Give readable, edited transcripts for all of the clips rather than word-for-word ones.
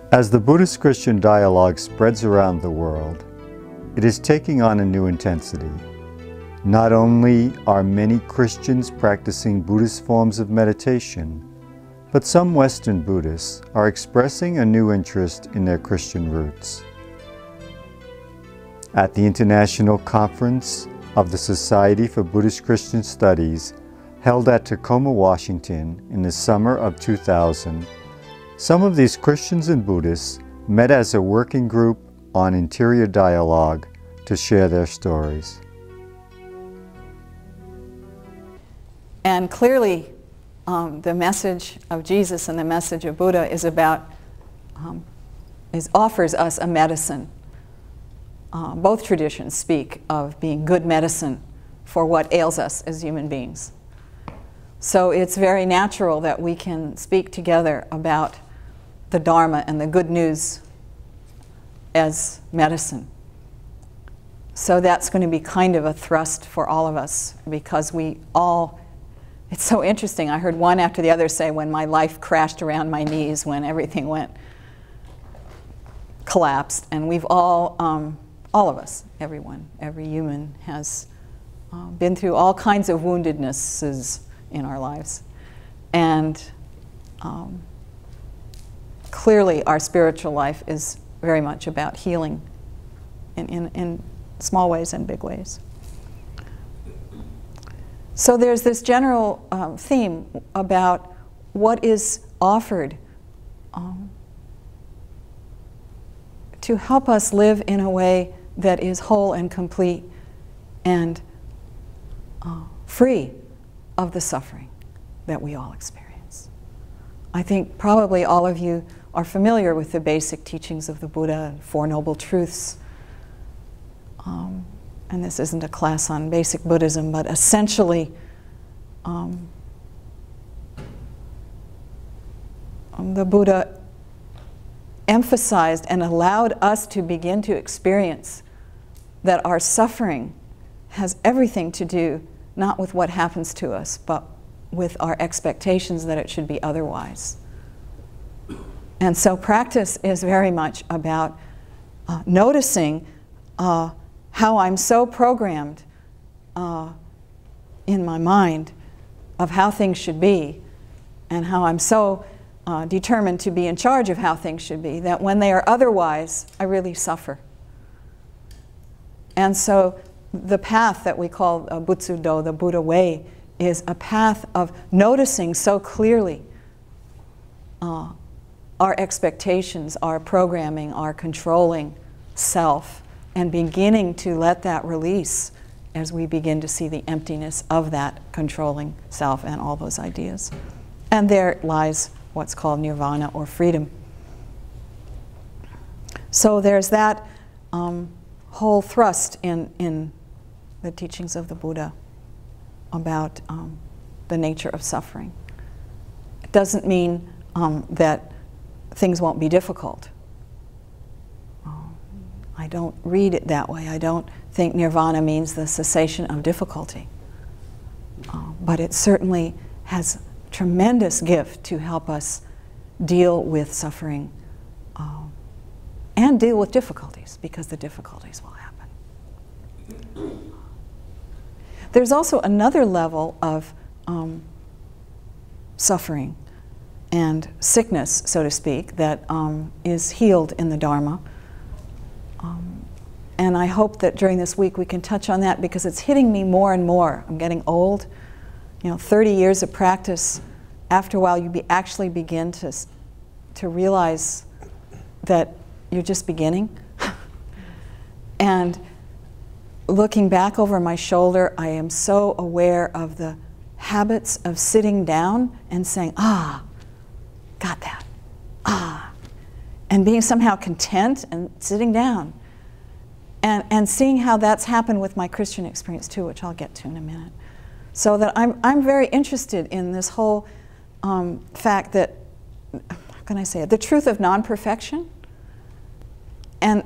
As the Buddhist-Christian dialogue spreads around the world, it is taking on a new intensity. Not only are many Christians practicing Buddhist forms of meditation, but some Western Buddhists are expressing a new interest in their Christian roots. At the International Conference of the Society for Buddhist-Christian Studies, held at Tacoma, Washington in the summer of 2000, some of these Christians and Buddhists met as a working group on interior dialogue to share their stories. And clearly, the message of Jesus and the message of Buddha is about, offers us a medicine. Both traditions speak of being good medicine for what ails us as human beings. So it's very natural that we can speak together about the Dharma and the good news as medicine. So that's going to be kind of a thrust for all of us, because we all, it's so interesting. I heard one after the other say, when my life crashed around my knees, when everything collapsed, and we've all of us, everyone, every human has been through all kinds of woundednesses in our lives. And clearly our spiritual life is very much about healing in small ways and big ways. So there's this general theme about what is offered to help us live in a way that is whole and complete and free of the suffering that we all experience. I think probably all of you are familiar with the basic teachings of the Buddha, Four Noble Truths. And this isn't a class on basic Buddhism, but essentially the Buddha emphasized and allowed us to begin to experience that our suffering has everything to do not with what happens to us, but with our expectations that it should be otherwise. And so practice is very much about noticing how I'm so programmed in my mind of how things should be, and how I'm so determined to be in charge of how things should be, that when they are otherwise, I really suffer. And so the path that we call Butsudo, the Buddha way, is a path of noticing so clearly our expectations, our programming, our controlling self, and beginning to let that release as we begin to see the emptiness of that controlling self and all those ideas. And there lies what's called nirvana, or freedom. So there's that whole thrust in the teachings of the Buddha about the nature of suffering. It doesn't mean that things won't be difficult. I don't read it that way. I don't think nirvana means the cessation of difficulty. But it certainly has tremendous gift to help us deal with suffering and deal with difficulties, because the difficulties will happen. There's also another level of suffering and sickness, so to speak, that is healed in the Dharma. And I hope that during this week we can touch on that, because it's hitting me more and more. I'm getting old. 30 years of practice, after a while you actually begin to realize that you're just beginning. And looking back over my shoulder, I am so aware of the habits of sitting down and saying, ah, got that, ah, and being somehow content and sitting down. And seeing how that's happened with my Christian experience too, which I'll get to in a minute. So that I'm very interested in this whole fact that, how can I say it, the truth of non-perfection, and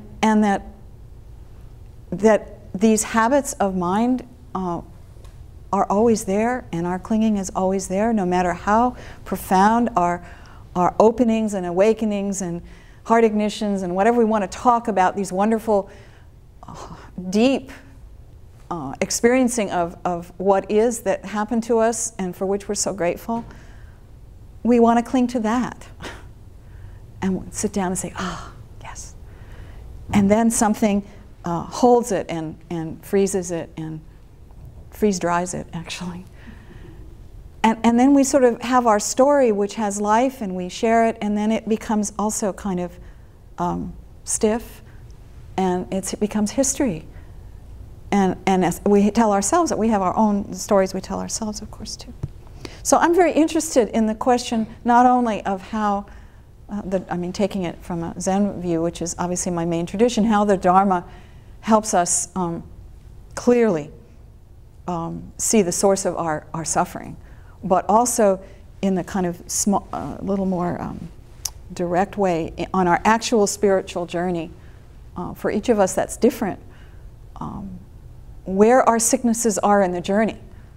that these habits of mind are always there, and our clinging is always there, no matter how profound our openings and awakenings and heart ignitions and whatever we want to talk about, these wonderful, deep experiencing of what is that happened to us and for which we're so grateful, we want to cling to that and sit down and say, ah, yes. And then something holds it and freezes it and freeze-dries it, actually. And then we sort of have our story, which has life, and we share it, and then it becomes also kind of stiff, and it becomes history. And as we tell ourselves that we have our own stories, we tell ourselves, of course, too. So I'm very interested in the question not only of how, taking it from a Zen view, which is obviously my main tradition, how the Dharma helps us clearly see the source of our suffering, but also in the kind of small, little more direct way on our actual spiritual journey. For each of us, that's different. Where our sicknesses are in the journey,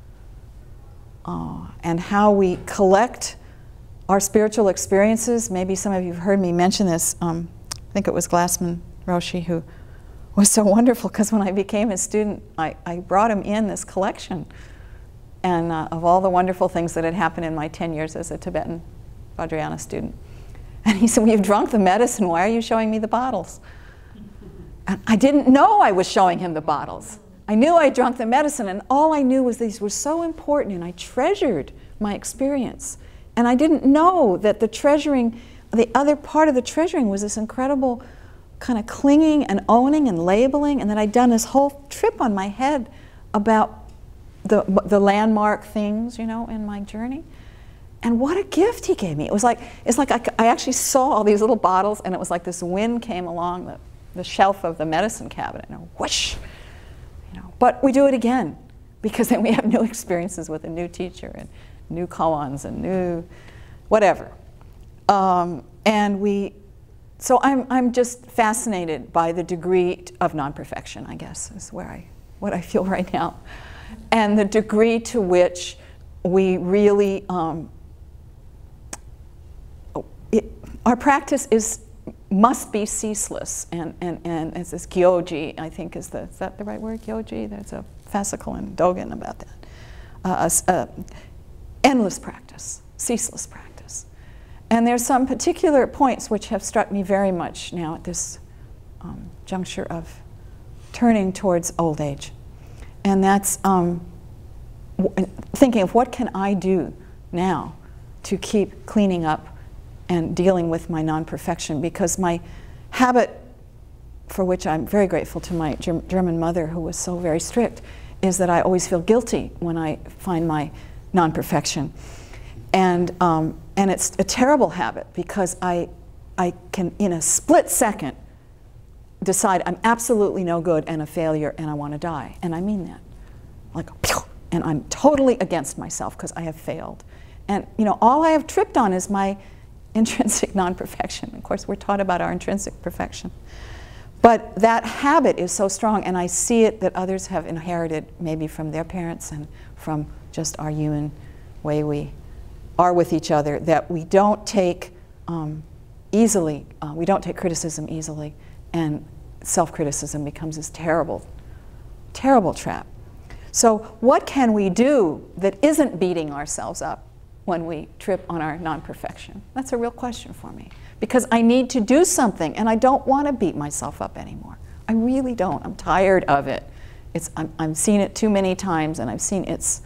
and how we collect our spiritual experiences. Maybe some of you have heard me mention this. I think it was Glassman Roshi who was so wonderful, because when I became his student, I brought him in this collection and of all the wonderful things that had happened in my 10 years as a Tibetan Vajrayana student. And he said, well, you've drunk the medicine, why are you showing me the bottles? And I didn't know I was showing him the bottles. I knew I drunk the medicine, and all I knew was these were so important, and I treasured my experience. And I didn't know that the treasuring, the other part of the treasuring was this incredible kind of clinging and owning and labeling, and that I'd done this whole trip on my head about the landmark things, you know, in my journey. And what a gift he gave me. It's like I actually saw all these little bottles, and it was like this wind came along the shelf of the medicine cabinet, and whoosh, you know. But we do it again, because then we have new experiences with a new teacher and new koans and new whatever. So I'm just fascinated by the degree of non-perfection, I guess, is what I feel right now. And the degree to which we really, our practice must be ceaseless, and it's this gyoji, I think is that the right word, gyoji? There's a fascicle in Dogen about that. Endless practice, ceaseless practice. And there's some particular points which have struck me very much now at this juncture of turning towards old age. And that's thinking of what can I do now to keep cleaning up and dealing with my non-perfection, because my habit, for which I'm very grateful to my German mother who was so very strict, is that I always feel guilty when I find my non-perfection. And it's a terrible habit, because I can, in a split second, decide I'm absolutely no good and a failure and I want to die. And I mean that. Like, pew! And I'm totally against myself because I have failed. And, you know, all I have tripped on is my intrinsic non-perfection. Of course, we're taught about our intrinsic perfection. But that habit is so strong, and I see it that others have inherited maybe from their parents and from just our human way we are with each other, that we don't take easily, we don't take criticism easily, and self-criticism becomes this terrible, terrible trap. So what can we do that isn't beating ourselves up when we trip on our non-perfection? That's a real question for me, because I need to do something, and I don't want to beat myself up anymore. I really don't. I'm tired of it. I'm seeing it too many times, and I've seen its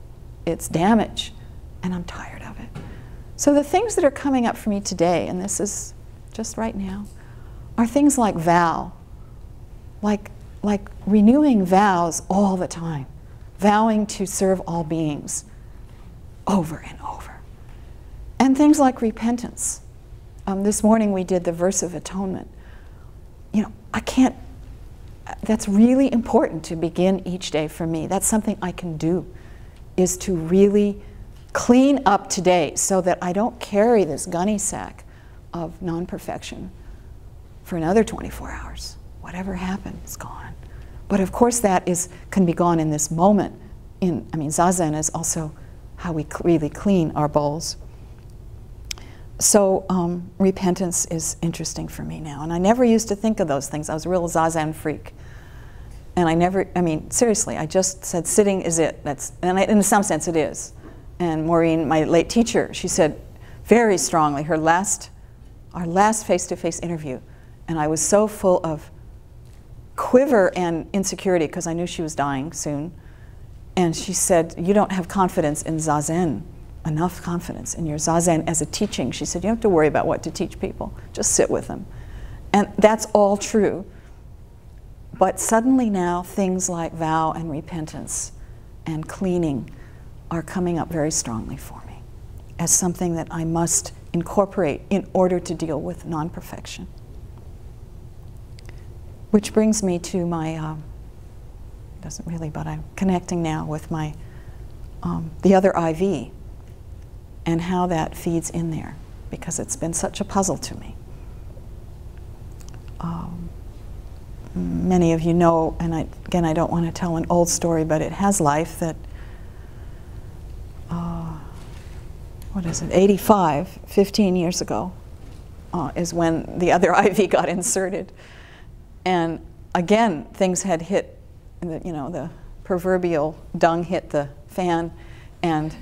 damage, and I'm tired of it. So the things that are coming up for me today, and this is just right now, are things like vow, like renewing vows all the time, vowing to serve all beings over and over. And things like repentance. This morning we did the verse of atonement. You know, that's really important to begin each day for me. That's something I can do, is to really clean up today so that I don't carry this gunny sack of non-perfection for another 24 hours. Whatever happened is gone. But of course that can be gone in this moment. Zazen is also how we really clean our bowls. So repentance is interesting for me now. And I never used to think of those things. I was a real Zazen freak. And I mean, seriously, I just said sitting is it. And in some sense it is. And Maureen, my late teacher, she said very strongly, our last face-to-face interview, and I was so full of quiver and insecurity because I knew she was dying soon. And she said, you don't have confidence in Zazen, enough confidence in your Zazen as a teaching. She said, you don't have to worry about what to teach people. Just sit with them. And that's all true. But suddenly now, things like vow and repentance and cleaning are coming up very strongly for me as something that I must incorporate in order to deal with non-perfection. Which brings me to my, doesn't really, but I'm connecting now with my, the other IV and how that feeds in there, because it's been such a puzzle to me. Many of you know, and again, I don't want to tell an old story, but it has life, that, what is it, 85, 15 years ago, is when the other IV got inserted. And again, things had hit, the proverbial dung hit the fan, and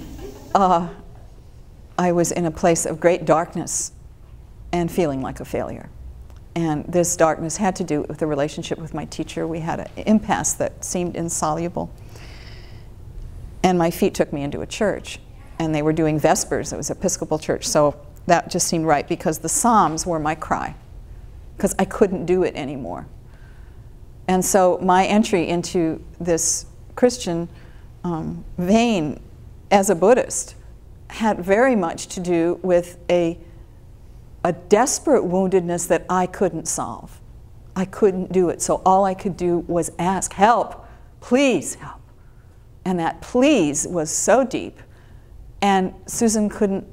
I was in a place of great darkness and feeling like a failure. And this darkness had to do with the relationship with my teacher. We had an impasse that seemed insoluble. And my feet took me into a church, and they were doing Vespers. It was an Episcopal church, so that just seemed right, because the Psalms were my cry, because I couldn't do it anymore. And so my entry into this Christian vein as a Buddhist had very much to do with a desperate woundedness that I couldn't solve. I couldn't do it, so all I could do was ask, help, please help. And that please was so deep, and Susan couldn't,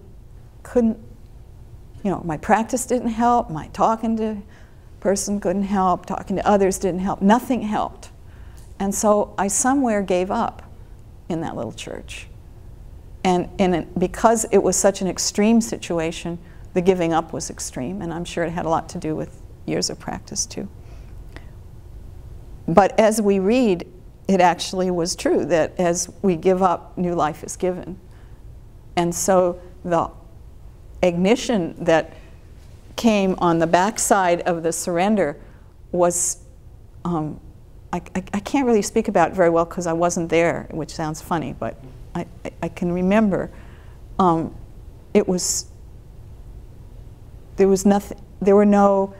my practice didn't help, my talking to person couldn't help, talking to others didn't help, nothing helped. And so I somewhere gave up in that little church. And because it was such an extreme situation, the giving up was extreme, and I'm sure it had a lot to do with years of practice too. But as we read, it actually was true that as we give up, new life is given. And so the ignition that came on the backside of the surrender was, I can't really speak about it very well because I wasn't there, which sounds funny, but I can remember it was, there was no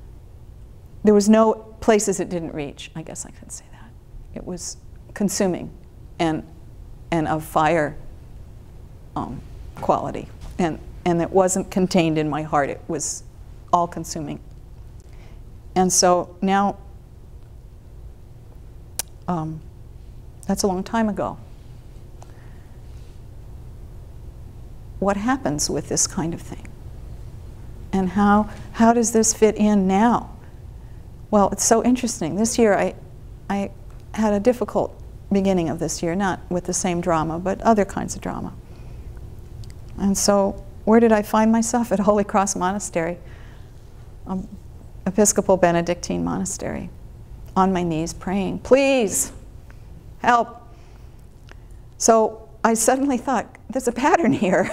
places it didn't reach, I guess I could say that. It was consuming and of fire quality. And it wasn't contained in my heart, it was all consuming. And so now, that's a long time ago. What happens with this kind of thing? And how does this fit in now? Well, it's so interesting. This year I had a difficult beginning of this year, not with the same drama, but other kinds of drama. And so where did I find myself? At Holy Cross Monastery, Episcopal Benedictine Monastery, on my knees praying, please, help. So I suddenly thought, there's a pattern here.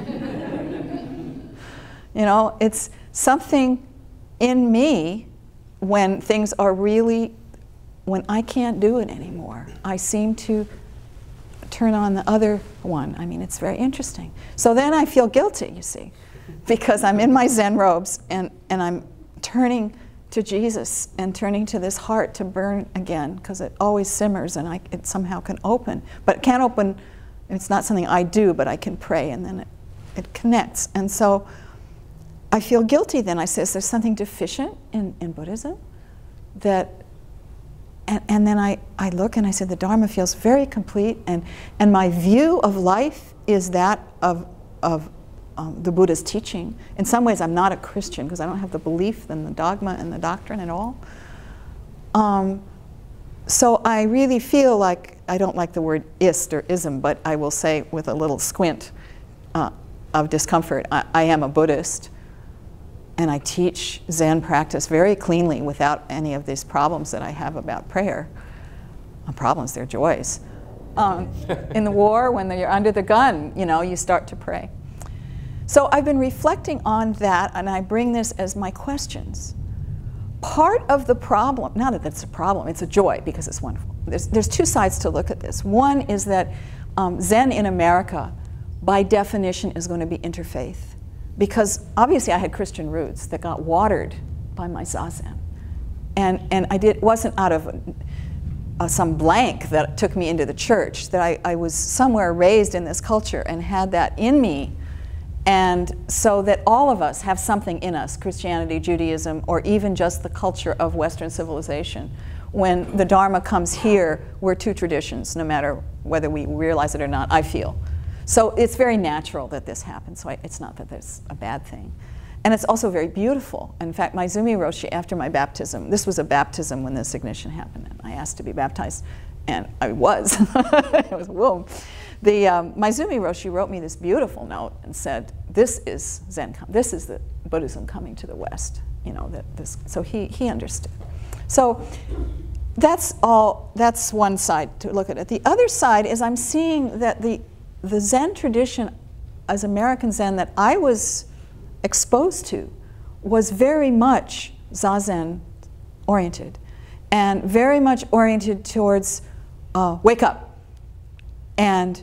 It's something in me when things are really, when I can't do it anymore, I seem to turn on the other one. I mean, it's very interesting. So then I feel guilty, you see, because I'm in my Zen robes and I'm turning to Jesus and turning to this heart to burn again, because it always simmers and it somehow can open. But it can't open, it's not something I do, but I can pray and then it connects. And so I feel guilty then. I say, is there something deficient in Buddhism? And then I look and I say, the Dharma feels very complete, and my view of life is that of the Buddha's teaching. In some ways I'm not a Christian because I don't have the belief and the dogma and the doctrine at all. So I really feel like, I don't like the word ist or ism, but I will say with a little squint, of discomfort. I am a Buddhist, and I teach Zen practice very cleanly without any of these problems that I have about prayer. Problems, they're joys. In the war, when you're under the gun, you know, you start to pray. So I've been reflecting on that, and I bring this as my questions. Part of the problem, not that it's a problem, it's a joy because it's wonderful. There's two sides to look at this. One is that Zen in America, by definition, is going to be interfaith. Because obviously I had Christian roots that got watered by my Zazen. And it wasn't out of some blank that took me into the church, that I was somewhere raised in this culture and had that in me. And so that all of us have something in us, Christianity, Judaism, or even just the culture of Western civilization. When the Dharma comes here, we're two traditions, no matter whether we realize it or not, I feel. So it's very natural that this happens, so it's not that there's a bad thing. And it's also very beautiful. In fact, my Zumi Roshi, after my baptism, this was a baptism when this ignition happened, and I asked to be baptized, and I was. It was whoa. My Zumi Roshi wrote me this beautiful note and said, "This is Zen. This is the Buddhism coming to the West." You know that this. So he understood. So that's all. That's one side to look at it. The other side is I'm seeing that the Zen tradition, as American Zen that I was exposed to, was very much Zazen oriented, and very much oriented towards wake up and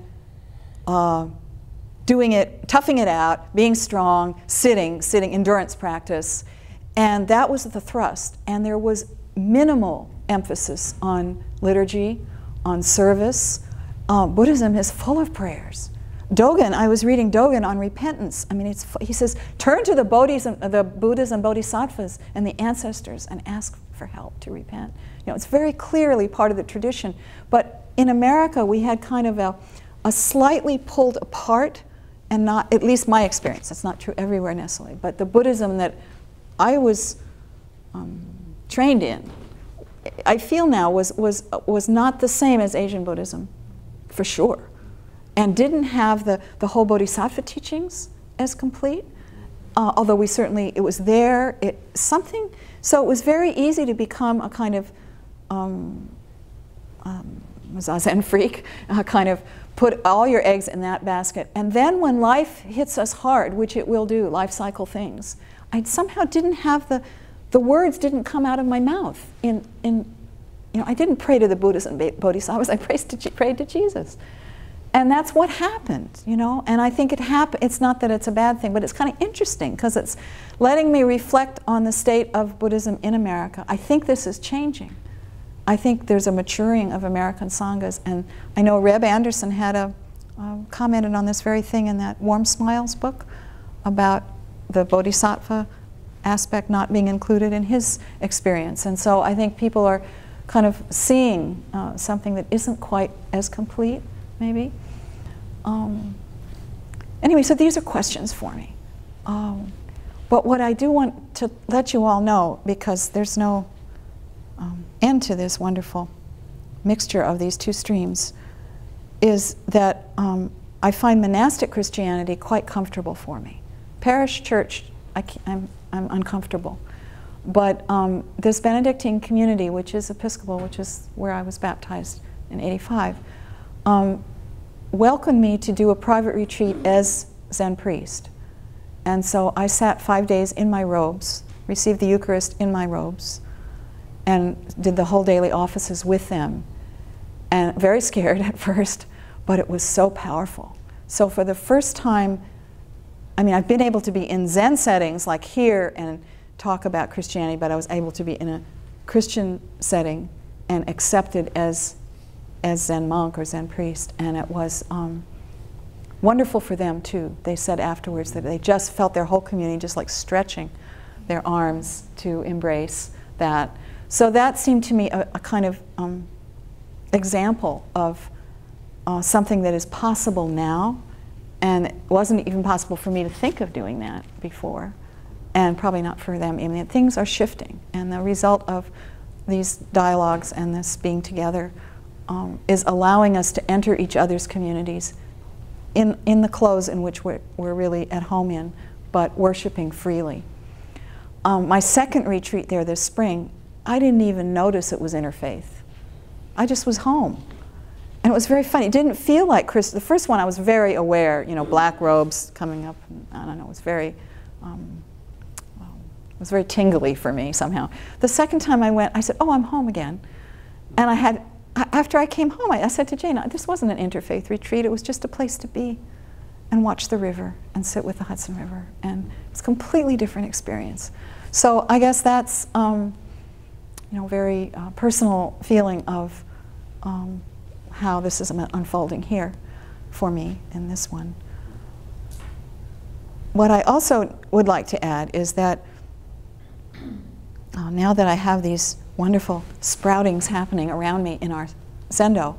doing it, toughing it out, being strong, sitting, endurance practice, and that was the thrust. And there was minimal emphasis on liturgy, on service. Buddhism is full of prayers. Dogen, I was reading Dogen on repentance. I mean, he says, turn to the Buddhas and Bodhisattvas and the ancestors and ask for help to repent. You know, it's very clearly part of the tradition. But in America, we had kind of a slightly pulled apart, and not, at least my experience, that's not true everywhere necessarily, but the Buddhism that I was trained in, I feel now was not the same as Asian Buddhism, for sure, and didn't have the whole Bodhisattva teachings as complete, although we certainly, it was there, so it was very easy to become a kind of Zazen freak, kind of put all your eggs in that basket. And then when life hits us hard, which it will do, life cycle things, I somehow didn't have the words didn't come out of my mouth. You know, I didn't pray to the Buddhas and Bodhisattvas, I prayed to Jesus. And that's what happened, you know, and I think it happened. It's not that it's a bad thing, but it's kind of interesting because it's letting me reflect on the state of Buddhism in America. I think this is changing. I think there's a maturing of American Sanghas, and I know Reb Anderson had commented on this very thing in that Warm Smiles book about the Bodhisattva aspect not being included in his experience. And so I think people are kind of seeing something that isn't quite as complete, maybe. Anyway, so these are questions for me. But what I do want to let you all know, because there's no end to this wonderful mixture of these two streams, is that I find monastic Christianity quite comfortable for me. Parish church, I'm uncomfortable. But this Benedictine community, which is Episcopal, which is where I was baptized in '85, welcomed me to do a private retreat as Zen priest. And so I sat 5 days in my robes, received the Eucharist in my robes, and did the whole daily offices with them. And very scared at first, but it was so powerful. So for the first time, I mean, I've been able to be in Zen settings like here and talk about Christianity, but I was able to be in a Christian setting and accepted as Zen monk or Zen priest, and it was wonderful for them too. They said afterwards that they just felt their whole community just like stretching their arms to embrace that. So that seemed to me a kind of example of something that is possible now, and it wasn't even possible for me to think of doing that before, and probably not for them. I mean, things are shifting, and the result of these dialogues and this being together is allowing us to enter each other's communities in the clothes in which we're really at home in, but worshiping freely. My second retreat there this spring, I didn't even notice it was interfaith. I just was home. And it was very funny. It didn't feel like the first one I was very aware, you know, black robes coming up. And, I don't know, it was very tingly for me somehow. The second time I went, I said, oh, I'm home again. And after I came home, I said to Jane, this wasn't an interfaith retreat, it was just a place to be and watch the river and sit with the Hudson River. And it's a completely different experience. So I guess that's, you know, very personal feeling of how this is unfolding here for me in this one. What I also would like to add is that now that I have these wonderful sproutings happening around me in our zendo,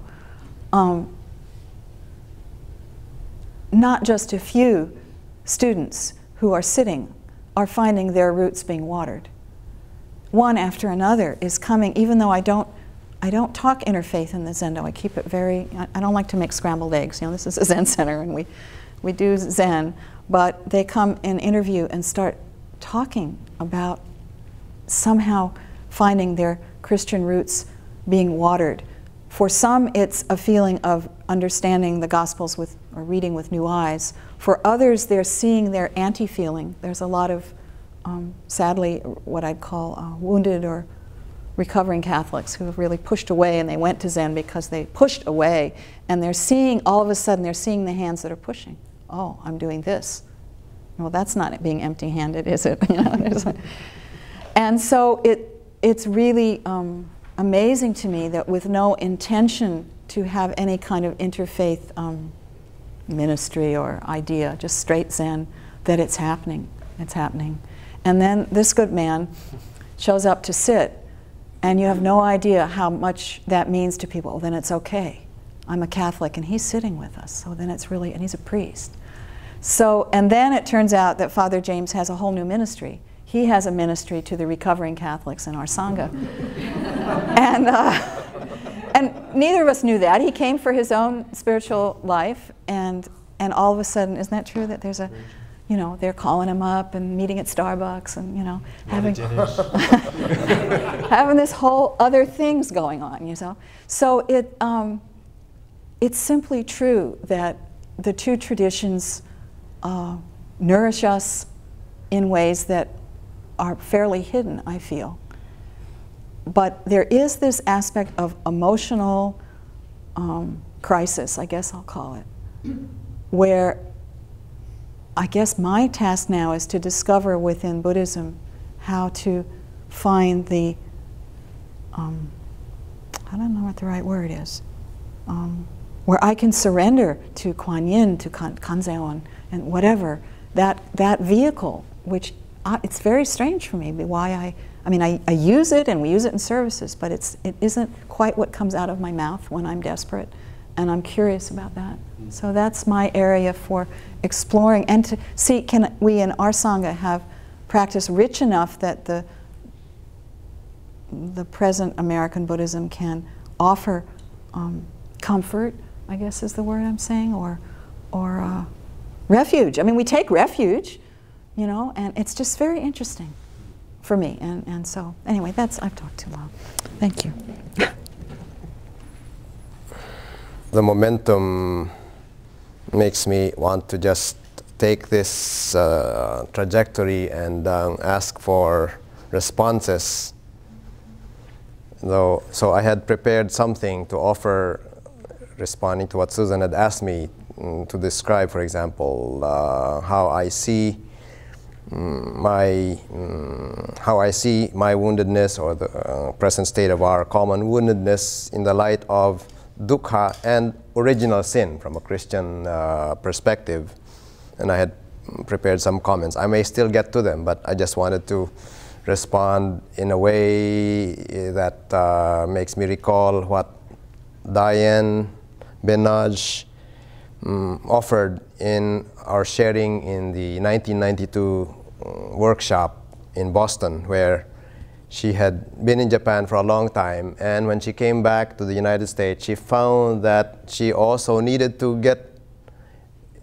not just a few students who are sitting are finding their roots being watered. One after another is coming, even though I don't talk interfaith in the zendo. I keep it very, I don't like to make scrambled eggs. You know, this is a Zen center and we do Zen, but they come and interview and start talking about somehow finding their Christian roots being watered. For some, it's a feeling of understanding the Gospels with, or reading with new eyes. For others, they're seeing their anti-feeling. There's a lot of, sadly, what I'd call wounded or recovering Catholics who have really pushed away, and they went to Zen because they pushed away, and they're seeing, all of a sudden, they're seeing the hands that are pushing. Oh, I'm doing this. Well, that's not being empty-handed, is it? You know, and so it's really amazing to me that with no intention to have any kind of interfaith ministry or idea, just straight Zen, that it's happening. It's happening. And then this good man shows up to sit, and you have no idea how much that means to people. Well, then it's okay. I'm a Catholic, and he's sitting with us. So then it's really, and he's a priest. So, and then it turns out that Father James has a whole new ministry. He has a ministry to the recovering Catholics in our Sangha. And neither of us knew that. He came for his own spiritual life, and all of a sudden, isn't that true that there's a, you know, they're calling him up and meeting at Starbucks and, you know, having having this whole other things going on, you know. So it's simply true that the two traditions nourish us in ways that are fairly hidden, I feel. But there is this aspect of emotional crisis, I guess I'll call it, where I guess my task now is to discover within Buddhism how to find the, I don't know what the right word is, where I can surrender to Kuan Yin, to Kanzeon, and whatever, that vehicle, which it's very strange for me why I mean, I use it and we use it in services, but it isn't quite what comes out of my mouth when I'm desperate, and I'm curious about that. So that's my area for exploring and to see, can we in our Sangha have practice rich enough that the present American Buddhism can offer comfort, I guess is the word I'm saying, or refuge. I mean, we take refuge, you know, and it's just very interesting for me. And so, anyway, I've talked too long. Thank you. The momentum makes me want to just take this trajectory and ask for responses. So I had prepared something to offer, responding to what Susan had asked me to describe, for example, how I see my woundedness, or the present state of our common woundedness, in the light of dukkha and original sin from a Christian perspective. And I had prepared some comments. I may still get to them, but I just wanted to respond in a way that makes me recall what Diane Benaj offered in our sharing in the 1992 workshop in Boston, where she had been in Japan for a long time, and when she came back to the United States, she found that she also needed to get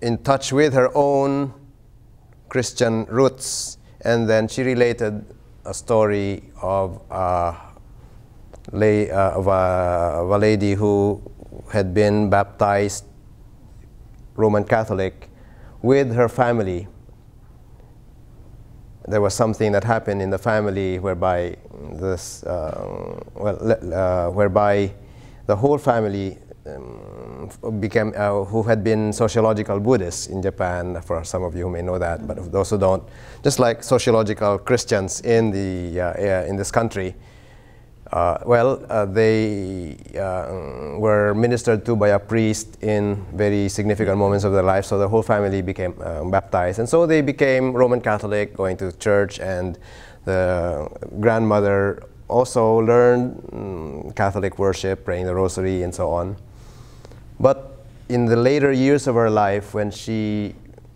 in touch with her own Christian roots. And then she related a story of a lady who had been baptized Roman Catholic with her family. There was something that happened in the family whereby whereby the whole family became who had been sociological Buddhists in Japan. For some of you who may know that, but those who don't, just like sociological Christians in this country. They were ministered to by a priest in very significant moments of their life, so the whole family became baptized. And so they became Roman Catholic, going to church, and the grandmother also learned Catholic worship, praying the rosary, and so on. But in the later years of her life, when she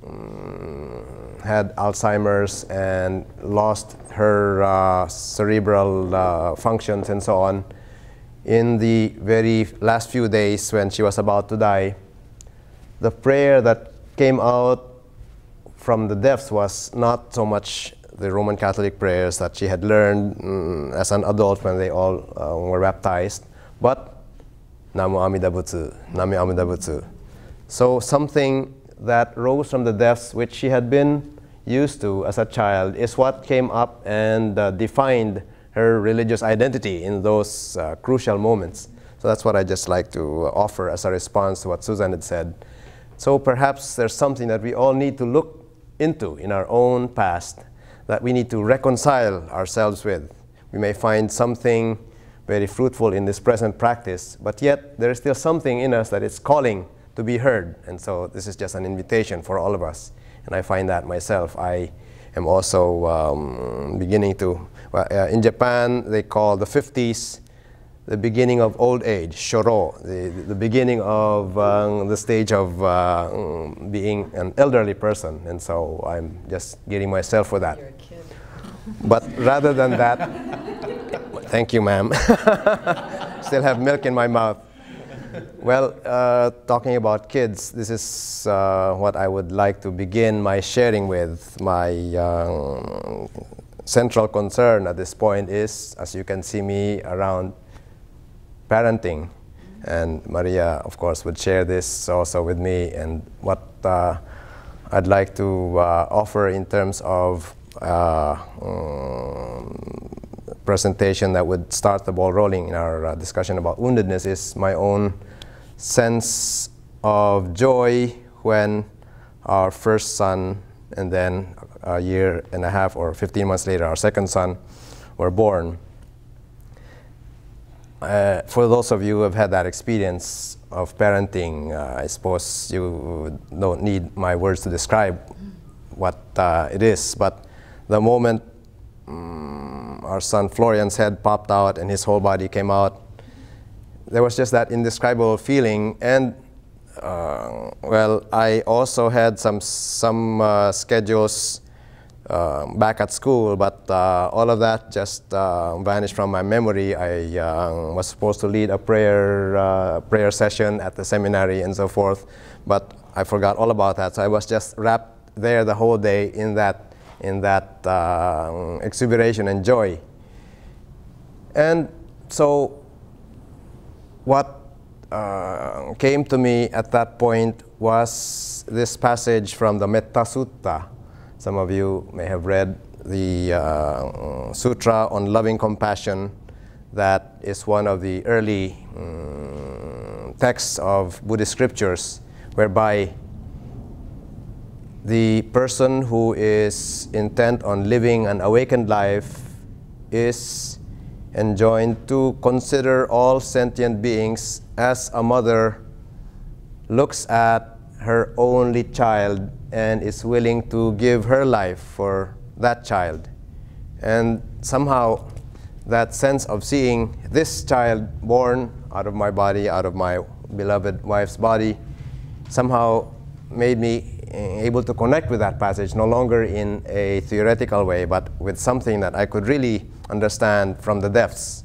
had Alzheimer's and lost her cerebral functions and so on, in the very last few days when she was about to die, the prayer that came out from the depths was not so much the Roman Catholic prayers that she had learned as an adult when they all were baptized, but Namo Amida Butsu, Namo Amida Butsu. So something that rose from the depths, which she had been used to as a child, is what came up and defined her religious identity in those crucial moments. So that's what I just like to offer as a response to what Susan had said. So perhaps there's something that we all need to look into in our own past that we need to reconcile ourselves with. We may find something very fruitful in this present practice, but yet there is still something in us that is calling to be heard. And so this is just an invitation for all of us. And I find that myself. I am also beginning to, in Japan, they call the 50s the beginning of old age, shoro, the beginning of the stage of being an elderly person. And so I'm just getting myself for that. You're a kid. But rather than that, thank you, ma'am. Still have milk in my mouth. Well, talking about kids, this is what I would like to begin my sharing with. My central concern at this point is, as you can see me, around parenting. And Maria, of course, would share this also with me, and what I'd like to offer in terms of presentation that would start the ball rolling in our discussion about woundedness is my own sense of joy when our first son, and then a year and a half or 15 months later, our second son, were born. For those of you who have had that experience of parenting, I suppose you don't need my words to describe what it is, but the moment our son Florian's head popped out and his whole body came out, there was just that indescribable feeling. And well, I also had some schedules back at school, but all of that just vanished from my memory. I was supposed to lead a prayer session at the seminary and so forth, but I forgot all about that. So I was just wrapped there the whole day in that exuberation and joy. And so what came to me at that point was this passage from the Metta Sutta. Some of you may have read the sutra on loving compassion. That is one of the early texts of Buddhist scriptures, whereby the person who is intent on living an awakened life is enjoined to consider all sentient beings as a mother looks at her only child and is willing to give her life for that child. And somehow that sense of seeing this child born out of my body, out of my beloved wife's body, somehow made me able to connect with that passage, no longer in a theoretical way, but with something that I could really understand from the depths.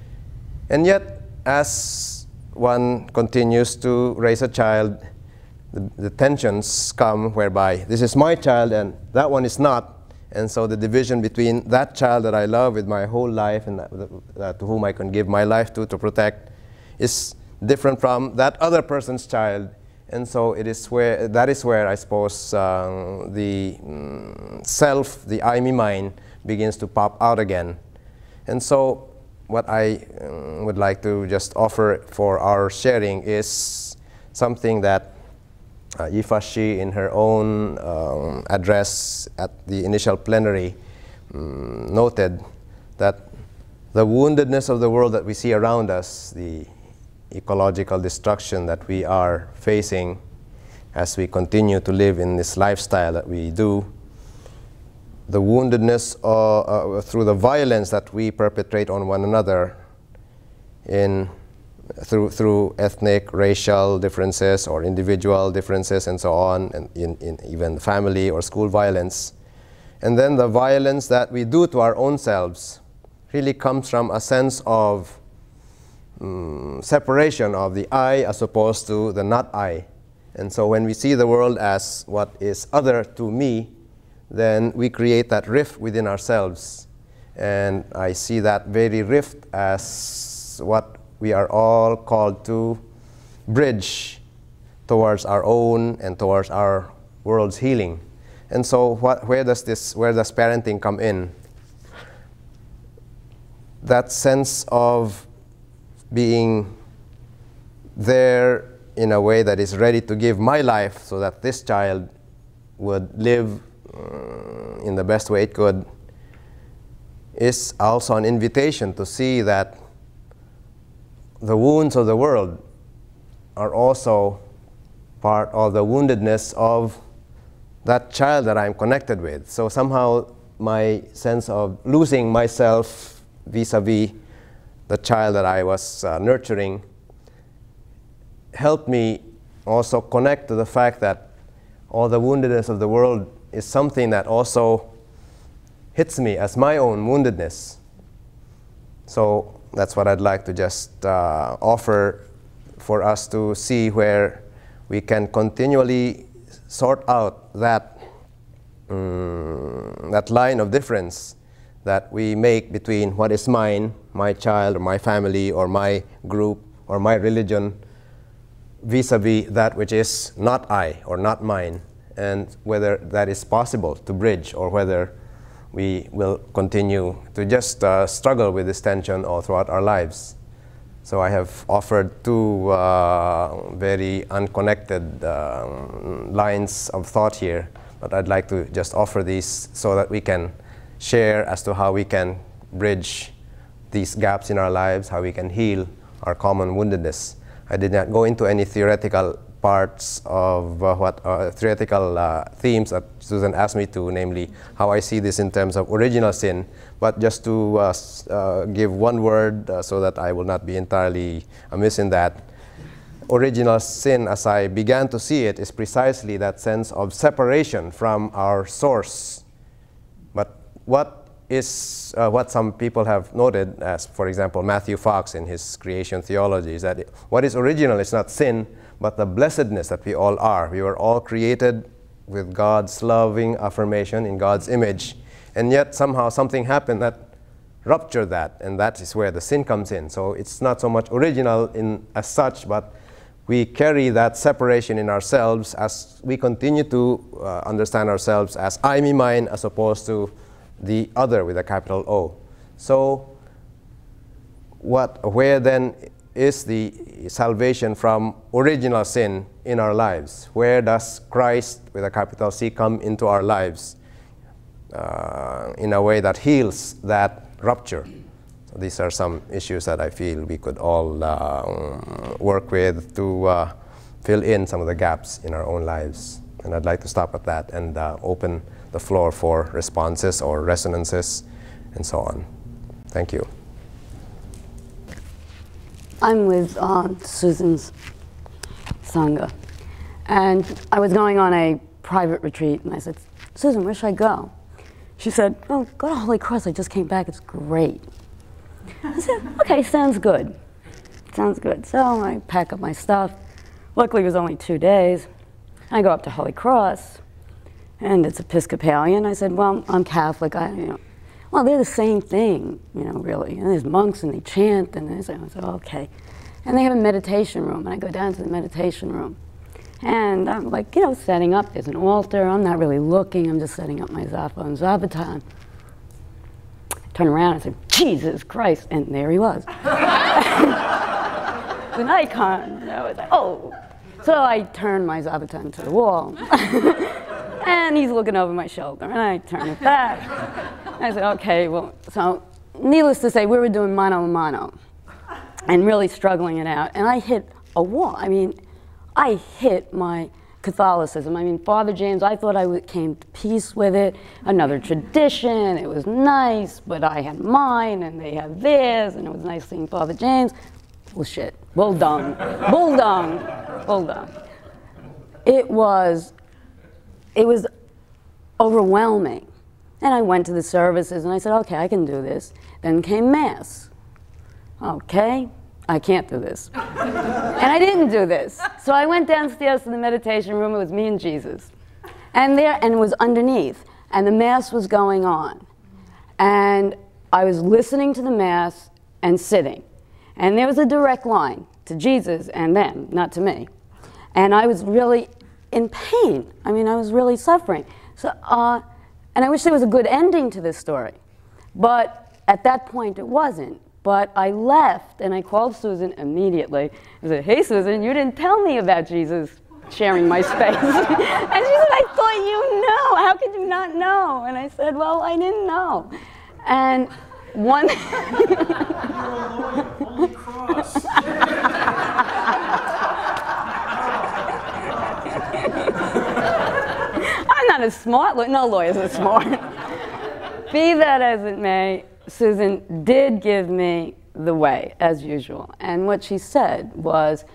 And yet, as one continues to raise a child, the tensions come whereby this is my child and that one is not. And so the division between that child that I love with my whole life and to whom I can give my life to protect is different from that other person's child. And so that is where I suppose the self, the I, me, mine, begins to pop out again. And so what I would like to just offer for our sharing is something that Yifashi, in her own address at the initial plenary, noted that the woundedness of the world that we see around us, the ecological destruction that we are facing as we continue to live in this lifestyle that we do, the woundedness through the violence that we perpetrate on one another through ethnic, racial differences or individual differences and so on, and in even family or school violence. And then the violence that we do to our own selves really comes from a sense of separation of the I as opposed to the not I. And so when we see the world as what is other to me, then we create that rift within ourselves. And I see that very rift as what we are all called to bridge towards our own and towards our world's healing. And so where does parenting come in? That sense of being there in a way that is ready to give my life so that this child would live in the best way it could is also an invitation to see that the wounds of the world are also part of the woundedness of that child that I'm connected with. So somehow my sense of losing myself vis-a-vis the child that I was nurturing helped me also connect to the fact that all the woundedness of the world is something that also hits me as my own woundedness. So that's what I'd like to just offer for us to see where we can continually sort out that line of difference that we make between what is mine, my child or my family or my group or my religion, vis-a-vis that which is not I or not mine, and whether that is possible to bridge or whether we will continue to just struggle with this tension all throughout our lives. So I have offered two very unconnected lines of thought here, but I'd like to just offer these so that we can share as to how we can bridge these gaps in our lives, how we can heal our common woundedness. I did not go into any theoretical parts of theoretical themes that Susan asked me to, namely how I see this in terms of original sin, but just to give one word so that I will not be entirely amiss in that. Original sin, as I began to see it, is precisely that sense of separation from our source. But what some people have noted, as for example Matthew Fox in his creation theology, is that what is original is not sin, but the blessedness that we all are. We were all created with God's loving affirmation in God's image, and yet somehow something happened that ruptured that, and that is where the sin comes in. So it's not so much original as such, but we carry that separation in ourselves as we continue to understand ourselves as I, me, mine, as opposed to the other with a capital O. So where then is the salvation from original sin in our lives? Where does Christ with a capital C come into our lives in a way that heals that rupture? So these are some issues that I feel we could all work with to fill in some of the gaps in our own lives. And I'd like to stop at that and open the floor for responses or resonances and so on. Thank you. I'm with Susan's Sangha, and I was going on a private retreat, and I said, Susan, where should I go? She said, oh, go to Holy Cross, I just came back, it's great. I said, okay, sounds good. Sounds good. So I pack up my stuff. Luckily it was only 2 days. I go up to Holy Cross, and it's Episcopalian. I said, well, I'm Catholic. Well, they're the same thing, really. And there's monks, and they chant, and I said, okay. And they have a meditation room, and I go down to the meditation room. And I'm like, setting up. There's an altar. I'm not really looking. I'm just setting up my Zapo and Zapatan. Turn around and say, Jesus Christ, and there he was. An icon. I was like, oh. So I turned my Zapatan to the wall. And he's looking over my shoulder, and I turn it back. I said, okay, well, so needless to say, we were doing mano a mano and really struggling it out. And I hit a wall. I hit my Catholicism. Father James, I thought I came to peace with it. Another tradition, it was nice, but I had mine, and they had theirs, and it was nice seeing Father James. Bullshit. Bull dung. Bull dung. Bull dung. It was overwhelming. And I went to the services, and I said, okay, I can do this. Then came Mass. Okay, I can't do this. And I didn't do this. So I went downstairs to the meditation room. It was me and Jesus. And it was underneath. And the Mass was going on. And I was listening to the Mass and sitting. And there was a direct line to Jesus and them, not to me. And I was really in pain. I was really suffering. So, and I wish there was a good ending to this story. But at that point, it wasn't. But I left, and I called Susan immediately. I said, hey, Susan, you didn't tell me about Jesus sharing my space. And she said, I thought you know. How could you not know? And I said, well, I didn't know. And one... Holy Cross. I'm not as smart. No lawyers are smart. Be that as it may, Susan did give me the way, as usual. And what she said was,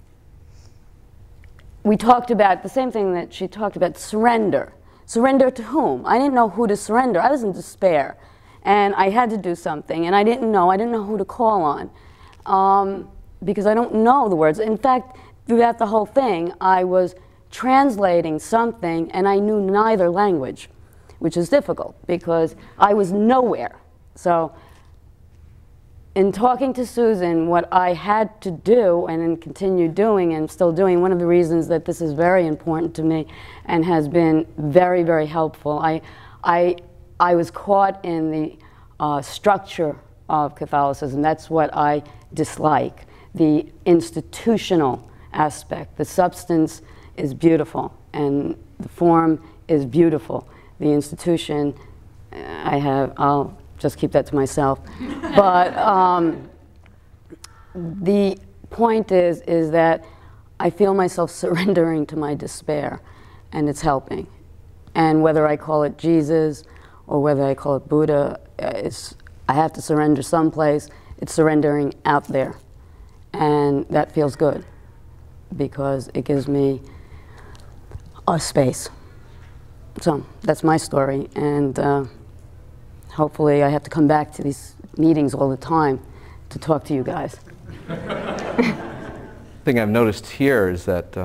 we talked about the same thing that she talked about, surrender. Surrender to whom? I didn't know who to surrender. I was in despair. And I had to do something. And I didn't know who to call on. Because I don't know the words. In fact, throughout the whole thing, I was translating something, and I knew neither language, which is difficult, because I was nowhere. So in talking to Susan, what I had to do, and then continue doing and still doing, one of the reasons that this is very important to me and has been very, very helpful, I was caught in the structure of Catholicism. That's what I dislike, the institutional aspect. The substance is beautiful, and the form is beautiful. The institution, I'll just keep that to myself. But the point is that I feel myself surrendering to my despair, and it's helping. And whether I call it Jesus or whether I call it Buddha, I have to surrender someplace. It's surrendering out there. And that feels good, because it gives me a space. So that's my story, and hopefully I have to come back to these meetings all the time to talk to you guys. The thing I've noticed here is that,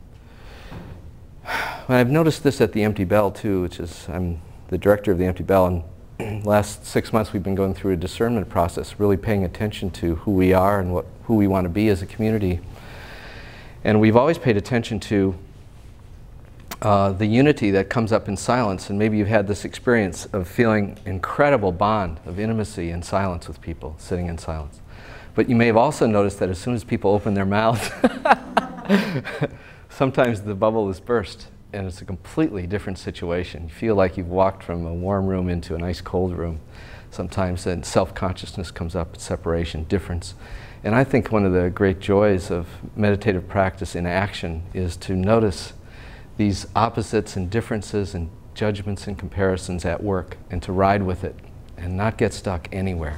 I've noticed this at the Empty Bell too, which is, I'm the director of the Empty Bell, and last 6 months we've been going through a discernment process, really paying attention to who we are and who we want to be as a community. And we've always paid attention to the unity that comes up in silence, and maybe you've had this experience of feeling incredible bond of intimacy in silence with people, sitting in silence. But you may have also noticed that as soon as people open their mouths, sometimes the bubble is burst, and it's a completely different situation. You feel like you've walked from a warm room into an ice cold room. Sometimes then self-consciousness comes up, separation, difference. And I think one of the great joys of meditative practice in action is to notice these opposites and differences and judgments and comparisons at work, and to ride with it and not get stuck anywhere.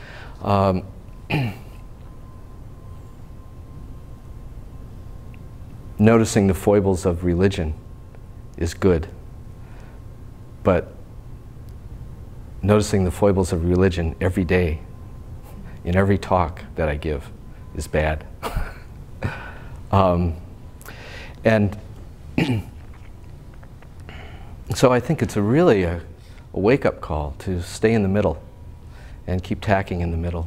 Noticing the foibles of religion is good, but noticing the foibles of religion every day, in every talk that I give, is bad. And So I think it's really a wake-up call to stay in the middle and keep tacking in the middle.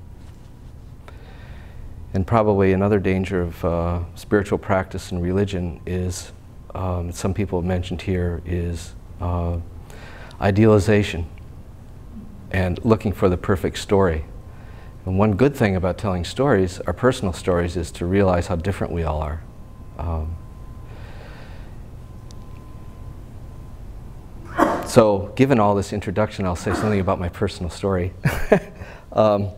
And probably another danger of spiritual practice and religion is, some people have mentioned here, is idealization and looking for the perfect story. And one good thing about telling stories, our personal stories, is to realize how different we all are. So, given all this introduction, I'll say something about my personal story. I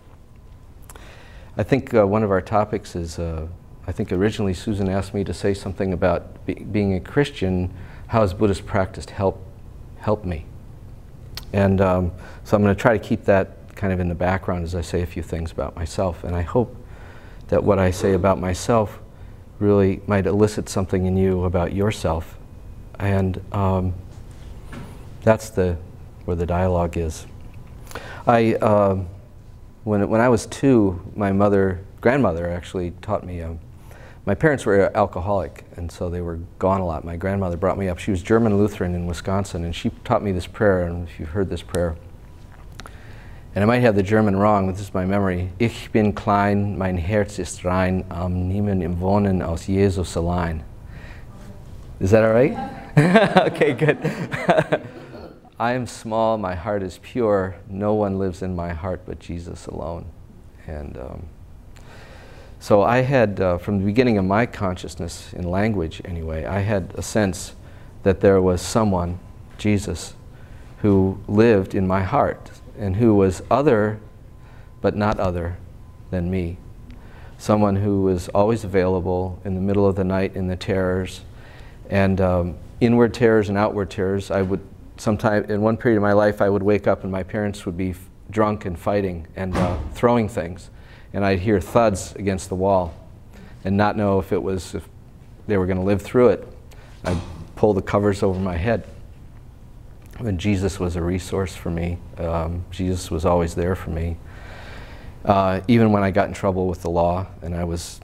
think one of our topics is, I think originally Susan asked me to say something about being a Christian, how has Buddhist practice helped me? And so I'm going to try to keep that kind of in the background as I say a few things about myself. And I hope that what I say about myself really might elicit something in you about yourself. And that's where the dialogue is. When I was 2, my grandmother actually taught me, my parents were alcoholic, and so they were gone a lot. My grandmother brought me up. She was German Lutheran in Wisconsin, and she taught me this prayer, and if you've heard this prayer, and I might have the German wrong, but this is my memory. Ich bin klein, mein Herz ist rein, am Niemen im Wohnen aus Jesus allein. Is that all right? Okay, good. I am small, my heart is pure, no one lives in my heart but Jesus alone. And so I had, from the beginning of my consciousness, in language anyway, I had a sense that there was someone, Jesus, who lived in my heart and who was other, but not other than me. Someone who was always available in the middle of the night in the terrors, and inward terrors and outward terrors. I would sometime, in one period of my life, I would wake up and my parents would be drunk and fighting and throwing things, and I'd hear thuds against the wall and not know if they were going to live through it. I'd pull the covers over my head. And Jesus was a resource for me. Jesus was always there for me. Even when I got in trouble with the law and I was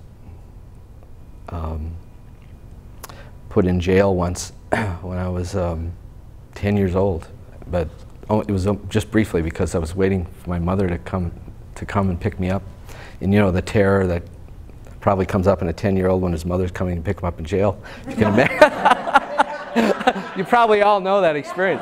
put in jail once when I was 10 years old, but it was just briefly because I was waiting for my mother to come and pick me up. And you know, the terror that probably comes up in a 10-year-old when his mother's coming to pick him up in jail. You can imagine. You probably all know that experience.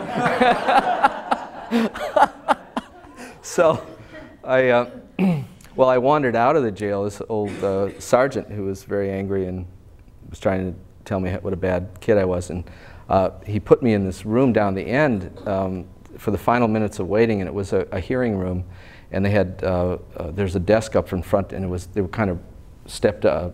So I wandered out of the jail. This old sergeant who was very angry and was trying to tell me what a bad kid I was, and he put me in this room down the end for the final minutes of waiting, and it was a hearing room, and they had there's a desk up in front, and they were kind of stepped up.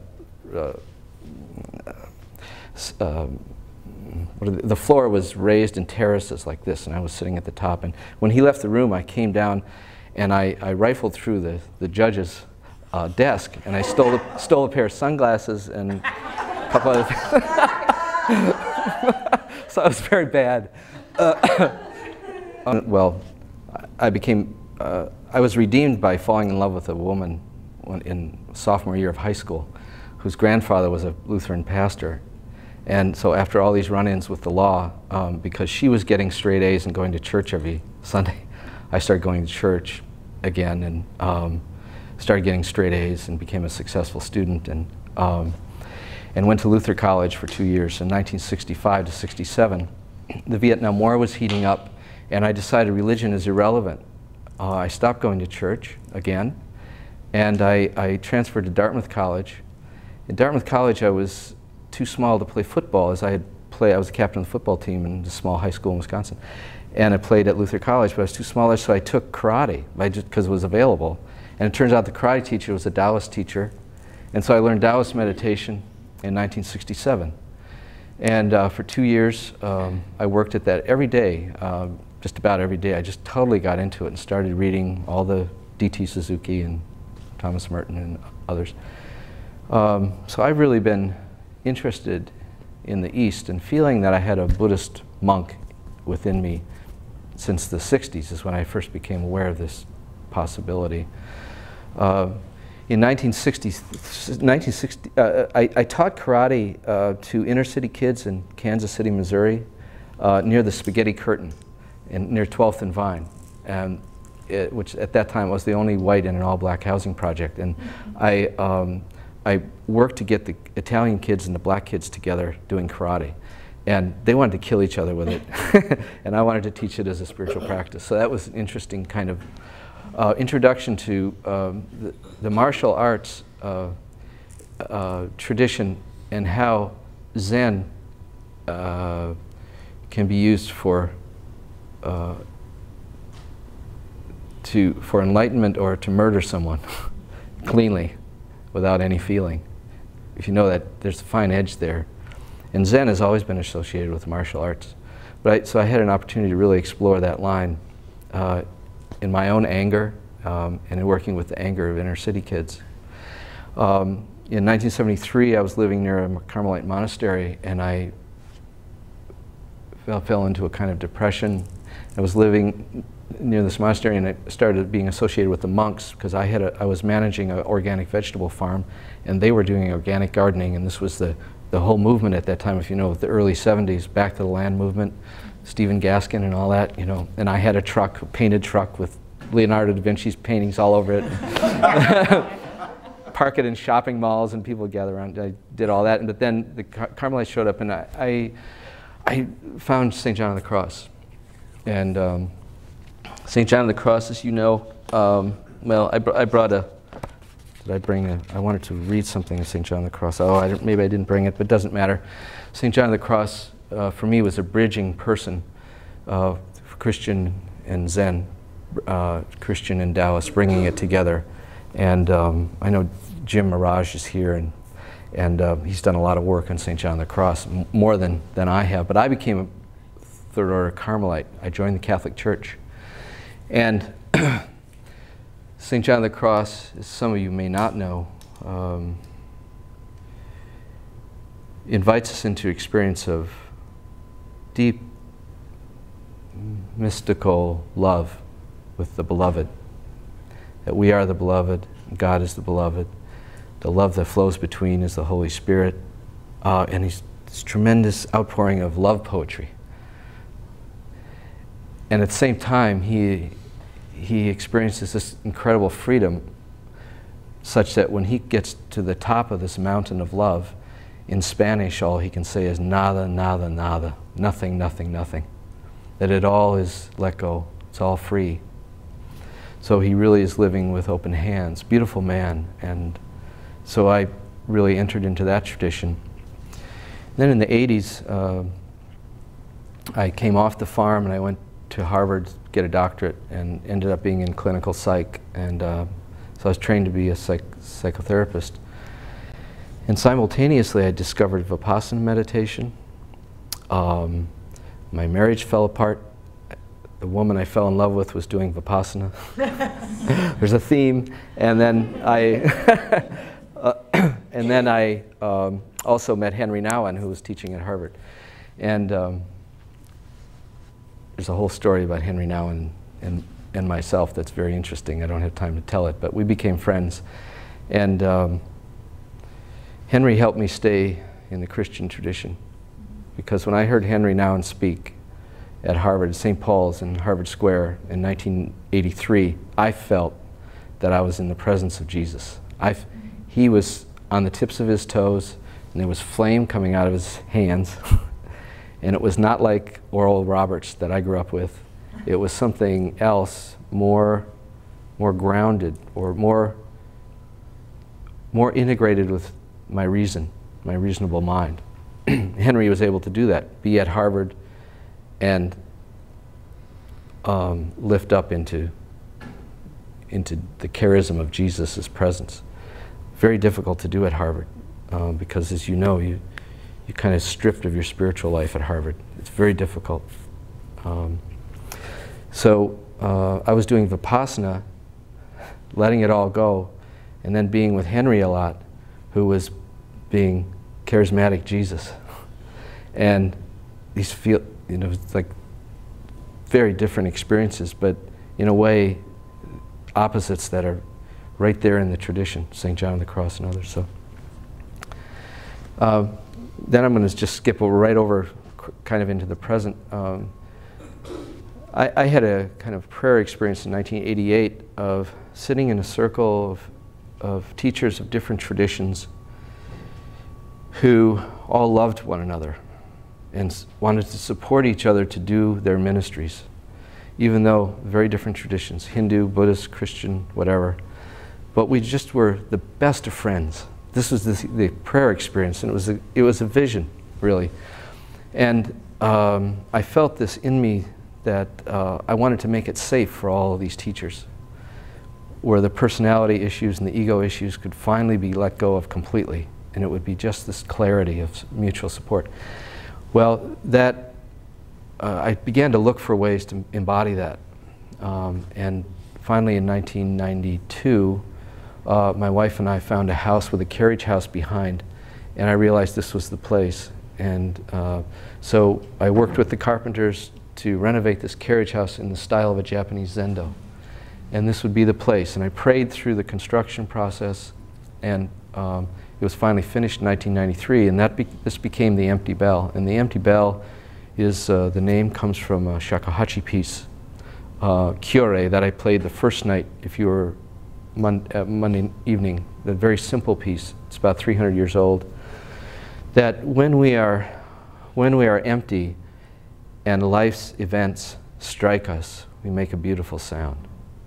The floor was raised in terraces like this, and I was sitting at the top. And when he left the room, I came down, and I rifled through the judge's desk, and I stole a pair of sunglasses and a couple other things. So I was very bad. Well, I was redeemed by falling in love with a woman in sophomore year of high school, whose grandfather was a Lutheran pastor. And so after all these run-ins with the law, because she was getting straight A's and going to church every Sunday, I started going to church again and started getting straight A's and became a successful student, and went to Luther College for 2 years. In 1965 to 67, the Vietnam War was heating up, and I decided religion is irrelevant. I stopped going to church again, and I transferred to Dartmouth College. In Dartmouth College, I was too small to play football, as I was the captain of the football team in a small high school in Wisconsin, and I played at Luther College, but I was too small, so I took karate because it was available. And it turns out the karate teacher was a Taoist teacher, and so I learned Taoist meditation in 1967. And for 2 years, I worked at that every day, just about every day. I just totally got into it and started reading all the D.T. Suzuki and Thomas Merton and others. So I've really been interested in the East and feeling that I had a Buddhist monk within me since the 60s is when I first became aware of this possibility. in 1960, I taught karate to inner city kids in Kansas City, Missouri, near the Spaghetti Curtain, near 12th and Vine, which at that time was the only white in an all-black housing project. And I worked to get the Italian kids and the black kids together doing karate. And they wanted to kill each other with it. And I wanted to teach it as a spiritual practice. So that was an interesting kind of introduction to the martial arts tradition and how Zen can be used for enlightenment or to murder someone cleanly without any feeling. If you know that, there's a fine edge there. And Zen has always been associated with martial arts. So I had an opportunity to really explore that line in my own anger and in working with the anger of inner city kids. In 1973, I was living near a Carmelite monastery, and I fell into a kind of depression. I was living near this monastery, and I started being associated with the monks because I was managing an organic vegetable farm, and they were doing organic gardening, and this was the whole movement at that time, if you know, the early 70s, Back to the Land movement, Stephen Gaskin and all that, you know. And I had a truck, a painted truck with Leonardo da Vinci's paintings all over it. Park it in shopping malls and people would gather around. I did all that, but then the Carmelites showed up, and I found St. John of the Cross. And St. John of the Cross, as you know, well, I brought a, did I bring a, I wanted to read something of St. John of the Cross. Oh, maybe I didn't bring it, but it doesn't matter. St. John of the Cross, for me, was a bridging person, for Christian and Zen, Christian and Taoist, bringing it together. And I know Jim Arraj is here, and he's done a lot of work on St. John of the Cross, more than I have. But I became a Third Order Carmelite. I joined the Catholic Church. And St. John of the Cross, as some of you may not know, invites us into experience of deep mystical love with the Beloved. That we are the Beloved, God is the Beloved. The love that flows between is the Holy Spirit. And he's this tremendous outpouring of love poetry. And at the same time, he experiences this incredible freedom, such that when he gets to the top of this mountain of love, in Spanish all he can say is nada, nada, nada, nothing, nothing, nothing. That it all is let go, it's all free. So he really is living with open hands, beautiful man. And so I really entered into that tradition. Then in the 80s, I came off the farm and I went to Harvard to get a doctorate and ended up being in clinical psych. And so I was trained to be a psychotherapist. And simultaneously I discovered Vipassana meditation. My marriage fell apart. The woman I fell in love with was doing Vipassana. There's a theme. And then I also met Henry Nouwen, who was teaching at Harvard. And there's a whole story about Henry Nouwen and myself that's very interesting. I don't have time to tell it, but we became friends. And Henry helped me stay in the Christian tradition. Because when I heard Henry Nouwen speak at Harvard, St. Paul's in Harvard Square in 1983, I felt that I was in the presence of Jesus. He was on the tips of his toes, and there was flame coming out of his hands. And it was not like Oral Roberts that I grew up with. It was something else, more grounded, or more integrated with my reason, my reasonable mind. Henry was able to do that, be at Harvard and lift up into the charism of Jesus' presence. Very difficult to do at Harvard because, as you know, you're kind of stripped of your spiritual life at Harvard. It's very difficult. So I was doing Vipassana, letting it all go, and then being with Henry a lot, who was being charismatic Jesus. And these feel, you know, it's like very different experiences, but in a way, opposites that are right there in the tradition, St. John of the Cross and others. So then I'm going to just skip right over kind of into the present. I had a kind of prayer experience in 1988 of sitting in a circle of teachers of different traditions who all loved one another and wanted to support each other to do their ministries, even though very different traditions, Hindu, Buddhist, Christian, whatever. But we just were the best of friends. This was the prayer experience, and it was a vision, really. And I felt this in me that I wanted to make it safe for all of these teachers, where the personality issues and the ego issues could finally be let go of completely, and it would be just this clarity of mutual support. Well, that I began to look for ways to embody that. And finally in 1992, my wife and I found a house with a carriage house behind, and I realized this was the place. And so I worked with the carpenters to renovate this carriage house in the style of a Japanese zendo. And this would be the place. And I prayed through the construction process, and it was finally finished in 1993, and this became the Empty Bell. And the Empty Bell is, the name comes from a shakuhachi piece, Kyore, that I played the first night, if you were Monday evening, the very simple piece. It's about 300 years old. That when we are empty and life's events strike us, we make a beautiful sound.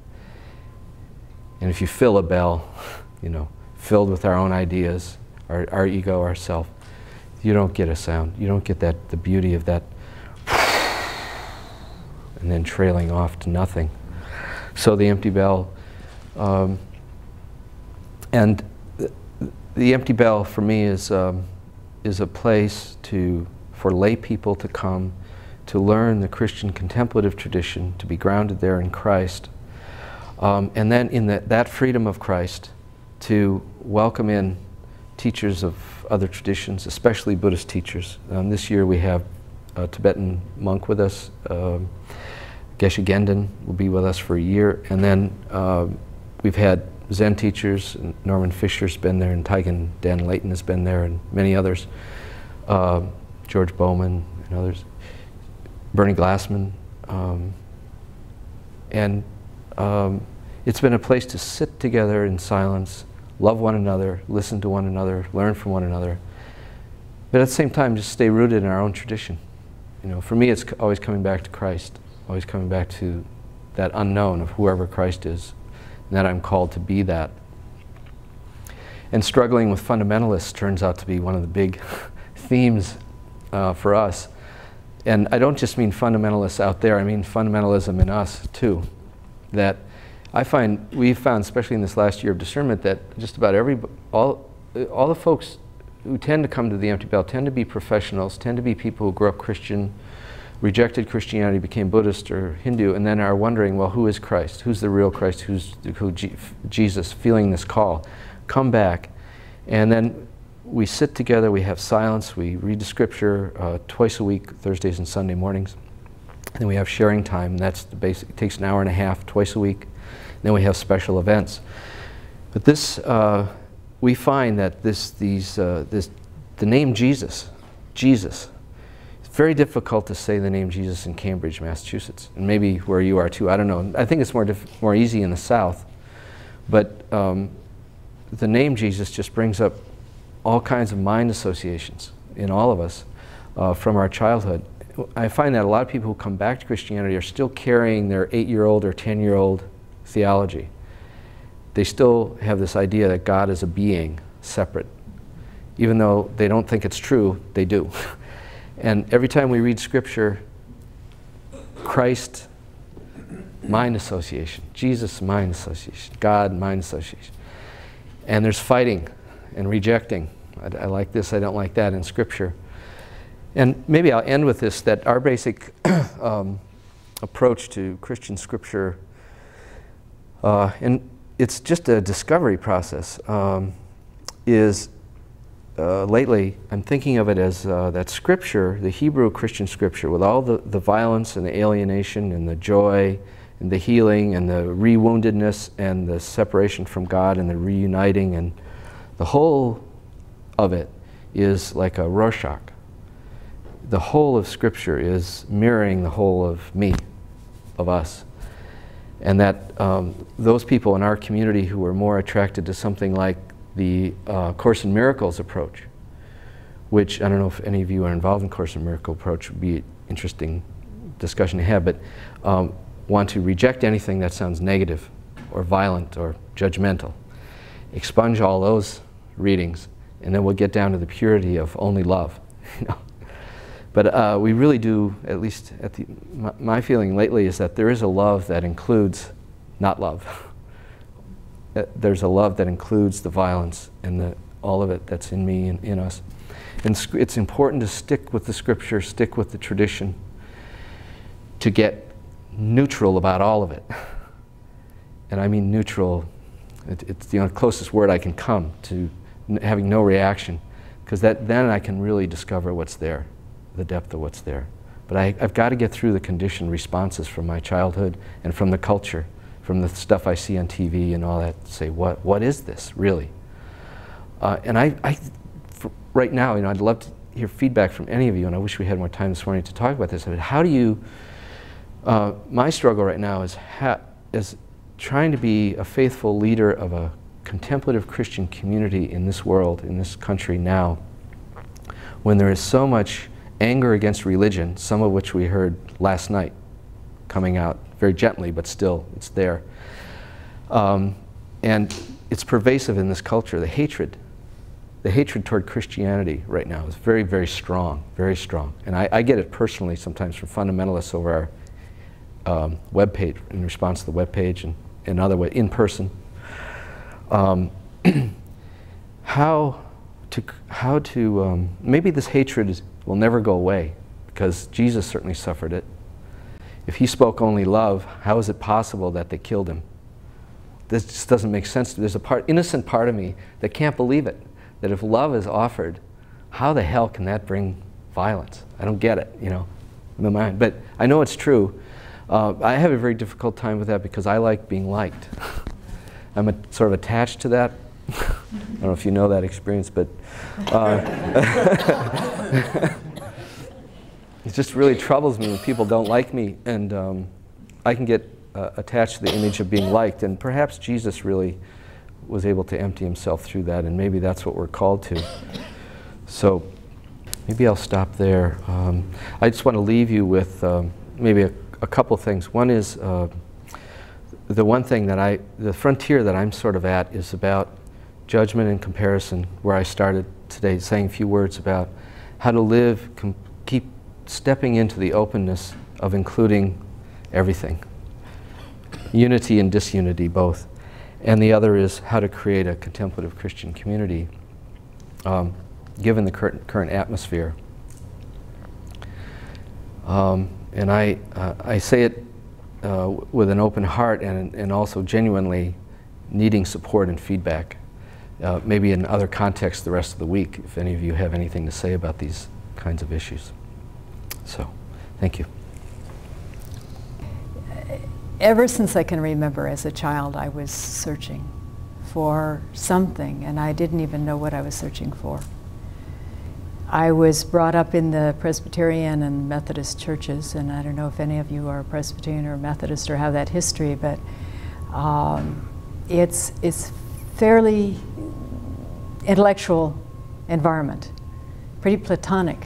And if you fill a bell, you know, filled with our own ideas, our ego, ourself, you don't get a sound. You don't get the beauty of that, and then trailing off to nothing. So the Empty Bell, and the Empty Bell for me is a place for lay people to come to learn the Christian contemplative tradition, to be grounded there in Christ, and then in that freedom of Christ to welcome in teachers of other traditions, especially Buddhist teachers. This year we have a Tibetan monk with us, Geshe Gendon will be with us for a year, and then we've had Zen teachers, and Norman Fisher's been there, and Taigen Dan Layton has been there, and many others, George Bowman and others, Bernie Glassman, and it's been a place to sit together in silence, love one another, listen to one another, learn from one another, but at the same time just stay rooted in our own tradition. You know, for me it's always coming back to Christ, always coming back to that unknown of whoever Christ is, and that I'm called to be that. And struggling with fundamentalists turns out to be one of the big themes for us. And I don't just mean fundamentalists out there, I mean fundamentalism in us too. That we've found, especially in this last year of discernment, that just about all the folks who tend to come to the Empty Bell tend to be professionals, tend to be people who grew up Christian, rejected Christianity, became Buddhist or Hindu, and then are wondering, well, who is Christ? Who's the real Christ? Who's Jesus? Feeling this call. Come back. And then we sit together, we have silence, we read the scripture twice a week, Thursdays and Sunday mornings. And then we have sharing time, and that's the basic. It takes an hour and a half twice a week. And then we have special events. But this, we find that the name Jesus, it's very difficult to say the name Jesus in Cambridge, Massachusetts, and maybe where you are too. I don't know. I think it's more easy in the South, but the name Jesus just brings up all kinds of mind associations in all of us from our childhood. I find that a lot of people who come back to Christianity are still carrying their 8-year-old or 10-year-old theology. They still have this idea that God is a being, separate. Even though they don't think it's true, they do. And every time we read scripture, Christ, mind association, Jesus, mind association, God, mind association. And there's fighting and rejecting. I like this, I don't like that in scripture. And maybe I'll end with this, that our basic approach to Christian scripture, and it's just a discovery process, is lately I'm thinking of it as that scripture, the Hebrew Christian scripture, with all the violence and the alienation and the joy and the healing and the re-woundedness and the separation from God and the reuniting, and the whole of it is like a Rorschach. The whole of Scripture is mirroring the whole of me, of us. And that those people in our community who are more attracted to something like the Course in Miracles approach, which I don't know if any of you are involved in Course in Miracles approach, would be an interesting discussion to have, but want to reject anything that sounds negative or violent or judgmental. Expunge all those readings, and then we'll get down to the purity of only love. You know? But we really do, at least at my feeling lately is that there is a love that includes not love. There's a love that includes the violence and all of it that's in me and in us. And it's important to stick with the Scripture, stick with the tradition, to get neutral about all of it. And I mean neutral, it's the closest word I can come to having no reaction, because then I can really discover what's there, the depth of what's there. But I've got to get through the conditioned responses from my childhood and from the culture, from the stuff I see on TV and all that, to say, what is this, really? And right now, you know, I'd love to hear feedback from any of you, and I wish we had more time this morning to talk about this. But how do you, my struggle right now is trying to be a faithful leader of a contemplative Christian community in this world, in this country now, when there is so much anger against religion, some of which we heard last night coming out very gently, but still it's there. And it's pervasive in this culture. The hatred toward Christianity right now is very, very strong, very strong. And I get it personally sometimes from fundamentalists over our webpage, in response to the webpage and in other ways, in person. How to maybe this hatred will never go away, because Jesus certainly suffered it. If he spoke only love, how is it possible that they killed him? This just doesn't make sense. There's a innocent part of me that can't believe it, that if love is offered, how the hell can that bring violence? I don't get it, you know, in my mind. But I know it's true. I have a very difficult time with that because I like being liked. I'm sort of attached to that. I don't know if you know that experience, but it just really troubles me when people don't like me, and I can get attached to the image of being liked, and perhaps Jesus really was able to empty himself through that, and maybe that's what we're called to. So maybe I'll stop there. I just want to leave you with maybe a couple things. One is the one thing that the frontier that I'm sort of at is about judgment and comparison, where I started today saying a few words about how to live, keep stepping into the openness of including everything, unity and disunity both. And the other is how to create a contemplative Christian community, given the current atmosphere. And I say it with an open heart and also genuinely needing support and feedback. Maybe in other contexts the rest of the week, if any of you have anything to say about these kinds of issues. So, thank you. Ever since I can remember as a child, I was searching for something, and I didn't even know what I was searching for. I was brought up in the Presbyterian and Methodist churches, and I don't know if any of you are Presbyterian or Methodist or have that history, but it's fairly intellectual environment, pretty Platonic,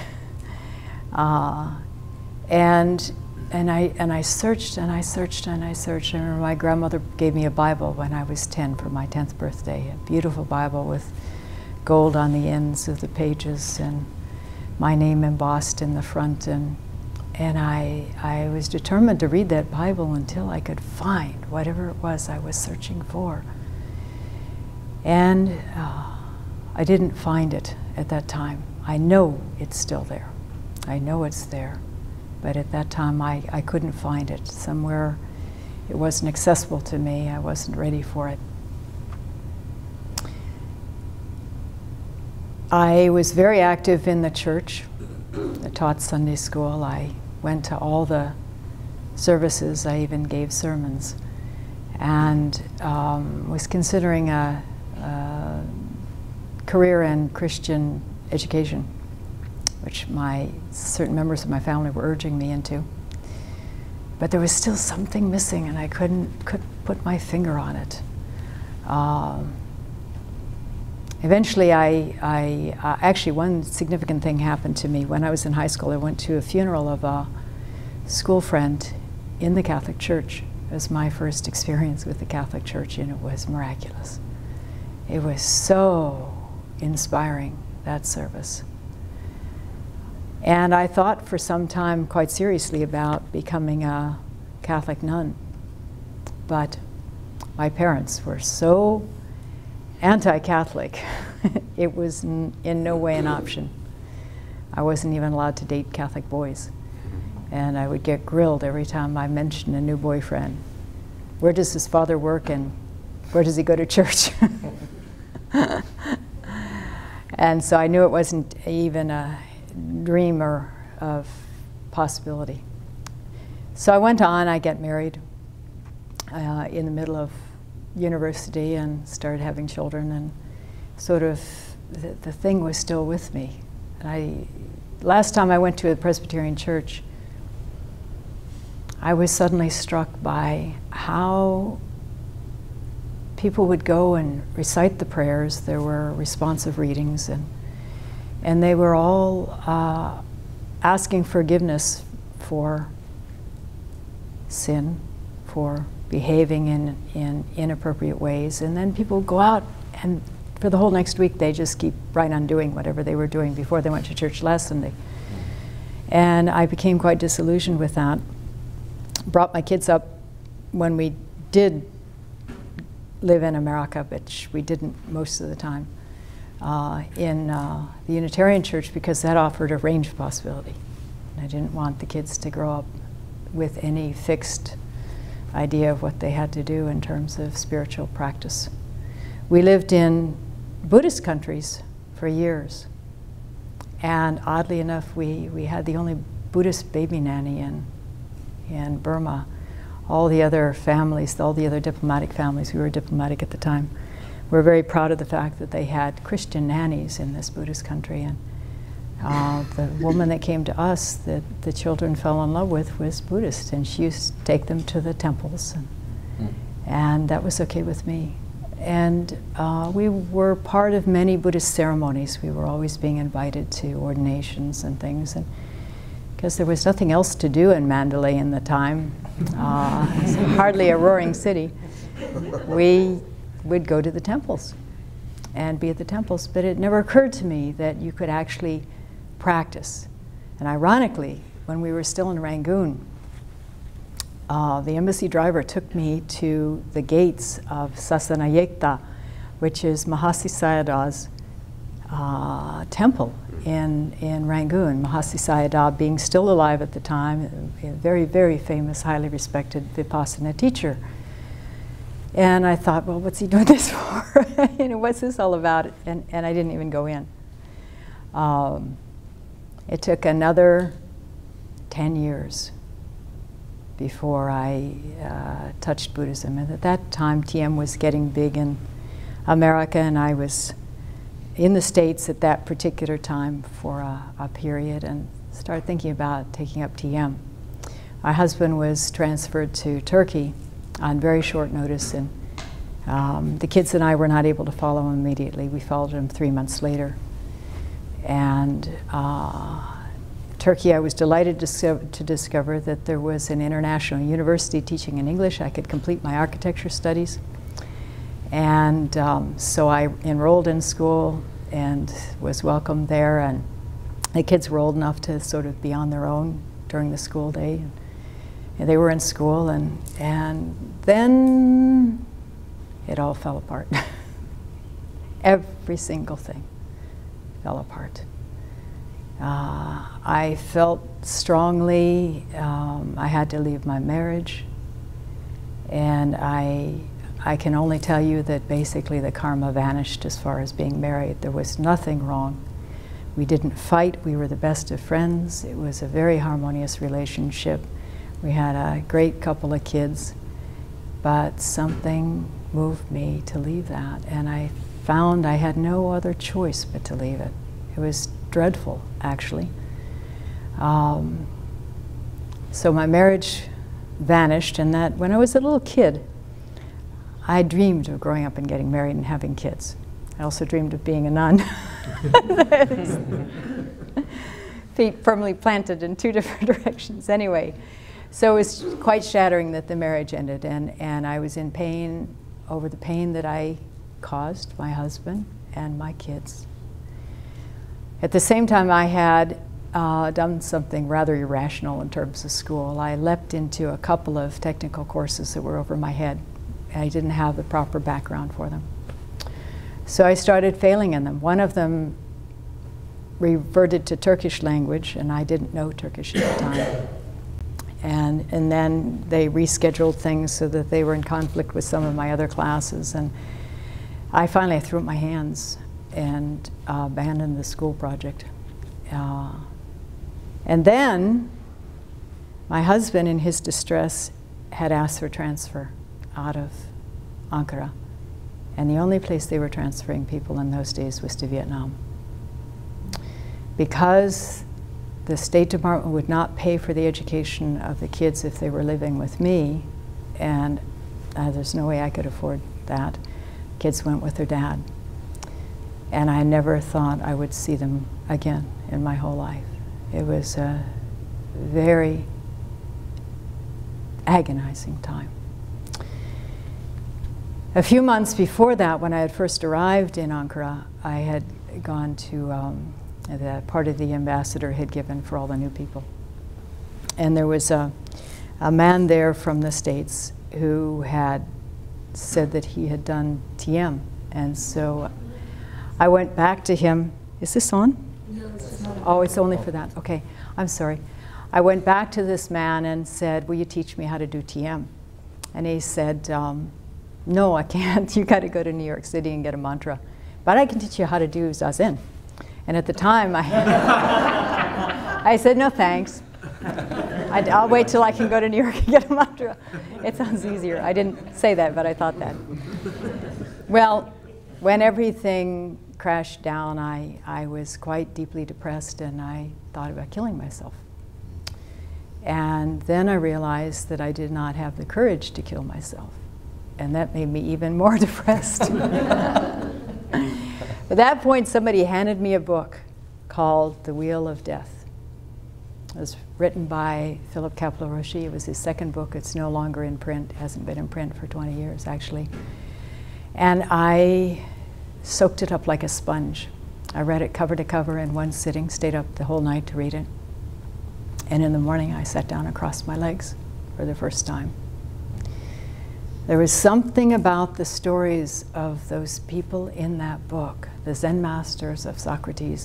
and I searched and I searched and I searched. I remember my grandmother gave me a Bible when I was 10 for my 10th birthday, a beautiful Bible with gold on the ends of the pages and my name embossed in the front, and I was determined to read that Bible until I could find whatever it was I was searching for. And I didn't find it at that time. I know it's still there. I know it's there. But at that time I couldn't find it. Somewhere it wasn't accessible to me. I wasn't ready for it. I was very active in the church. I taught Sunday school. I went to all the services. I even gave sermons, and was considering a career in Christian education, which certain members of my family were urging me into. But there was still something missing, and I couldn't put my finger on it. Eventually, actually, one significant thing happened to me. When I was in high school, I went to a funeral of a school friend in the Catholic Church. It was my first experience with the Catholic Church, and it was miraculous. It was so inspiring, that service. And I thought for some time quite seriously about becoming a Catholic nun. But my parents were so anti-Catholic, it was in no way an option. I wasn't even allowed to date Catholic boys. And I would get grilled every time I mentioned a new boyfriend. Where does his father work, and where does he go to church? And so I knew it wasn't even a dream or of possibility. So I went on, I got married in the middle of university and started having children, and sort of the thing was still with me. Last time I went to a Presbyterian church, I was suddenly struck by how people would go and recite the prayers. There were responsive readings, and they were all asking forgiveness for sin, for behaving in inappropriate ways. And then people go out, and for the whole next week they just keep right on doing whatever they were doing before they went to church last Sunday. And I became quite disillusioned with that. Brought my kids up when we did live in America, which we didn't most of the time, in the Unitarian Church, because that offered a range of possibility. I didn't want the kids to grow up with any fixed idea of what they had to do in terms of spiritual practice. We lived in Buddhist countries for years, and oddly enough, we had the only Buddhist baby nanny in Burma. All the other families, all the other diplomatic families, we were diplomatic at the time, were very proud of the fact that they had Christian nannies in this Buddhist country. And the woman that came to us that the children fell in love with was Buddhist, and she used to take them to the temples, and that was okay with me. And we were part of many Buddhist ceremonies. We were always being invited to ordinations and things, and because there was nothing else to do in Mandalay in the time, it's hardly a roaring city, we would go to the temples and be at the temples. But it never occurred to me that you could actually practice. And ironically, when we were still in Rangoon, the embassy driver took me to the gates of Sasanayekta, which is Mahasi Sayadaw's temple in Rangoon. Mahasi Sayadaw being still alive at the time, a very, very famous, highly respected Vipassana teacher. And I thought, well, what's he doing this for? You know, what's this all about? And I didn't even go in. It took another 10 years before I touched Buddhism. And at that time, TM was getting big in America, and I was in the States at that particular time for a period, and started thinking about taking up TM. My husband was transferred to Turkey on very short notice, and the kids and I were not able to follow him immediately. We followed him 3 months later. And Turkey, I was delighted to discover that there was an international university teaching in English. I could complete my architecture studies. And so I enrolled in school and was welcomed there. And the kids were old enough to sort of be on their own during the school day. And they were in school, and then it all fell apart. Every single thing fell apart. I felt strongly I had to leave my marriage, and I can only tell you that basically the karma vanished as far as being married. There was nothing wrong. We didn't fight. We were the best of friends. It was a very harmonious relationship. We had a great couple of kids, but something moved me to leave that, and I found I had no other choice but to leave it. It was dreadful, actually. So my marriage vanished, and that when I was a little kid, I dreamed of growing up and getting married and having kids. I also dreamed of being a nun. Feet firmly planted in two different directions. Anyway, so it was quite shattering that the marriage ended, and I was in pain over the pain that I caused my husband and my kids. At the same time, I had done something rather irrational in terms of school. I leapt into a couple of technical courses that were over my head. I didn't have the proper background for them. So I started failing in them. One of them reverted to Turkish language, and I didn't know Turkish at the time. And then they rescheduled things so that they were in conflict with some of my other classes. And I finally threw up my hands and abandoned the school project. And then my husband, in his distress, had asked for transfer out of Ankara. And the only place they were transferring people in those days was to Vietnam. Because the State Department would not pay for the education of the kids if they were living with me, and there's no way I could afford that. Kids went with their dad. And I never thought I would see them again in my whole life. It was a very agonizing time. A few months before that, when I had first arrived in Ankara, I had gone to the party the ambassador had given for all the new people. And there was a man there from the States who had said that he had done TM. And so I went back to him. Is this on? No, it's not. Oh, it's only for that. Okay, I'm sorry. I went back to this man and said, will you teach me how to do TM? And he said, no, I can't. You got to go to New York City and get a mantra. But I can teach you how to do Zazen. And at the time, I said, no, thanks. I'll wait till I can go to New York and get a mantra. It sounds easier. I didn't say that, but I thought that. Well, when everything crashed down, I was quite deeply depressed, and I thought about killing myself. And then I realized that I did not have the courage to kill myself. And that made me even more depressed. At that point, somebody handed me a book called The Wheel of Death. It was written by Philip Kapler-Roshi. It was his second book. It's no longer in print. It hasn't been in print for 20 years, actually. And I soaked it up like a sponge. I read it cover to cover in one sitting, stayed up the whole night to read it. And in the morning, I sat down and crossed my legs for the first time. There was something about the stories of those people in that book, the Zen masters of Socrates,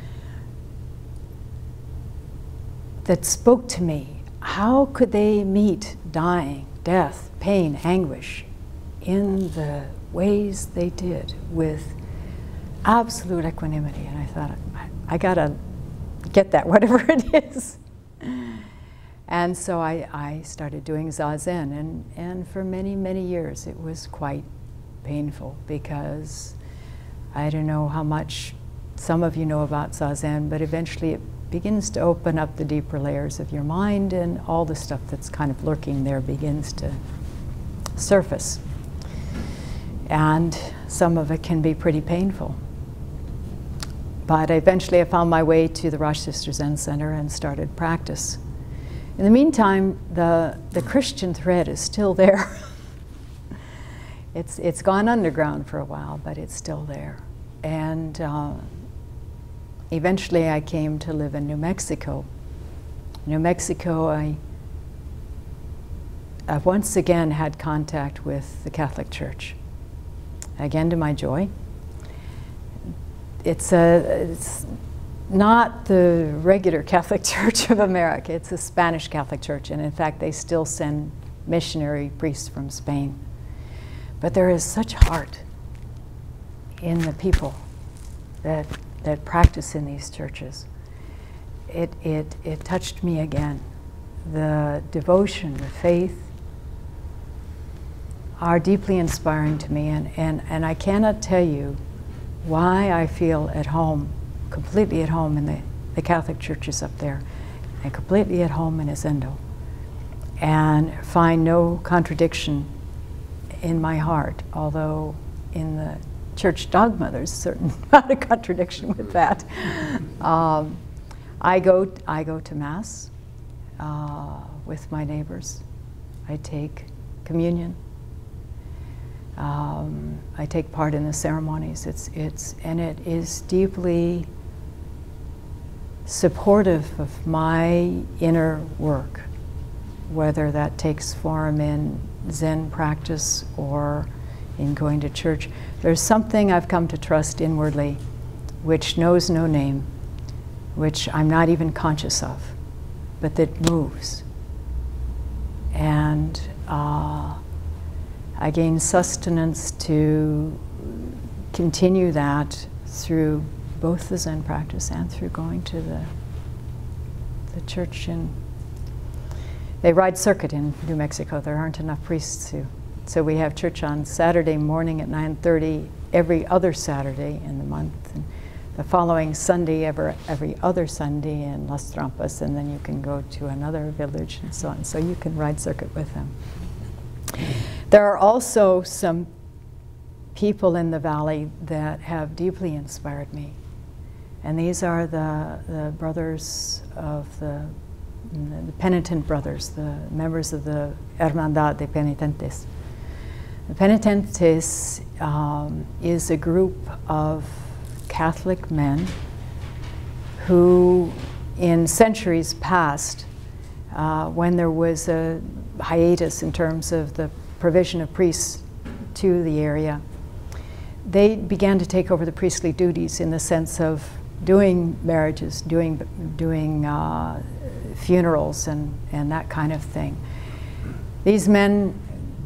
that spoke to me. How could they meet dying, death, pain, anguish in the ways they did with absolute equanimity? And I thought, I gotta get that, whatever it is. And so I started doing Zazen, and for many, many years it was quite painful, because I don't know how much some of you know about Zazen, but eventually it begins to open up the deeper layers of your mind, and all the stuff that's kind of lurking there begins to surface. And some of it can be pretty painful. But eventually I found my way to the Raj Sister Zen Center and started practice. In the meantime, the Christian thread is still there. It's gone underground for a while, but it's still there. And eventually I came to live in New Mexico. New Mexico, I once again had contact with the Catholic Church. Again, to my joy. It's not the regular Catholic Church of America. It's a Spanish Catholic Church, and in fact they still send missionary priests from Spain. But there is such heart in the people that practice in these churches. It touched me again. the devotion, the faith, are deeply inspiring to me, and I cannot tell you why I feel at home, completely at home in the Catholic churches up there, and completely at home in Zendo, and find no contradiction in my heart, although in the church dogma there's a certain amount of contradiction with that. I go to Mass with my neighbors. I take communion. I take part in the ceremonies. And it is deeply supportive of my inner work, whether that takes form in Zen practice or in going to church. There's something I've come to trust inwardly which knows no name, which I'm not even conscious of, but that moves. And I gain sustenance to continue that through both the Zen practice and through going to the church they ride circuit in New Mexico. There aren't enough priests so we have church on Saturday morning at 9:30 every other Saturday in the month, and the following Sunday every other Sunday in Las Trampas, and then you can go to another village and so on. So you can ride circuit with them. There are also some people in the valley that have deeply inspired me, and these are the brothers of the penitent brothers, the members of the Hermandad de Penitentes. The Penitentes is a group of Catholic men who, in centuries past, when there was a hiatus in terms of the provision of priests to the area, they began to take over the priestly duties in the sense of doing marriages, doing funerals and that kind of thing. These men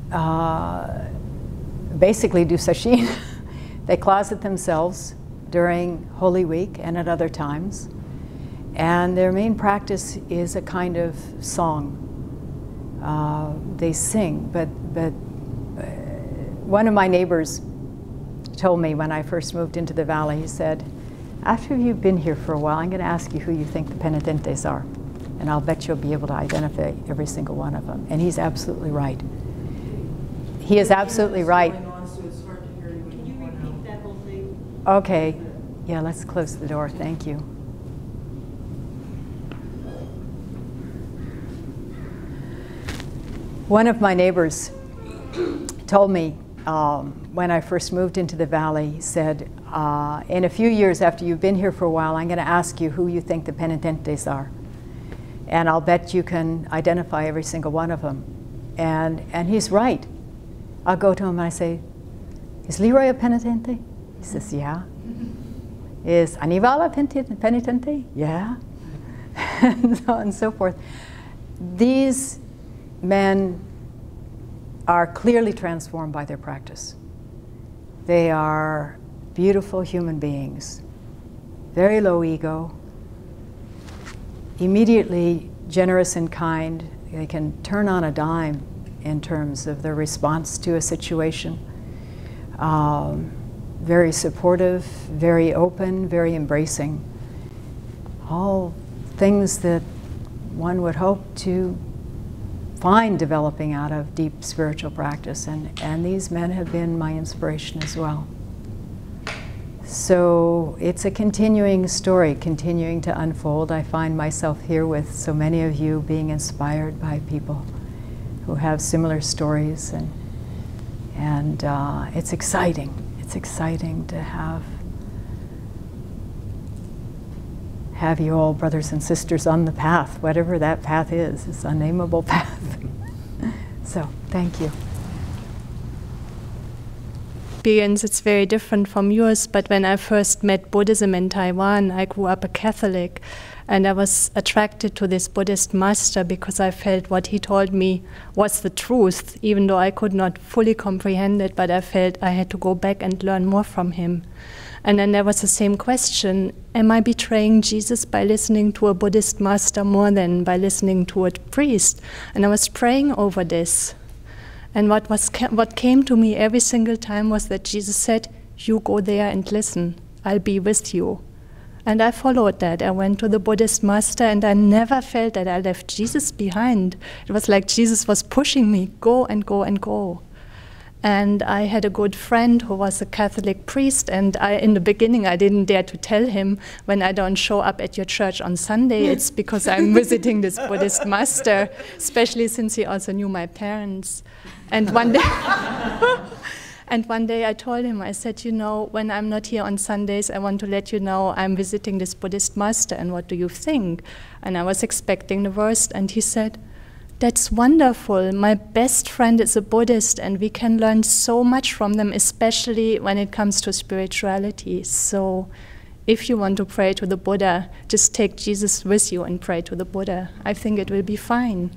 basically do sesshin. They closet themselves during Holy Week and at other times, and their main practice is a kind of song. They sing, but one of my neighbors told me when I first moved into the valley, he said, after you've been here for a while, I'm going to ask you who you think the penitentes are, and I'll bet you'll be able to identify every single one of them. And he's absolutely right. He is absolutely right. Can you repeat that whole thing? Okay. Yeah, let's close the door. Thank you. One of my neighbors told me when I first moved into the valley, he said, in a few years after you've been here for a while, I'm going to ask you who you think the penitentes are. And I'll bet you can identify every single one of them. And he's right. I'll go to him and I say, is Leroy a penitente? He says, yeah. Is Anival a penitente? Yeah. And so on and so forth. These men are clearly transformed by their practice. They are beautiful human beings, very low ego, immediately generous and kind. They can turn on a dime in terms of their response to a situation. Very supportive, very open, very embracing. All things that one would hope to find developing out of deep spiritual practice, and these men have been my inspiration as well. So it's a continuing story, continuing to unfold. I find myself here with so many of you being inspired by people who have similar stories, and it's exciting. It's exciting to have you all, brothers and sisters, on the path, whatever that path is. It's an unnameable path. So, thank you. Experience, it's very different from yours, but when I first met Buddhism in Taiwan, I grew up a Catholic, and I was attracted to this Buddhist master because I felt what he told me was the truth, even though I could not fully comprehend it, but I felt I had to go back and learn more from him. And then there was the same question, am I betraying Jesus by listening to a Buddhist master more than by listening to a priest? And I was praying over this. And what came to me every single time was that Jesus said, you go there and listen, I'll be with you. And I followed that. I went to the Buddhist master and I never felt that I left Jesus behind. It was like Jesus was pushing me, go and go and go. And I had a good friend who was a Catholic priest, and in the beginning I didn't dare to tell him, when I don't show up at your church on Sunday, it's because I'm visiting this Buddhist master, especially since he also knew my parents. And one day, I told him, I said, you know, when I'm not here on Sundays, I want to let you know I'm visiting this Buddhist master, and what do you think? And I was expecting the worst, and he said, that's wonderful. My best friend is a Buddhist, and we can learn so much from them, especially when it comes to spirituality. So if you want to pray to the Buddha, just take Jesus with you and pray to the Buddha. I think it will be fine.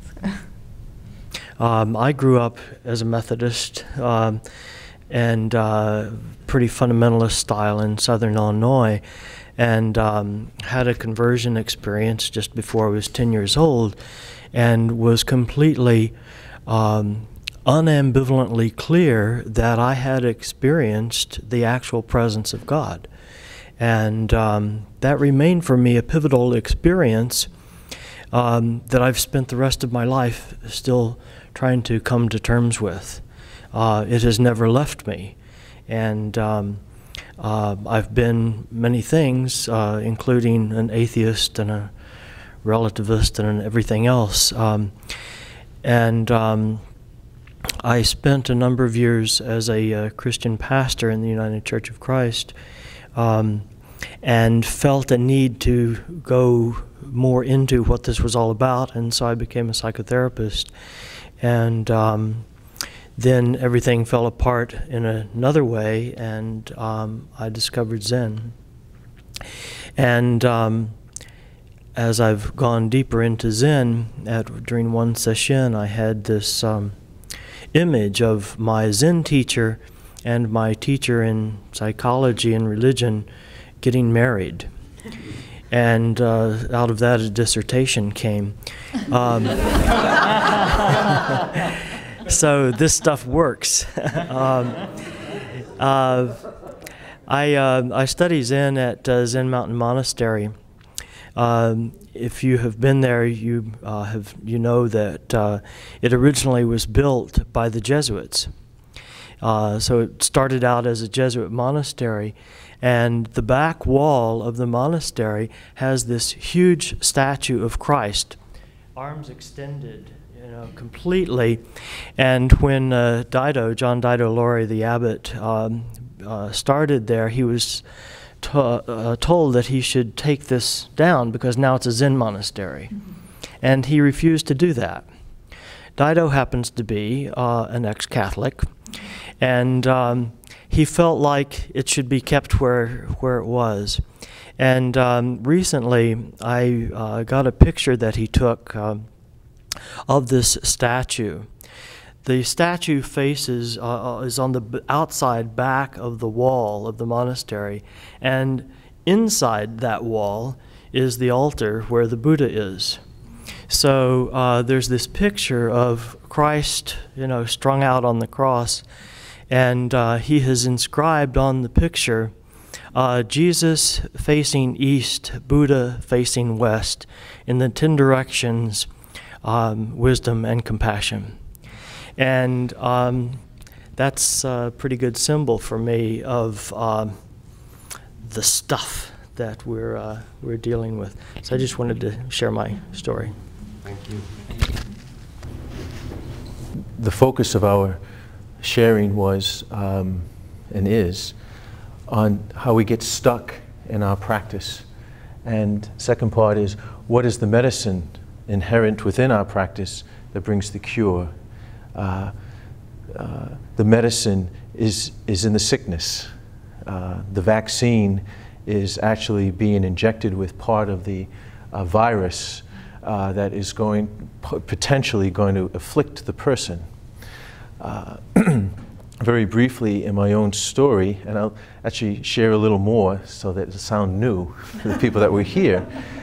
I grew up as a Methodist and pretty fundamentalist style in Southern Illinois, and had a conversion experience just before I was 10 years old, and was completely unambivalently clear that I had experienced the actual presence of God. And that remained for me a pivotal experience that I've spent the rest of my life still trying to come to terms with. It has never left me. And I've been many things, including an atheist and a relativist and everything else. I spent a number of years as a Christian pastor in the United Church of Christ, and felt a need to go more into what this was all about, and so I became a psychotherapist. And then everything fell apart in another way, and I discovered Zen. And as I've gone deeper into Zen, during one session, I had this image of my Zen teacher and my teacher in psychology and religion getting married. And out of that, a dissertation came. So this stuff works. I study Zen at Zen Mountain Monastery. If you have been there, you know that it originally was built by the Jesuits. So it started out as a Jesuit monastery, and the back wall of the monastery has this huge statue of Christ, arms extended, completely. And when John Dido Laurie, the abbot, started there, he was told that he should take this down because now it's a Zen monastery. And he refused to do that. Dido happens to be an ex-Catholic, and he felt like it should be kept where it was. And recently I got a picture that he took of this statue. The statue faces, is on the outside back of the wall of the monastery, and inside that wall is the altar where the Buddha is. So there's this picture of Christ, strung out on the cross, and he has inscribed on the picture, Jesus facing east, Buddha facing west, in the 10 directions, wisdom and compassion. And that's a pretty good symbol for me of the stuff that we're dealing with. So I just wanted to share my story. Thank you. The focus of our sharing was and is on how we get stuck in our practice. And second part is, what is the medicine inherent within our practice that brings the cure? The medicine is in the sickness. The vaccine is actually being injected with part of the virus that is potentially going to afflict the person. very briefly in my own story, and I'll actually share a little more so that it'll sound new to the people that were here.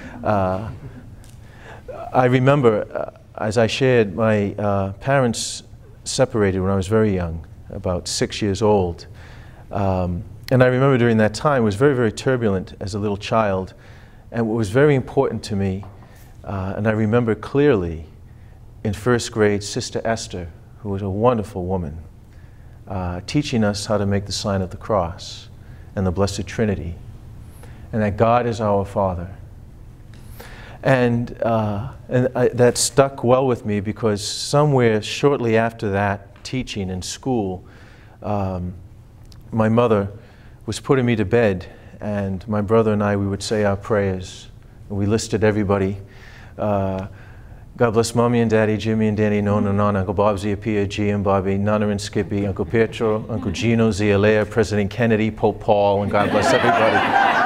I remember, as I shared, my parents separated when I was very young, about 6 years old. And I remember during that time, it was very, very turbulent as a little child. And what was very important to me, and I remember clearly, in first grade, Sister Esther, who was a wonderful woman, teaching us how to make the sign of the cross and the Blessed Trinity, and that God is our Father. And that stuck well with me, because somewhere shortly after that teaching in school, my mother was putting me to bed, and my brother and I, we would say our prayers. And we listed everybody. God bless Mommy and Daddy, Jimmy and Danny, Nona and Nana, Uncle Bob, Zia, Pia, G and Bobby, Nana and Skippy, Uncle Pietro, Uncle Gino, Zia, Leia, President Kennedy, Pope Paul, and God bless everybody.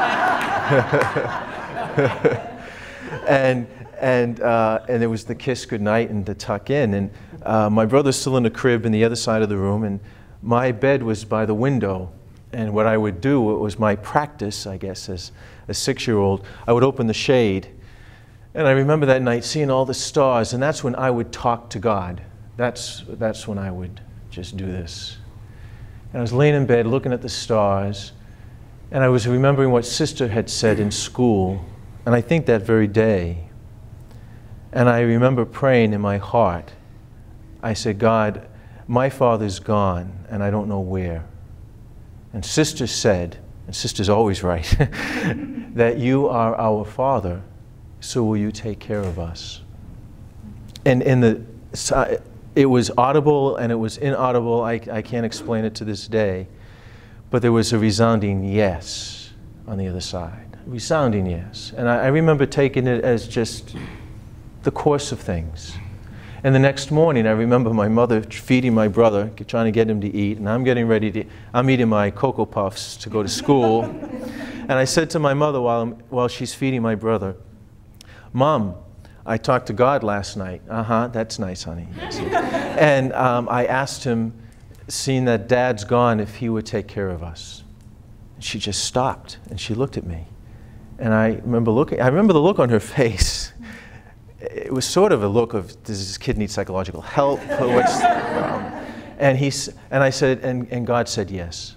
and there was the kiss goodnight and the tuck in. And my brother's still in the crib in the other side of the room, and my bed was by the window. And what I would do, it was my practice, I guess, as a 6-year-old, I would open the shade. And I remember that night seeing all the stars, and that's when I would talk to God. That's when I would just do this. And I was laying in bed looking at the stars, and I was remembering what Sister had said in school, and I think that very day. And I remember praying in my heart. I said, God, my father's gone, and I don't know where. And Sister said, and Sister's always right, that you are our Father, so will you take care of us. And it was audible and it was inaudible. I can't explain it to this day. But there was a resounding yes on the other side. A resounding yes. And I remember taking it as just the course of things. And the next morning, I remember my mother feeding my brother, trying to get him to eat, and I'm getting ready to, I'm eating my Cocoa Puffs to go to school. And I said to my mother while she's feeding my brother, Mom, I talked to God last night. That's nice, honey. And I asked him, seeing that Dad's gone, if he would take care of us. And she just stopped, and she looked at me. And I remember the look on her face. It was sort of a look of, does this kid need psychological help? And I said, and God said yes.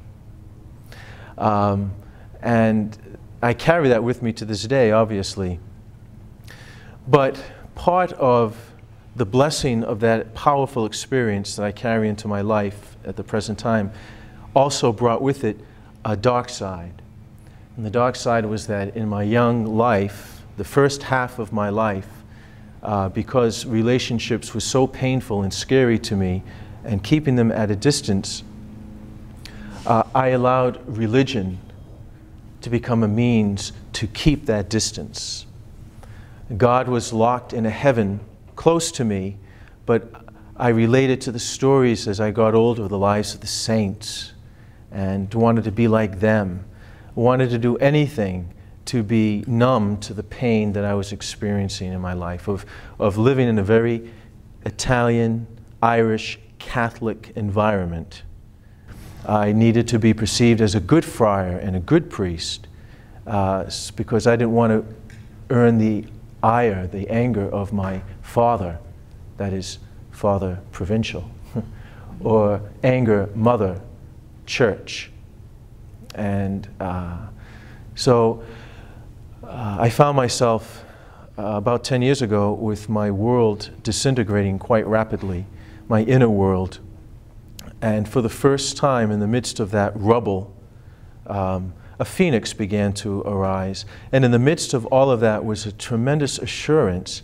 And I carry that with me to this day, obviously. But part of the blessing of that powerful experience that I carry into my life at the present time also brought with it a dark side. And the dark side was that in my young life, the first half of my life, because relationships were so painful and scary to me, and keeping them at a distance, I allowed religion to become a means to keep that distance. God was locked in a heaven close to me, but I related to the stories as I got older of the lives of the saints and wanted to be like them, wanted to do anything to be numb to the pain that I was experiencing in my life, of living in a very Italian, Irish, Catholic environment. I needed to be perceived as a good friar and a good priest because I didn't want to earn the ire, the anger of my father, that is, Father Provincial, or anger Mother Church. And so I found myself about 10 years ago with my world disintegrating quite rapidly, my inner world. And for the first time in the midst of that rubble, a phoenix began to arise. And in the midst of all of that was a tremendous assurance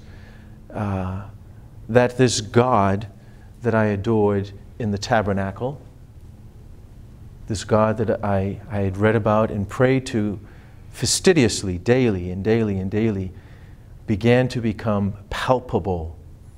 that this God that I adored in the tabernacle, this God that I had read about and prayed to fastidiously, daily and daily and daily, began to become palpable.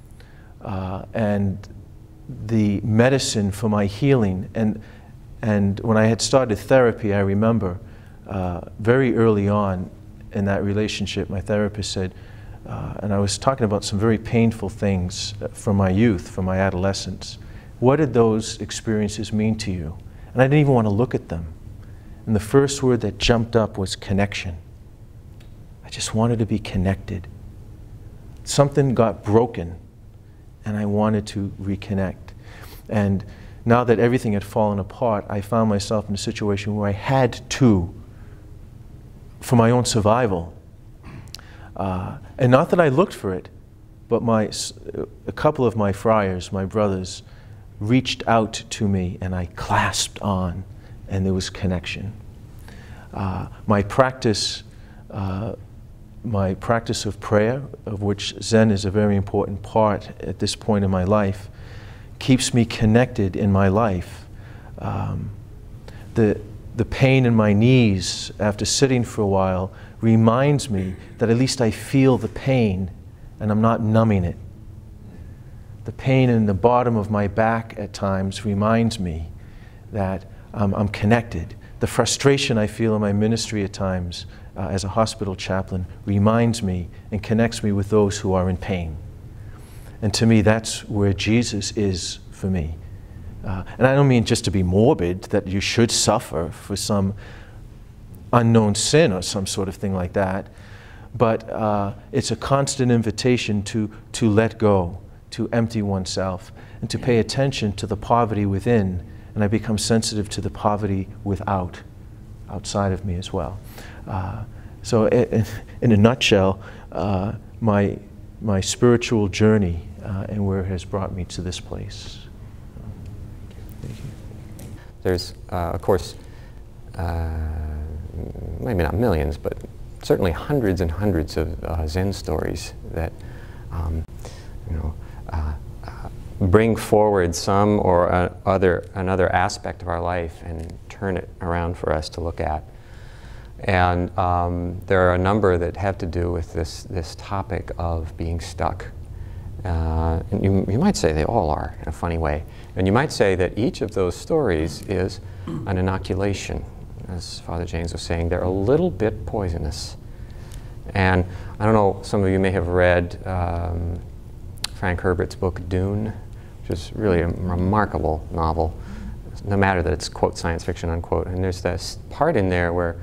And the medicine for my healing. And when I had started therapy, I remember very early on in that relationship, my therapist said, and I was talking about some very painful things from my youth, from my adolescence. what did those experiences mean to you? And I didn't even want to look at them. And the first word that jumped up was connection. I just wanted to be connected. Something got broken, and I wanted to reconnect. And now that everything had fallen apart, I found myself in a situation where I had to, for my own survival. And not that I looked for it, but a couple of my friars, my brothers, reached out to me, and I clasped on, and there was connection. My practice of prayer, of which Zen is a very important part at this point in my life, keeps me connected in my life. The pain in my knees after sitting for a while reminds me that at least I feel the pain and I'm not numbing it. The pain in the bottom of my back at times reminds me that I'm connected. The frustration I feel in my ministry at times as a hospital chaplain reminds me and connects me with those who are in pain. And to me, that's where Jesus is for me. And I don't mean just to be morbid, that you should suffer for some unknown sin or some sort of thing like that, but it's a constant invitation to let go, to empty oneself, and to pay attention to the poverty within, and I become sensitive to the poverty outside of me as well. So in a nutshell, my spiritual journey and where it has brought me to this place. Thank you. There's, of course, maybe not millions, but certainly hundreds and hundreds of Zen stories that bring forward some or another aspect of our life and turn it around for us to look at. And there are a number that have to do with this topic of being stuck. And you might say they all are, in a funny way. And you might say that each of those stories is an inoculation. As Father James was saying, they're a little bit poisonous. And I don't know, some of you may have read Frank Herbert's book, Dune, which is really a remarkable novel, no matter that it's, quote, science fiction, unquote. And there's this part in there where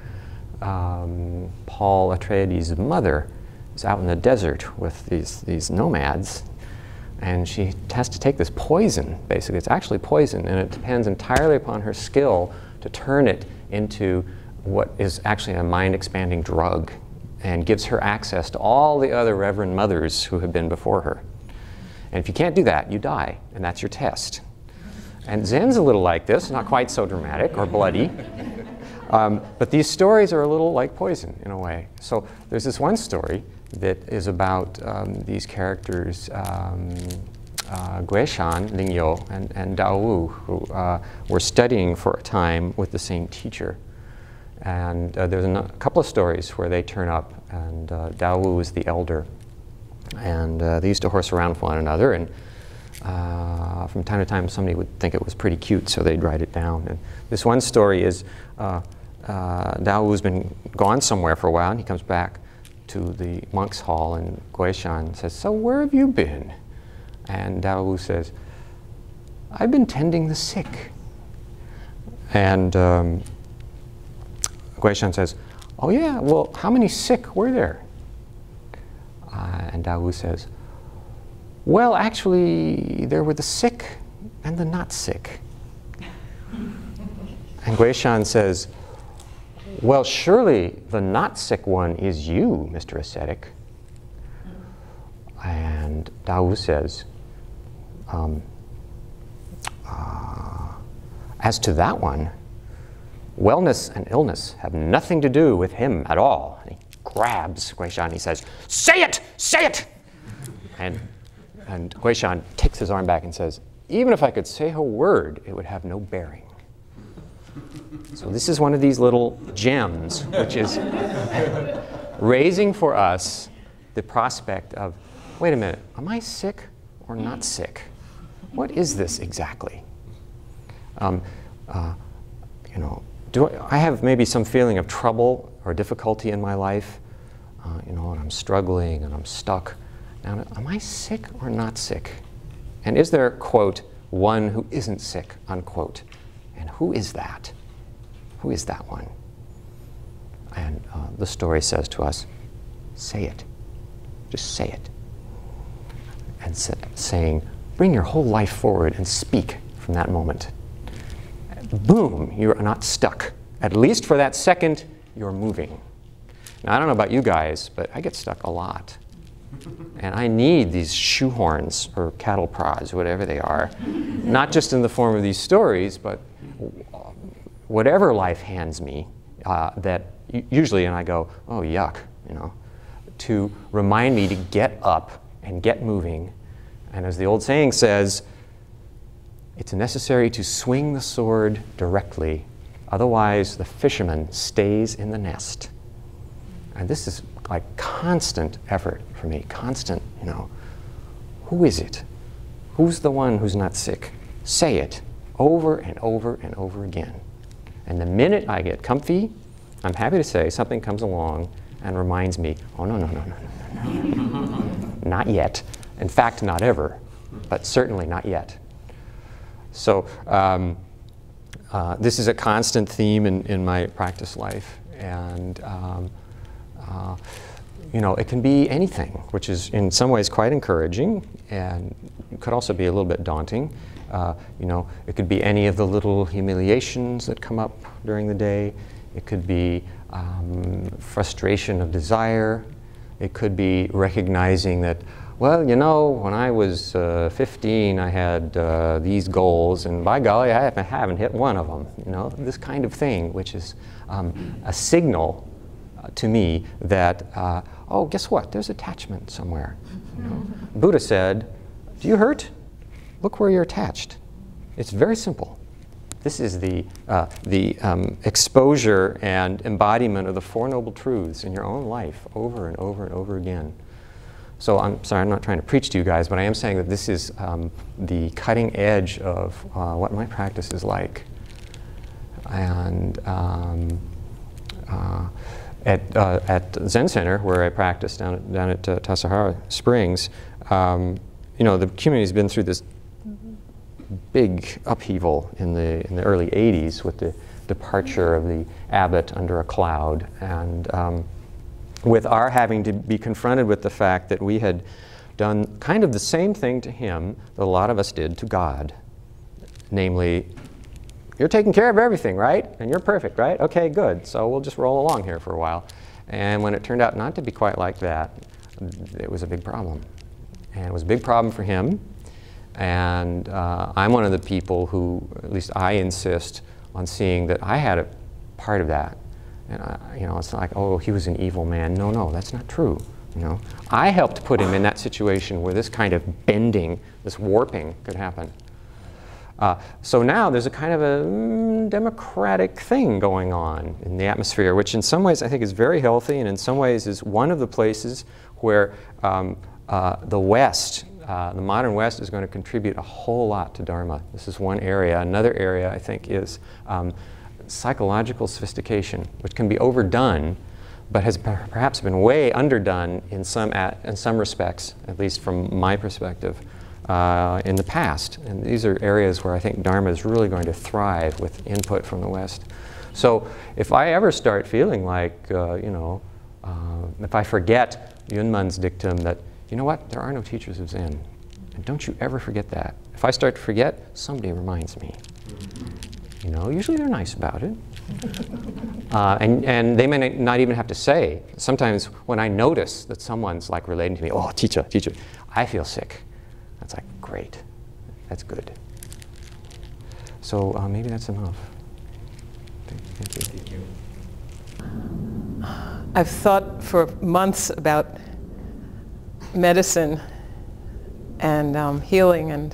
Paul Atreides' mother is out in the desert with these nomads, and she has to take this poison, basically. It's actually poison, and it depends entirely upon her skill to turn it into what is actually a mind-expanding drug, and gives her access to all the other Reverend Mothers who have been before her. And if you can't do that, you die, and that's your test. And Zen's a little like this, not quite so dramatic or bloody. But these stories are a little like poison in a way. So there's this one story that is about these characters, Guishan, Lingyo, and Dao Wu, who were studying for a time with the same teacher. And there's a couple of stories where they turn up, and Dao Wu is the elder. And they used to horse around with one another, and from time to time somebody would think it was pretty cute, so they'd write it down. And this one story is Dao Wu's been gone somewhere for a while, and he comes back to the monk's hall, and Guishan says, "So where have you been?" And Dao Wu says, "I've been tending the sick." And Guishan says, "Oh yeah, well, how many sick were there?" And Dao Wu says, "Well, actually, there were the sick and the not sick." And Guishan says, "Well, surely the not sick one is you, Mr. Ascetic." And Dao Wu says, "As to that one, wellness and illness have nothing to do with him at all." And he grabs Guishan and he says, "Say it! Say it!" And Guishan takes his arm back and says, "Even if I could say a word, it would have no bearing." So this is one of these little gems, which is raising for us the prospect of, wait a minute, am I sick or not sick? What is this exactly? I have maybe some feeling of trouble or difficulty in my life, and I'm struggling and I'm stuck. Now, am I sick or not sick? And is there, quote, one who isn't sick, unquote. And who is that? Who is that one? And the story says to us, say it. Just say it. And saying, bring your whole life forward and speak from that moment. Boom, you're not stuck. At least for that second, you're moving. Now, I don't know about you guys, but I get stuck a lot. And I need these shoehorns or cattle prods, whatever they are, not just in the form of these stories, but whatever life hands me, that usually, and I go, oh, yuck, you know, to remind me to get up and get moving. And as the old saying says, it's necessary to swing the sword directly, otherwise the fisherman stays in the nest. And this is like constant effort for me, constant, you know. Who is it? Who's the one who's not sick? Say it over and over and over again. And the minute I get comfy, I'm happy to say something comes along and reminds me, oh, no, no, no, no, no, no, no. Not yet. In fact, not ever, but certainly not yet. So this is a constant theme in my practice life. And you know, it can be anything, which is in some ways quite encouraging, and it could also be a little bit daunting. You know, it could be any of the little humiliations that come up during the day. It could be frustration of desire. It could be recognizing that, well, you know, when I was 15, I had these goals, and by golly, I haven't hit one of them. You know, this kind of thing, which is a signal to me that, oh, guess what? There's attachment somewhere. You know? Buddha said, do you hurt? Look where you're attached. It's very simple. This is the exposure and embodiment of the Four Noble Truths in your own life over and over and over again. So I'm sorry, I'm not trying to preach to you guys, but I am saying that this is the cutting edge of what my practice is like. And at Zen Center, where I practice down at Tassajara Springs, you know, the community's been through this big upheaval in the early 80s with the departure of the abbot under a cloud, and with our having to be confronted with the fact that we had done kind of the same thing to him that a lot of us did to God. Namely, you're taking care of everything, right? And you're perfect, right? Okay, good. So we'll just roll along here for a while. And when it turned out not to be quite like that, it was a big problem. And it was a big problem for him. And I'm one of the people who, at least I insist on seeing that I had a part of that. And you know, it's not like, oh, he was an evil man. No, no, that's not true. You know, I helped put him in that situation where this kind of bending, this warping could happen. So now there's a kind of a democratic thing going on in the atmosphere, which in some ways I think is very healthy, and in some ways is one of the places where the West, the modern West, is going to contribute a whole lot to Dharma. This is one area. Another area, I think, is psychological sophistication, which can be overdone, but has perhaps been way underdone in some respects, at least from my perspective, in the past. And these are areas where I think Dharma is really going to thrive with input from the West. So if I ever start feeling like, you know, if I forget Yunman's dictum that, you know what, there are no teachers of Zen. And don't you ever forget that. If I start to forget, somebody reminds me. You know, usually they're nice about it. And they may not even have to say. Sometimes when I notice that someone's like relating to me, oh, teacher, teacher, I feel sick. That's like, great, that's good. So maybe that's enough. Thank you. I've thought for months about medicine and healing, and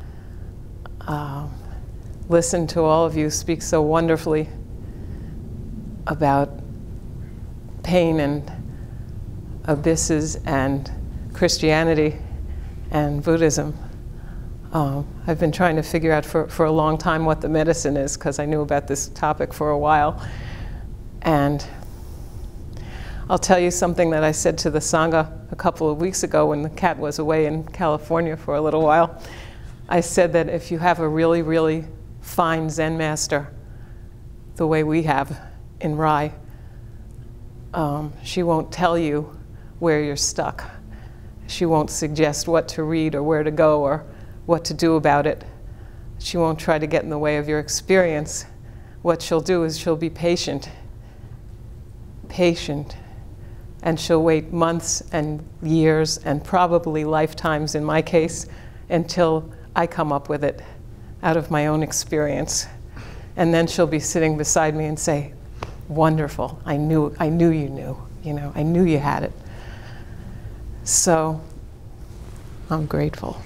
listened to all of you speak so wonderfully about pain and abysses and Christianity and Buddhism. I've been trying to figure out for a long time what the medicine is, because I knew about this topic for a while. And I'll tell you something that I said to the Sangha a couple of weeks ago when the cat was away in California for a little while. I said that if you have a really, really fine Zen master, the way we have in Rai, she won't tell you where you're stuck. She won't suggest what to read or where to go or what to do about it. She won't try to get in the way of your experience. What she'll do is she'll be patient, and she'll wait months and years and probably lifetimes in my case until I come up with it out of my own experience. And then she'll be sitting beside me and say, wonderful, I knew you knew, I knew you had it. So I'm grateful.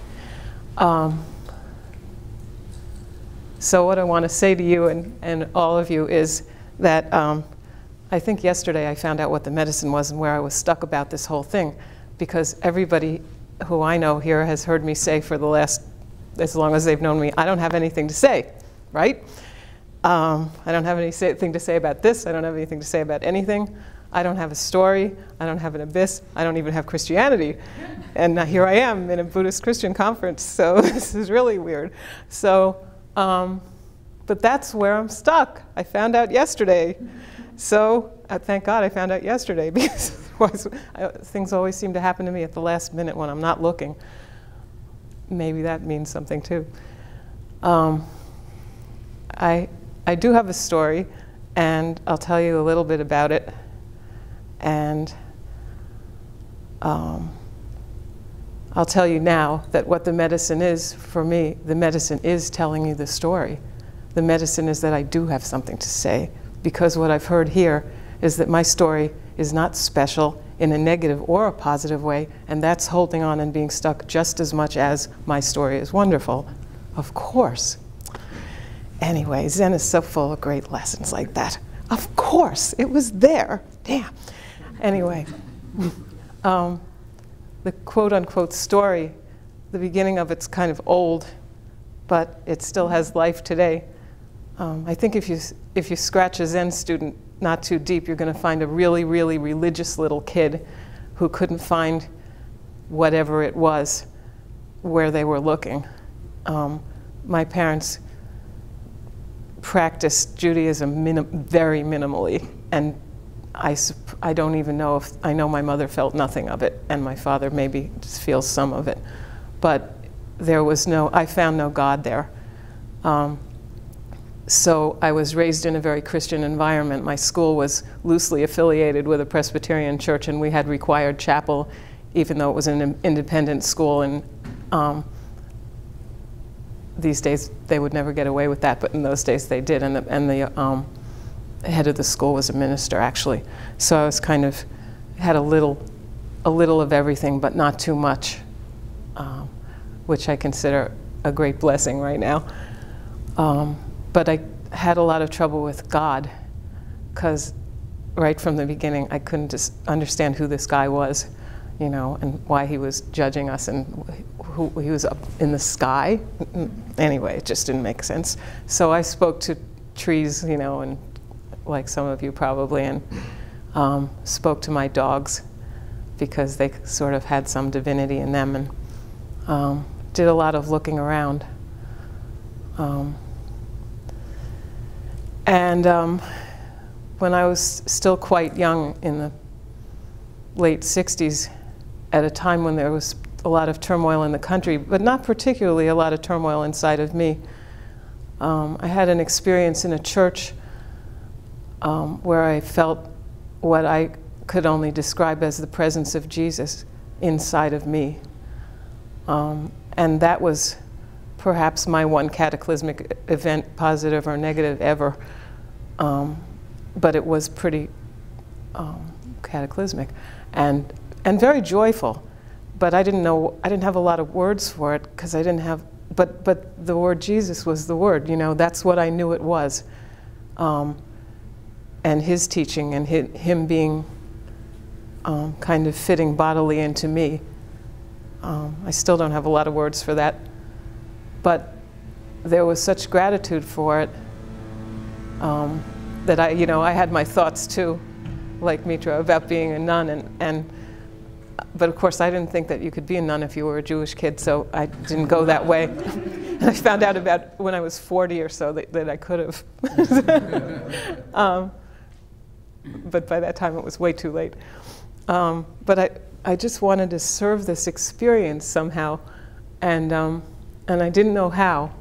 So what I want to say to you and all of you is that I think yesterday I found out what the medicine was and where I was stuck about this whole thing, because everybody who I know here has heard me say for the last, as long as they've known me, I don't have anything to say, right? I don't have anything to say about this. I don't have anything to say about anything. I don't have a story. I don't have an abyss. I don't even have Christianity. And here I am in a Buddhist-Christian conference, so this is really weird. So, but that's where I'm stuck. I found out yesterday. So thank God I found out yesterday, because things always seem to happen to me at the last minute when I'm not looking. Maybe that means something too. I do have a story, and I'll tell you a little bit about it. And I'll tell you now that what the medicine is for me, the medicine is telling you the story. The medicine is that I do have something to say, because what I've heard here is that my story is not special in a negative or a positive way, and that's holding on and being stuck just as much as my story is wonderful. Of course. Anyway, Zen is so full of great lessons like that. Of course, it was there. Damn. Anyway, the quote-unquote story, the beginning of it's kind of old, but it still has life today. I think if you scratch a Zen student not too deep, you're going to find a really, really religious little kid who couldn't find whatever it was where they were looking. My parents practiced Judaism very minimally, and I don't even know if, I know my mother felt nothing of it, and my father maybe just feels some of it. But there was no, I found no God there. So I was raised in a very Christian environment. My school was loosely affiliated with a Presbyterian church, and we had required chapel, even though it was an independent school. And these days they would never get away with that, but in those days they did. And the head of the school was a minister, actually. So I was kind of, had a little of everything, but not too much, which I consider a great blessing right now. But I had a lot of trouble with God, because right from the beginning I couldn't just understand who this guy was, and why he was judging us, and who he was up in the sky. Anyway, it just didn't make sense. So I spoke to trees, and like some of you probably, and spoke to my dogs, because they sort of had some divinity in them, and did a lot of looking around. When I was still quite young, in the late 60s, at a time when there was a lot of turmoil in the country, but not particularly a lot of turmoil inside of me, I had an experience in a church where I felt what I could only describe as the presence of Jesus inside of me. And that was perhaps my one cataclysmic event, positive or negative, ever. But it was pretty cataclysmic and very joyful. But I didn't have a lot of words for it, because I didn't have, but the word Jesus was the word, that's what I knew it was. And his teaching and him being kind of fitting bodily into me. I still don't have a lot of words for that, but there was such gratitude for it that I had my thoughts too, like Mitra, about being a nun, and But of course, I didn't think that you could be a nun if you were a Jewish kid, so I didn't go that way. And I found out about when I was 40 or so that I could have. But by that time, it was way too late. But I just wanted to serve this experience somehow, and I didn't know how.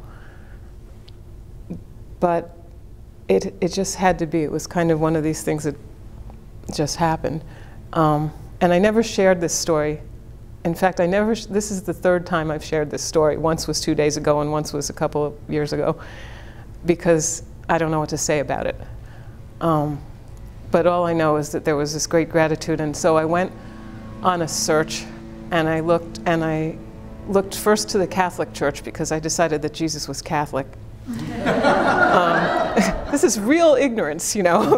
But it just had to be. It was kind of one of these things that just happened. And I never shared this story. In fact, this is the third time I've shared this story. Once was 2 days ago, and once was a couple of years ago, because I don't know what to say about it. But all I know is that there was this great gratitude, and so I went on a search, and I looked first to the Catholic Church because I decided that Jesus was Catholic. This is real ignorance, you know,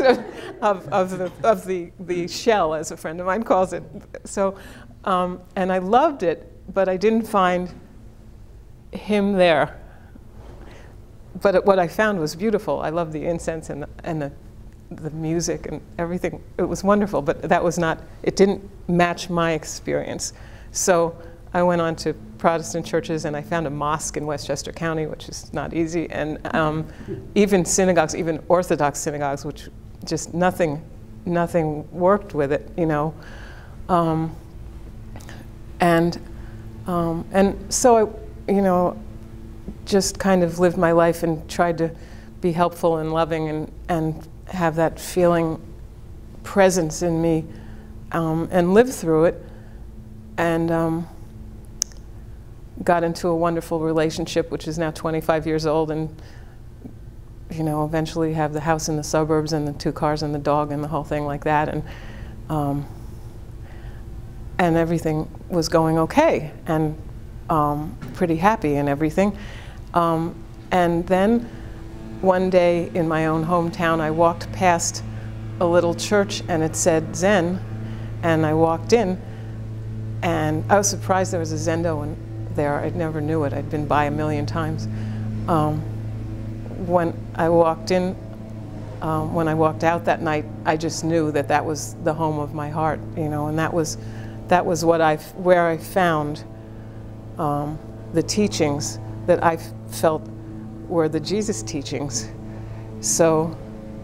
of the shell, as a friend of mine calls it. So, and I loved it, but I didn't find him there. But what I found was beautiful. I loved the incense and the music and everything. It was wonderful, but that was not, it didn't match my experience. So I went on to Protestant churches, and I found a mosque in Westchester County, which is not easy, and even synagogues, even Orthodox synagogues, which just nothing worked with it, you know. And so I, you know, just kind of lived my life and tried to be helpful and loving and have that feeling presence in me, and live through it, and got into a wonderful relationship, which is now 25 years old, and you know, eventually have the house in the suburbs and the 2 cars and the dog and the whole thing like that, and everything was going okay, and pretty happy and everything. And then one day in my own hometown, I walked past a little church and it said Zen, and I walked in, and I was surprised there was a Zendo in there. I never knew it. I'd been by a million times. When I walked in, when I walked out that night, I just knew that that was the home of my heart, you know, and that was where I found the teachings that I felt were the Jesus teachings. So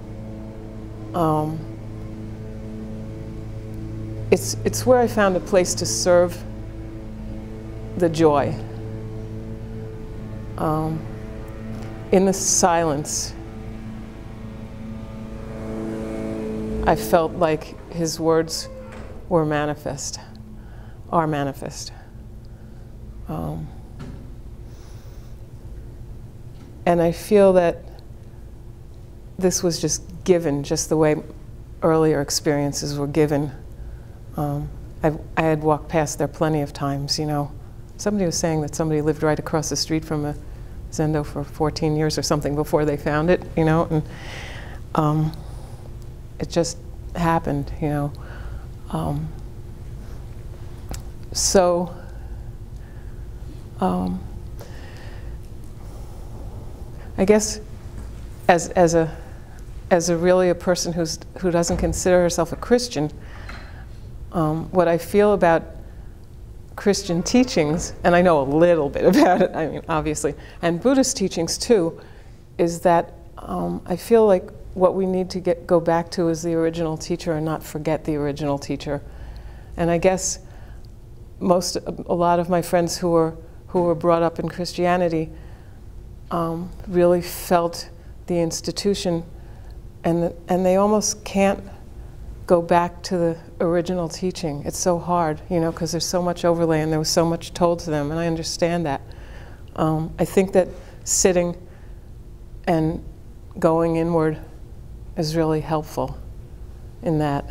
it's where I found a place to serve the joy. In the silence, I felt like his words were manifest, are manifest. And I feel that this was just given, just the way earlier experiences were given. I had walked past there plenty of times, you know. Somebody was saying that somebody lived right across the street from a Zendo for 14 years or something before they found it, you know, and it just happened, you know. So I guess as a really a person who doesn't consider herself a Christian, what I feel about Christian teachings, and I know a little bit about it, I mean, obviously, and Buddhist teachings too, is that I feel like what we need to go back to is the original teacher and not forget the original teacher. And I guess a lot of my friends who were brought up in Christianity really felt the institution, and they almost can't go back to the original teaching. It's so hard, you know, because there's so much overlay and there was so much told to them, and I understand that. I think that sitting and going inward is really helpful in that.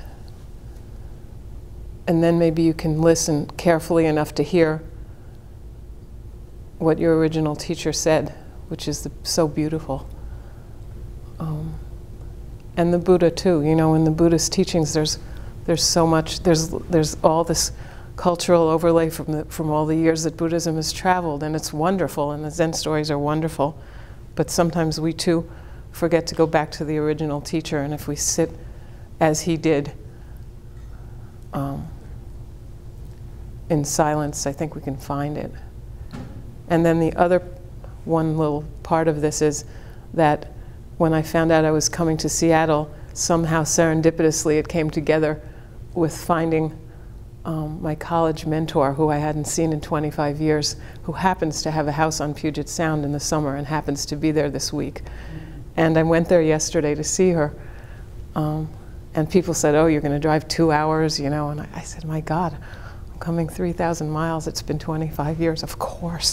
And then maybe you can listen carefully enough to hear what your original teacher said, which is so beautiful. And the Buddha too, you know, in the Buddhist teachings there's so much, there's all this cultural overlay from all the years that Buddhism has traveled, and it's wonderful, and the Zen stories are wonderful. But sometimes we too forget to go back to the original teacher, and if we sit as he did, in silence, I think we can find it. And then the other one little part of this is that when I found out I was coming to Seattle, somehow serendipitously it came together with finding my college mentor, who I hadn't seen in 25 years, who happens to have a house on Puget Sound in the summer and happens to be there this week. And I went there yesterday to see her. And people said, oh, you're going to drive 2 hours, you know. And I said, my God, I'm coming 3,000 miles. It's been 25 years, of course.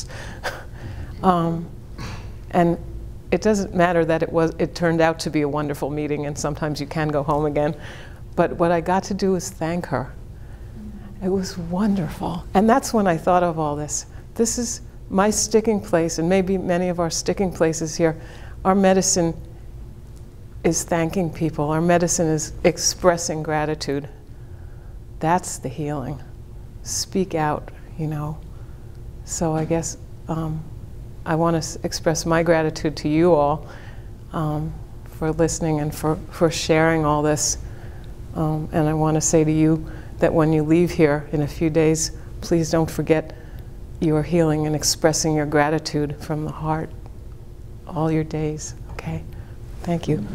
And it doesn't matter that it turned out to be a wonderful meeting, and sometimes you can go home again. But what I got to do was thank her. It was wonderful. And that's when I thought of all this. This is my sticking place, and maybe many of our sticking places here. Our medicine is thanking people. Our medicine is expressing gratitude. That's the healing. Speak out, you know. So I guess I want to express my gratitude to you all for listening and for sharing all this. And I want to say to you that when you leave here in a few days, please don't forget you are healing and expressing your gratitude from the heart all your days, okay? Thank you.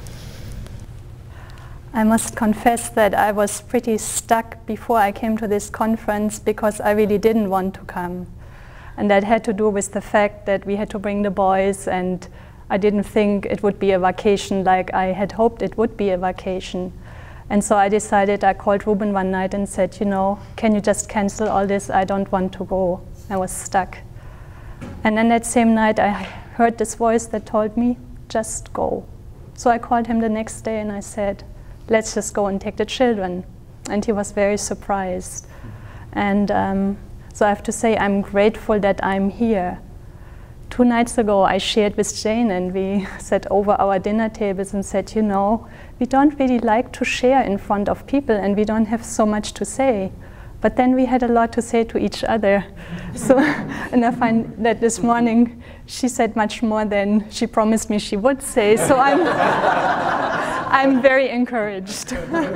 I must confess that I was pretty stuck before I came to this conference because I really didn't want to come. And that had to do with the fact that we had to bring the boys, and I didn't think it would be a vacation like I had hoped it would be a vacation. And so I decided, I called Ruben one night and said, you know, can you just cancel all this? I don't want to go. I was stuck. And then that same night I heard this voice that told me, just go. So I called him the next day and I said, let's just go and take the children. And he was very surprised. And so I have to say, I'm grateful that I'm here. 2 nights ago, I shared with Jane, and we sat over our dinner tables and said, you know, we don't really like to share in front of people, and we don't have so much to say. But then we had a lot to say to each other. So, and I find that this morning, she said much more than she promised me she would say. So I'm very encouraged.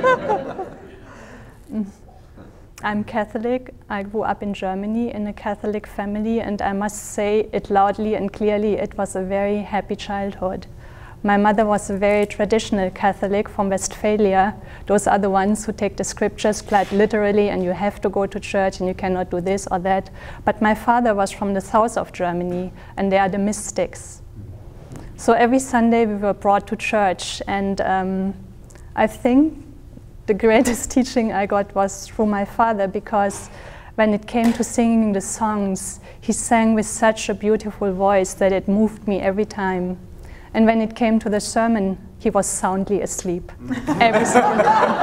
I'm Catholic. I grew up in Germany in a Catholic family, and I must say it loudly and clearly, it was a very happy childhood. My mother was a very traditional Catholic from Westphalia. Those are the ones who take the scriptures quite literally, and you have to go to church and you cannot do this or that. But my father was from the south of Germany, and they are the mystics. So every Sunday we were brought to church, and I think the greatest teaching I got was through my father, because when it came to singing the songs, he sang with such a beautiful voice that it moved me every time. And when it came to the sermon, he was soundly asleep every single time.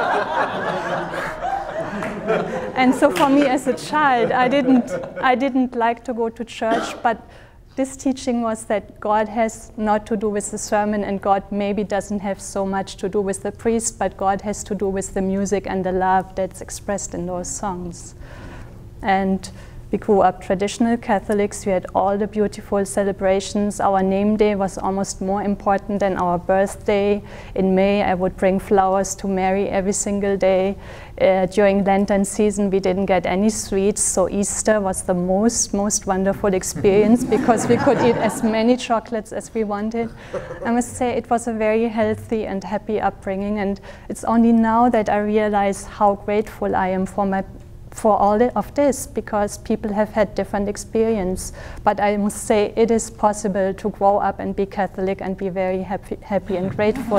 And so for me as a child, I didn't like to go to church, but this teaching was that God has not to do with the sermon, and God maybe doesn't have so much to do with the priest, but God has to do with the music and the love that's expressed in those songs. And we grew up traditional Catholics. We had all the beautiful celebrations. Our name day was almost more important than our birthday. In May, I would bring flowers to Mary every single day. During Lenten season, we didn't get any sweets, so Easter was the most wonderful experience because we could eat as many chocolates as we wanted. I must say it was a very healthy and happy upbringing, and it's only now that I realize how grateful I am for all of this, because people have had different experience. But I must say it is possible to grow up and be Catholic and be very happy and grateful.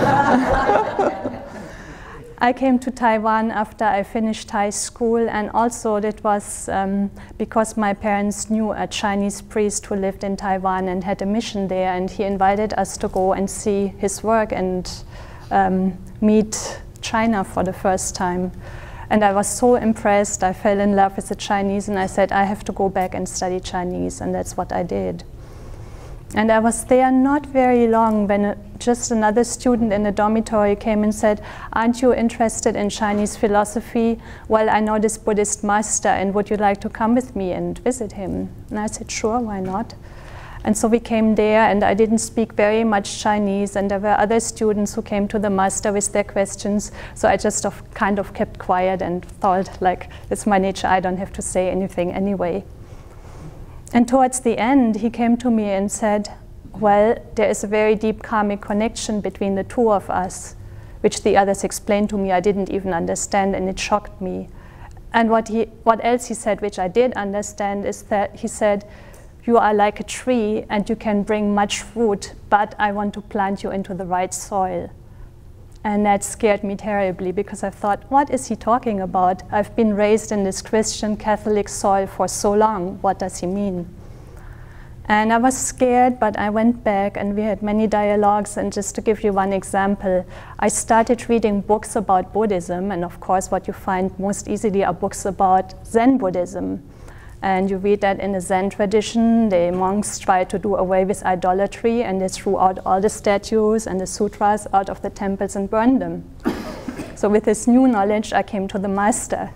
I came to Taiwan after I finished high school, and also that was because my parents knew a Chinese priest who lived in Taiwan and had a mission there, and he invited us to go and see his work and meet China for the first time. And I was so impressed. I fell in love with the Chinese, and I said, I have to go back and study Chinese, and that's what I did. And I was there not very long when just another student in the dormitory came and said, aren't you interested in Chinese philosophy? Well, I know this Buddhist master, and would you like to come with me and visit him? And I said, sure, why not? And so we came there, and I didn't speak very much Chinese, and there were other students who came to the master with their questions. So I just kind of kept quiet and thought, like, it's my nature, I don't have to say anything anyway. And towards the end, he came to me and said, well, there is a very deep karmic connection between the two of us, which the others explained to me. I didn't even understand, and it shocked me. And what else he said, which I did understand, is that he said, you are like a tree and you can bring much fruit, but I want to plant you into the right soil. And that scared me terribly, because I thought, what is he talking about? I've been raised in this Christian Catholic soil for so long. What does he mean? And I was scared, but I went back and we had many dialogues. And just to give you one example, I started reading books about Buddhism. And of course, what you find most easily are books about Zen Buddhism. And you read that in the Zen tradition, the monks tried to do away with idolatry, and they threw out all the statues and the sutras out of the temples and burned them. So with this new knowledge, I came to the master.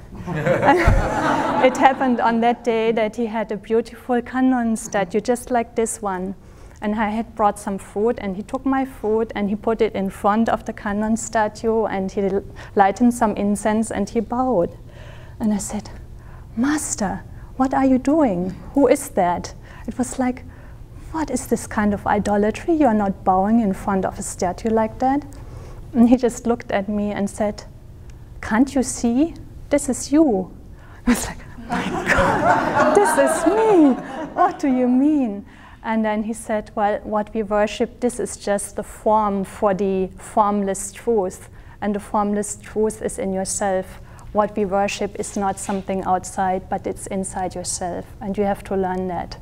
It happened on that day that he had a beautiful Kannon statue, just like this one. And I had brought some fruit, and he took my fruit and he put it in front of the Kannon statue, and he lighted some incense and he bowed. And I said, Master, what are you doing? Who is that? It was like, what is this kind of idolatry? You are not bowing in front of a statue like that. And he just looked at me and said, can't you see? This is you. I was like, oh my God, this is me. What do you mean? And then he said, well, what we worship, this is just the form for the formless truth. And the formless truth is in yourself. What we worship is not something outside, but it's inside yourself, and you have to learn that.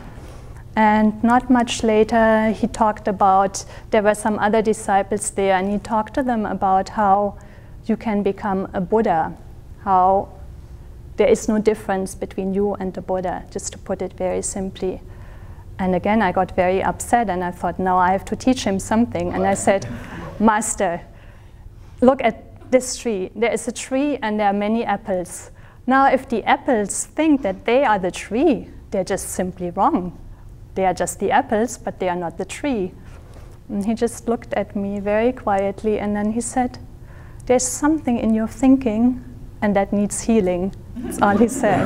And not much later, he talked about, there were some other disciples there, and he talked to them about how you can become a Buddha, how there is no difference between you and the Buddha, just to put it very simply. And again, I got very upset, and I thought, now I have to teach him something. And I said, Master, look at this tree. There is a tree and there are many apples. Now, if the apples think that they are the tree, they're just simply wrong. They are just the apples, but they are not the tree. And he just looked at me very quietly, and then he said, there's something in your thinking, and that needs healing. That's all he said.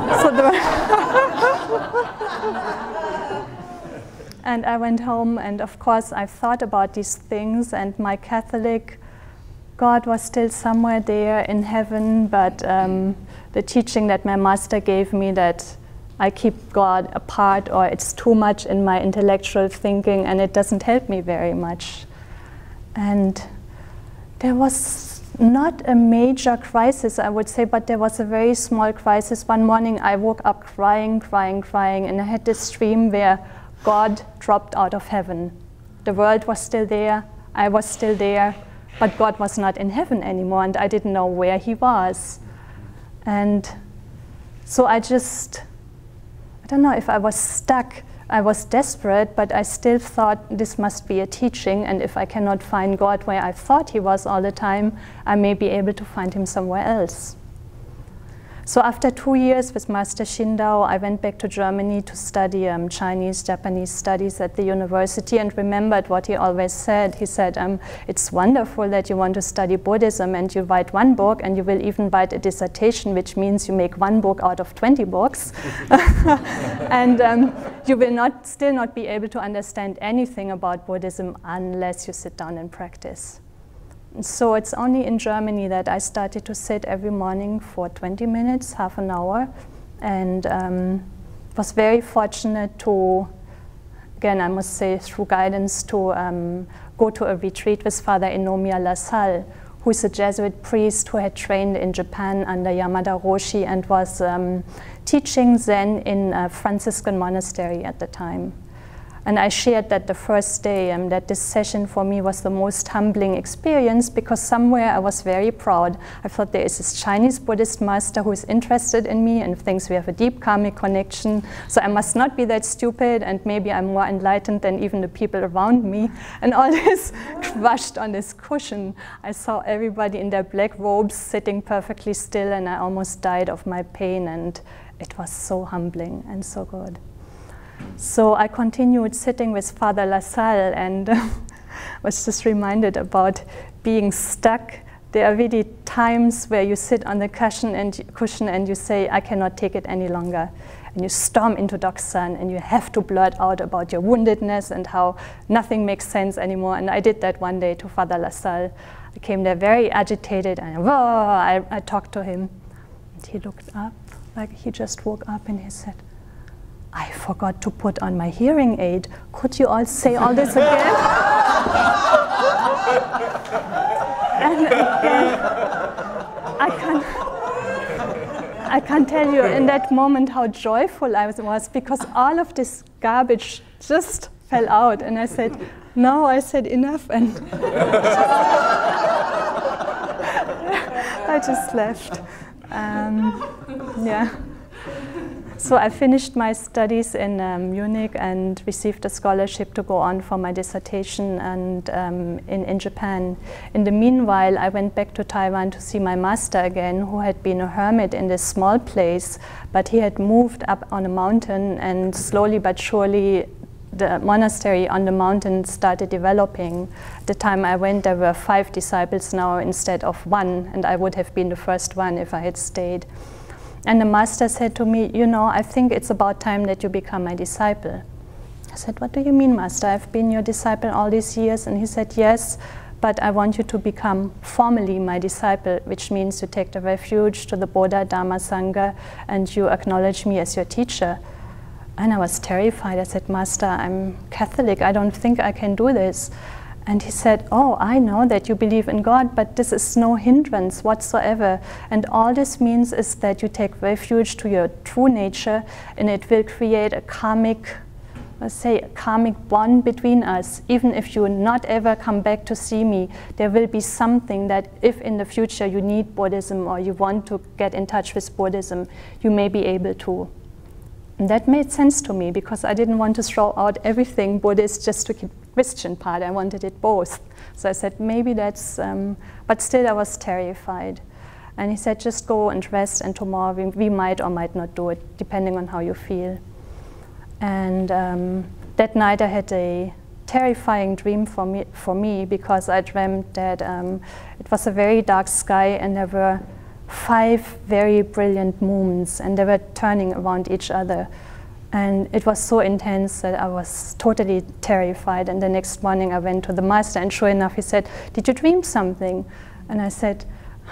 And I went home, and of course, I thought about these things, and my Catholic God was still somewhere there in heaven, but the teaching that my master gave me, that I keep God apart, or it's too much in my intellectual thinking and it doesn't help me very much. And there was not a major crisis, I would say, but there was a very small crisis. One morning I woke up crying, and I had this dream where God dropped out of heaven. The world was still there, I was still there, but God was not in heaven anymore, and I didn't know where he was. And so I don't know if I was stuck. I was desperate, but I still thought this must be a teaching, and if I cannot find God where I thought he was all the time, I may be able to find him somewhere else. So after 2 years with Master Shindao, I went back to Germany to study Chinese, Japanese studies at the university, and remembered what he always said. He said, it's wonderful that you want to study Buddhism and you write one book, and you will even write a dissertation, which means you make one book out of 20 books. And you will still not be able to understand anything about Buddhism unless you sit down and practice. So it's only in Germany that I started to sit every morning for 20 minutes, half an hour, and was very fortunate to, again, I must say, through guidance, to go to a retreat with Father Inomia LaSalle, who is a Jesuit priest who had trained in Japan under Yamada Roshi and was teaching Zen in a Franciscan monastery at the time. And I shared that the first day, that this session for me was the most humbling experience, because somewhere I was very proud. I thought there is this Chinese Buddhist master who is interested in me and thinks we have a deep karmic connection, so I must not be that stupid, and maybe I'm more enlightened than even the people around me. And all this crushed on this cushion. I saw everybody in their black robes sitting perfectly still, and I almost died of my pain, and it was so humbling and so good. So I continued sitting with Father LaSalle and was just reminded about being stuck. There are really times where you sit on the cushion and you say, I cannot take it any longer. And you storm into Doksan and you have to blurt out about your woundedness and how nothing makes sense anymore. And I did that one day to Father LaSalle. I came there very agitated and I talked to him. And he looked up, like he just woke up and he said, I forgot to put on my hearing aid. Could you all say all this again? And again, I can't tell you in that moment how joyful I was, because all of this garbage just fell out. And I said, no, I said enough. And I just left. Yeah. So I finished my studies in Munich and received a scholarship to go on for my dissertation and in Japan. In the meanwhile, I went back to Taiwan to see my master again, who had been a hermit in this small place, but he had moved up on a mountain, and slowly but surely the monastery on the mountain started developing. At the time I went, there were 5 disciples now instead of 1, and I would have been the first one if I had stayed. And the master said to me, you know, I think it's about time that you become my disciple. I said, what do you mean, master? I've been your disciple all these years. And he said, yes, but I want you to become formally my disciple, which means you take the refuge to the Buddha, Dharma, Sangha, and you acknowledge me as your teacher. And I was terrified. I said, master, I'm Catholic. I don't think I can do this. And he said, oh, I know that you believe in God, but this is no hindrance whatsoever. And all this means is that you take refuge to your true nature, and it will create a karmic, let's say, a karmic bond between us. Even if you not ever come back to see me, there will be something that if in the future you need Buddhism or you want to get in touch with Buddhism, you may be able to. And that made sense to me, because I didn't want to throw out everything Buddhist just to keep Christian part. I wanted it both. So I said, maybe that's, but still I was terrified. And he said, just go and rest, and tomorrow we might or might not do it, depending on how you feel. And that night I had a terrifying dream for me because I dreamt that it was a very dark sky and there were 5 very brilliant moons, and they were turning around each other. And it was so intense that I was totally terrified. And the next morning I went to the master, and sure enough he said, did you dream something? And I said,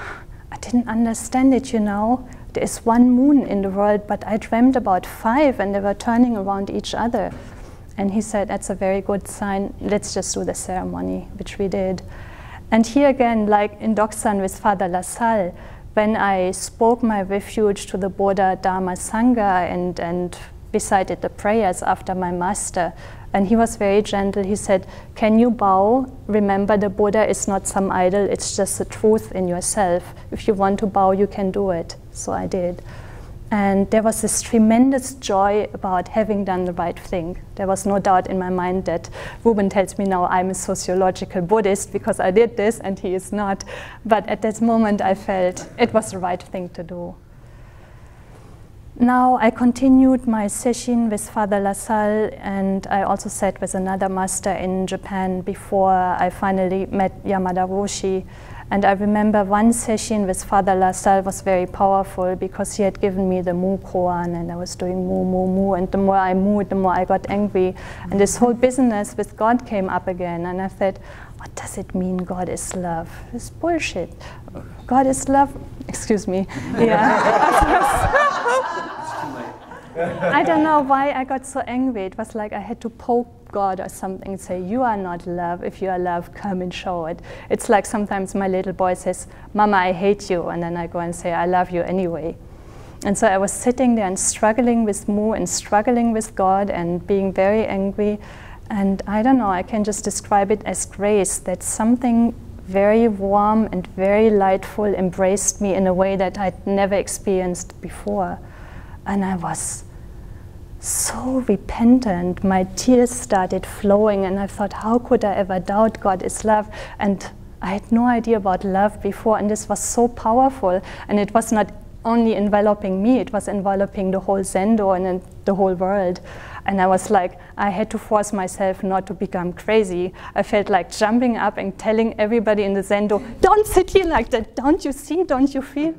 I didn't understand it, you know. There is 1 moon in the world, but I dreamt about 5 and they were turning around each other. And he said, that's a very good sign. Let's just do the ceremony, which we did. And here again, like in Doksan with Father LaSalle, when I spoke my refuge to the Buddha, Dharma, Sangha and recited the prayers after my master, and he was very gentle. He said, can you bow? Remember, the Buddha is not some idol, it's just the truth in yourself. If you want to bow, you can do it. So I did. And there was this tremendous joy about having done the right thing. There was no doubt in my mind that Ruben tells me now I'm a sociological Buddhist because I did this and he is not. But at this moment I felt it was the right thing to do. Now I continued my session with Father LaSalle, and I also sat with another master in Japan before I finally met Yamada Roshi. And I remember one session with Father LaSalle was very powerful because he had given me the Mu koan, and I was doing Mu, Mu, Mu, and the more I moved, the more I got angry. And this whole business with God came up again, and I said, what does it mean God is love? It's bullshit. God is love, excuse me. Yeah. I don't know why I got so angry. It was like I had to poke God or something and say, you are not love. If you are love, come and show it. It's like sometimes my little boy says, Mama, I hate you. And then I go and say, I love you anyway. And so I was sitting there and struggling with Mu and struggling with God and being very angry. And I don't know, I can just describe it as grace, that something very warm and very lightful embraced me in a way that I'd never experienced before. And I was so repentant. My tears started flowing, and I thought, how could I ever doubt God is love? And I had no idea about love before, and this was so powerful. And it was not only enveloping me, it was enveloping the whole Zendo and the whole world. And I was like, I had to force myself not to become crazy. I felt like jumping up and telling everybody in the Zendo, don't sit here like that, don't you see, don't you feel?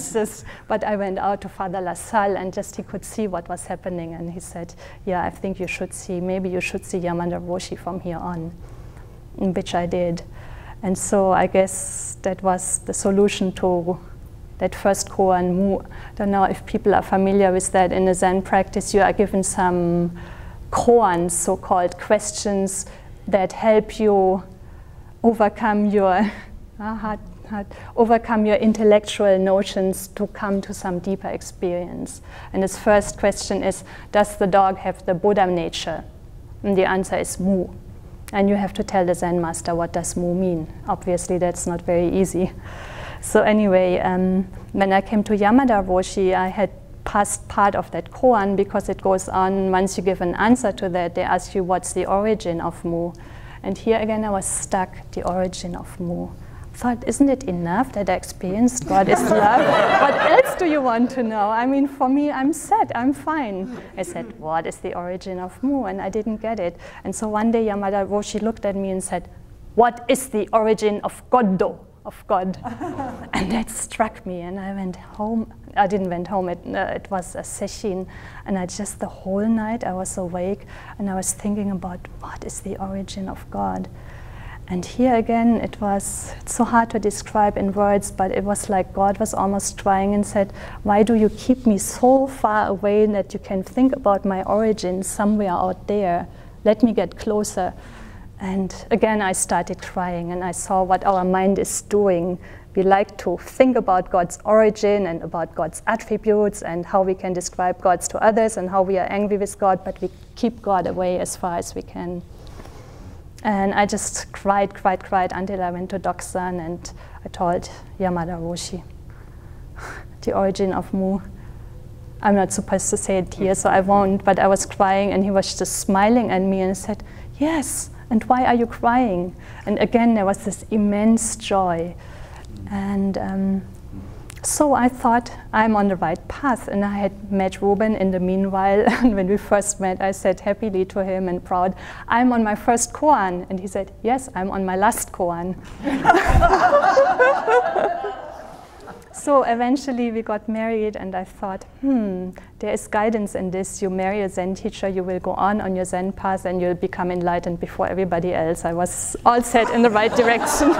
But I went out to Father LaSalle and just he could see what was happening. And he said, yeah, I think you should see, maybe you should see Yamada Roshi from here on, which I did. And so I guess that was the solution to that first koan mu. I don't know if people are familiar with that. In the Zen practice, you are given some koans, so-called questions that help you overcome your overcome your intellectual notions to come to some deeper experience. And this first question is, does the dog have the Buddha nature? And the answer is mu. And you have to tell the Zen master what does mu mean. Obviously, that's not very easy. So anyway, when I came to Yamada Roshi, I had passed part of that koan because it goes on, once you give an answer to that, they ask you what's the origin of mu. And here again, I was stuck, the origin of mu. I thought, isn't it enough that I experienced God is love? What else do you want to know? I mean, for me, I'm set, I'm fine. I said, what is the origin of mu? And I didn't get it. And so one day, Yamada Roshi looked at me and said, what is the origin of Goddo? Of God. And that struck me, and I went home. I didn't went home, it was a session, and I just, the whole night I was awake and I was thinking about what is the origin of God. And here again, it's so hard to describe in words, but it was like God was almost trying and said, why do you keep me so far away that you can think about my origin somewhere out there? Let me get closer. And again, I started crying, and I saw what our mind is doing. We like to think about God's origin and about God's attributes and how we can describe God to others and how we are angry with God, but we keep God away as far as we can. And I just cried until I went to Doksan and I told Yamada Roshi, the origin of mu. I'm not supposed to say it here, so I won't, but I was crying, and he was just smiling at me and said, yes. And why are you crying? And again, there was this immense joy. And so I thought, I'm on the right path. And I had met Ruben in the meanwhile. And when we first met, I said happily to him and proud, I'm on my first koan. And he said, yes, I'm on my last koan. So eventually we got married, and I thought, there is guidance in this. You marry a Zen teacher, you will go on your Zen path, and you'll become enlightened before everybody else. I was all set in the right direction.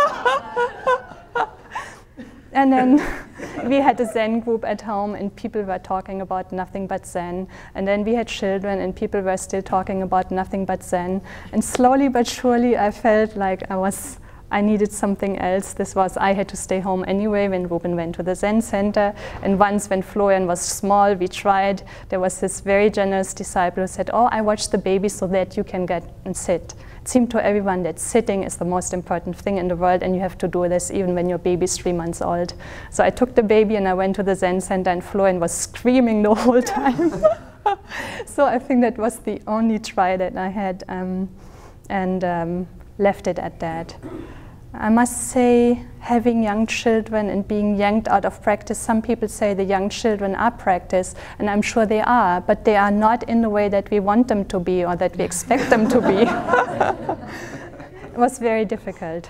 And then we had a Zen group at home, and people were talking about nothing but Zen. And then we had children, and people were still talking about nothing but Zen. And slowly but surely, I felt like I needed something else. I had to stay home anyway when Ruben went to the Zen center. And once when Florian was small, we tried. There was this very generous disciple who said, oh, I watched the baby so that you can get and sit. It seemed to everyone that sitting is the most important thing in the world, and you have to do this even when your baby's 3 months old. So I took the baby and I went to the Zen center, and Florian was screaming the whole time. So I think that was the only try that I had, and left it at that. I must say, having young children and being yanked out of practice, some people say the young children are practice, and I'm sure they are, but they are not in the way that we want them to be or that we expect them to be. It was very difficult.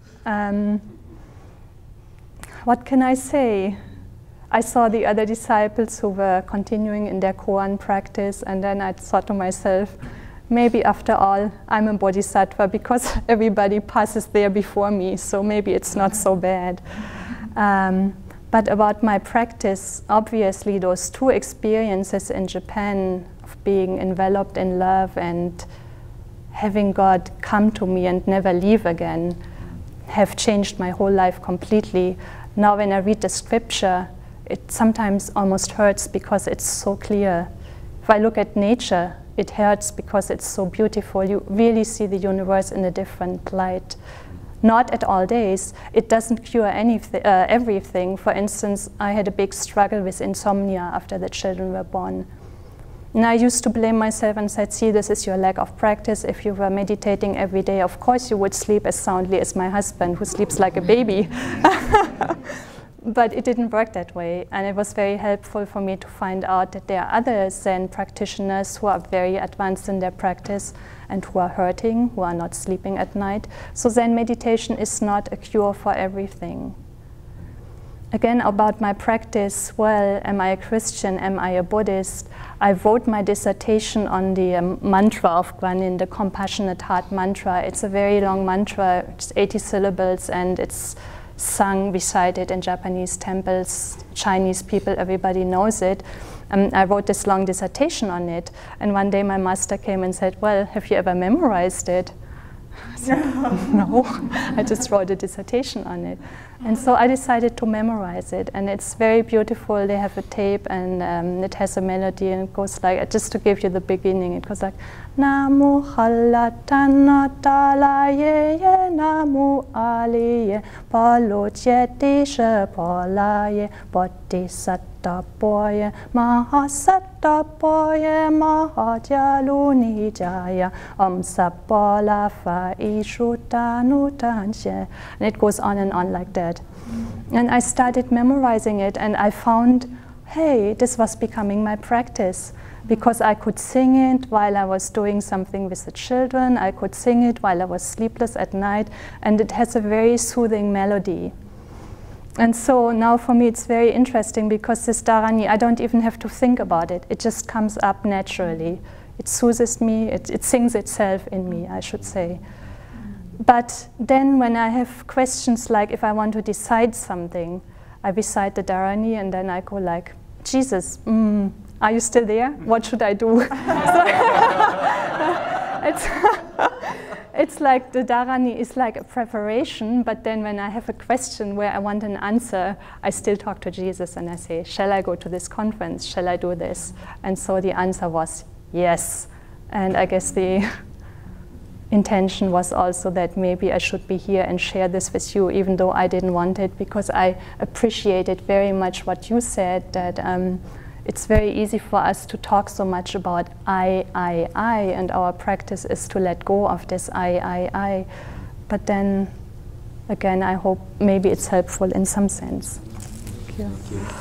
What can I say? I saw the other disciples who were continuing in their koan practice, and then I thought to myself, maybe after all, I'm a bodhisattva because everybody passes there before me, so maybe it's not so bad. But about my practice, obviously those two experiences in Japan of being enveloped in love and having God come to me and never leave again have changed my whole life completely. Now when I read the scripture, it sometimes almost hurts because it's so clear. If I look at nature, it hurts because it's so beautiful. You really see the universe in a different light. Not at all days. It doesn't cure everything. For instance, I had a big struggle with insomnia after the children were born. And I used to blame myself and said, see, this is your lack of practice. If you were meditating every day, of course you would sleep as soundly as my husband, who sleeps like a baby. But it didn't work that way, and it was very helpful for me to find out that there are other Zen practitioners who are very advanced in their practice and who are hurting, who are not sleeping at night. So Zen meditation is not a cure for everything. Again, about my practice, well, am I a Christian, am I a Buddhist? I wrote my dissertation on the mantra of Guanyin, the compassionate heart mantra. It's a very long mantra, it's 80 syllables, and it's sung, recited in Japanese temples, Chinese people, everybody knows it. I wrote this long dissertation on it, and one day my master came and said, well, have you ever memorized it? I said, no, I just wrote a dissertation on it. And so I decided to memorize it, and it's very beautiful. They have a tape, and it has a melody, and it goes like, just to give you the beginning, it goes like, Namu halatana talaye namu aliye palocheti shapalaye bodhisattapoye mahasattapoye mahajaluni jaya sapala fa ishutanu tanshe. And it goes on and on like that. And I started memorizing it, and I found, hey, this was becoming my practice. Because I could sing it while I was doing something with the children, I could sing it while I was sleepless at night, and it has a very soothing melody. And so now for me it's very interesting, because this dharani, I don't even have to think about it. It just comes up naturally. It soothes me, it sings itself in me, I should say. But then when I have questions like if I want to decide something, I recite the dharani, and then I go like, Jesus, are you still there? What should I do? It's like the dharani is like a preparation, but then when I have a question where I want an answer, I still talk to Jesus and I say, shall I go to this conference? Shall I do this? And so the answer was yes. And I guess the intention was also that maybe I should be here and share this with you, even though I didn't want it, because I appreciated very much what you said, that it's very easy for us to talk so much about I, and our practice is to let go of this I. But then, again, I hope maybe it's helpful in some sense. Thank you.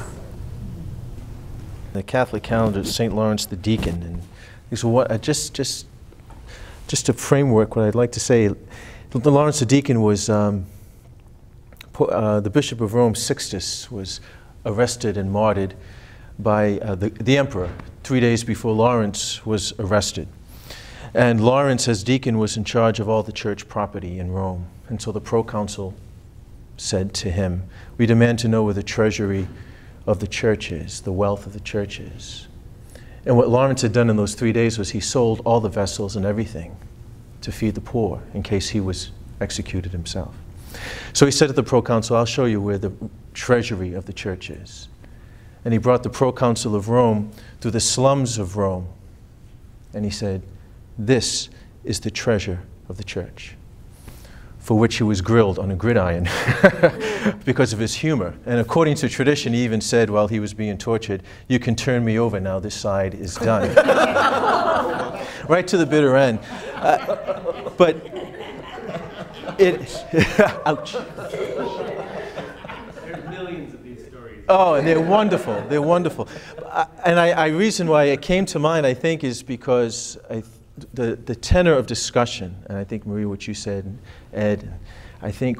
The Catholic calendar, St. Lawrence the Deacon, and so what? Just a framework. What I'd like to say, Lawrence the Deacon was the Bishop of Rome, Sixtus, was arrested and martyred by the emperor 3 days before Lawrence was arrested. And Lawrence, as deacon, was in charge of all the church property in Rome. And so the proconsul said to him, we demand to know where the treasury of the church is, the wealth of the church is. And what Lawrence had done in those 3 days was he sold all the vessels and everything to feed the poor in case he was executed himself. So he said to the proconsul, I'll show you where the treasury of the church is. And he brought the proconsul of Rome through the slums of Rome. And he said, this is the treasure of the church, for which he was grilled on a gridiron because of his humor. And according to tradition, he even said while he was being tortured, you can turn me over now, this side is done. Right to the bitter end. But it, ouch. Oh, and they're wonderful. They're wonderful. And reason why it came to mind, I think, is because the tenor of discussion, and I think, Marie, what you said, Ed, I think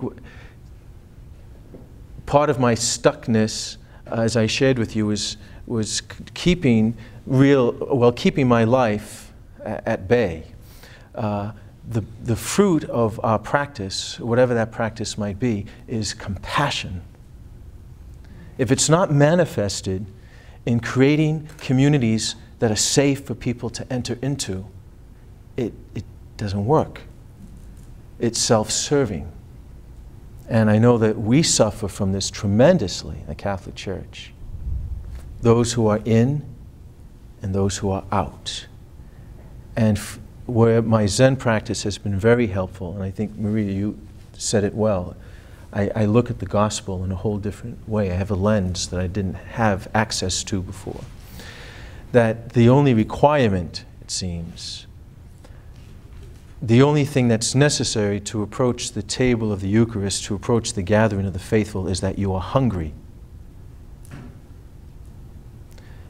part of my stuckness, as I shared with you, was keeping my life at bay. The fruit of our practice, whatever that practice might be, is compassion. If it's not manifested in creating communities that are safe for people to enter into, it doesn't work. It's self-serving. And I know that we suffer from this tremendously in the Catholic Church. Those who are in and those who are out. And where my Zen practice has been very helpful, and I think, Maria, you said it well, I look at the gospel in a whole different way. I have a lens that I didn't have access to before. That the only requirement, it seems, the only thing that's necessary to approach the table of the Eucharist, to approach the gathering of the faithful, is that you are hungry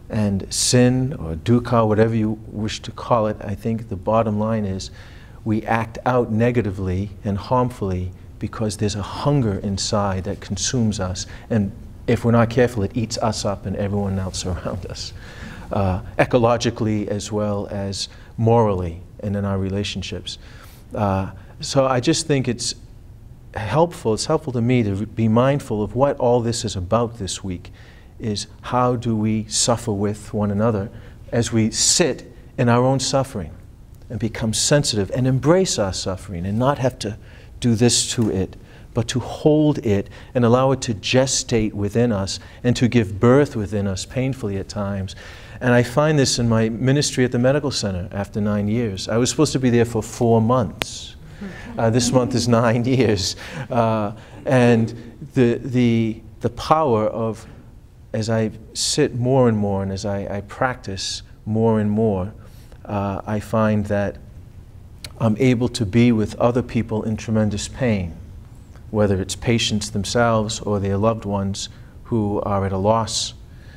And sin or dukkha, whatever you wish to call it, I think the bottom line is we act out negatively and harmfully because there's a hunger inside that consumes us. And if we're not careful, it eats us up and everyone else around us, ecologically as well as morally and in our relationships. So I just think it's helpful to me to be mindful of what all this is about this week, is how do we suffer with one another as we sit in our own suffering and become sensitive and embrace our suffering and not have to do this to it, but to hold it and allow it to gestate within us and to give birth within us painfully at times. And I find this in my ministry at the medical center after 9 years. I was supposed to be there for 4 months. This month is 9 years. And the power of, as I sit more and more and as I practice more and more, I find that I'm able to be with other people in tremendous pain, whether it's patients themselves or their loved ones who are at a loss.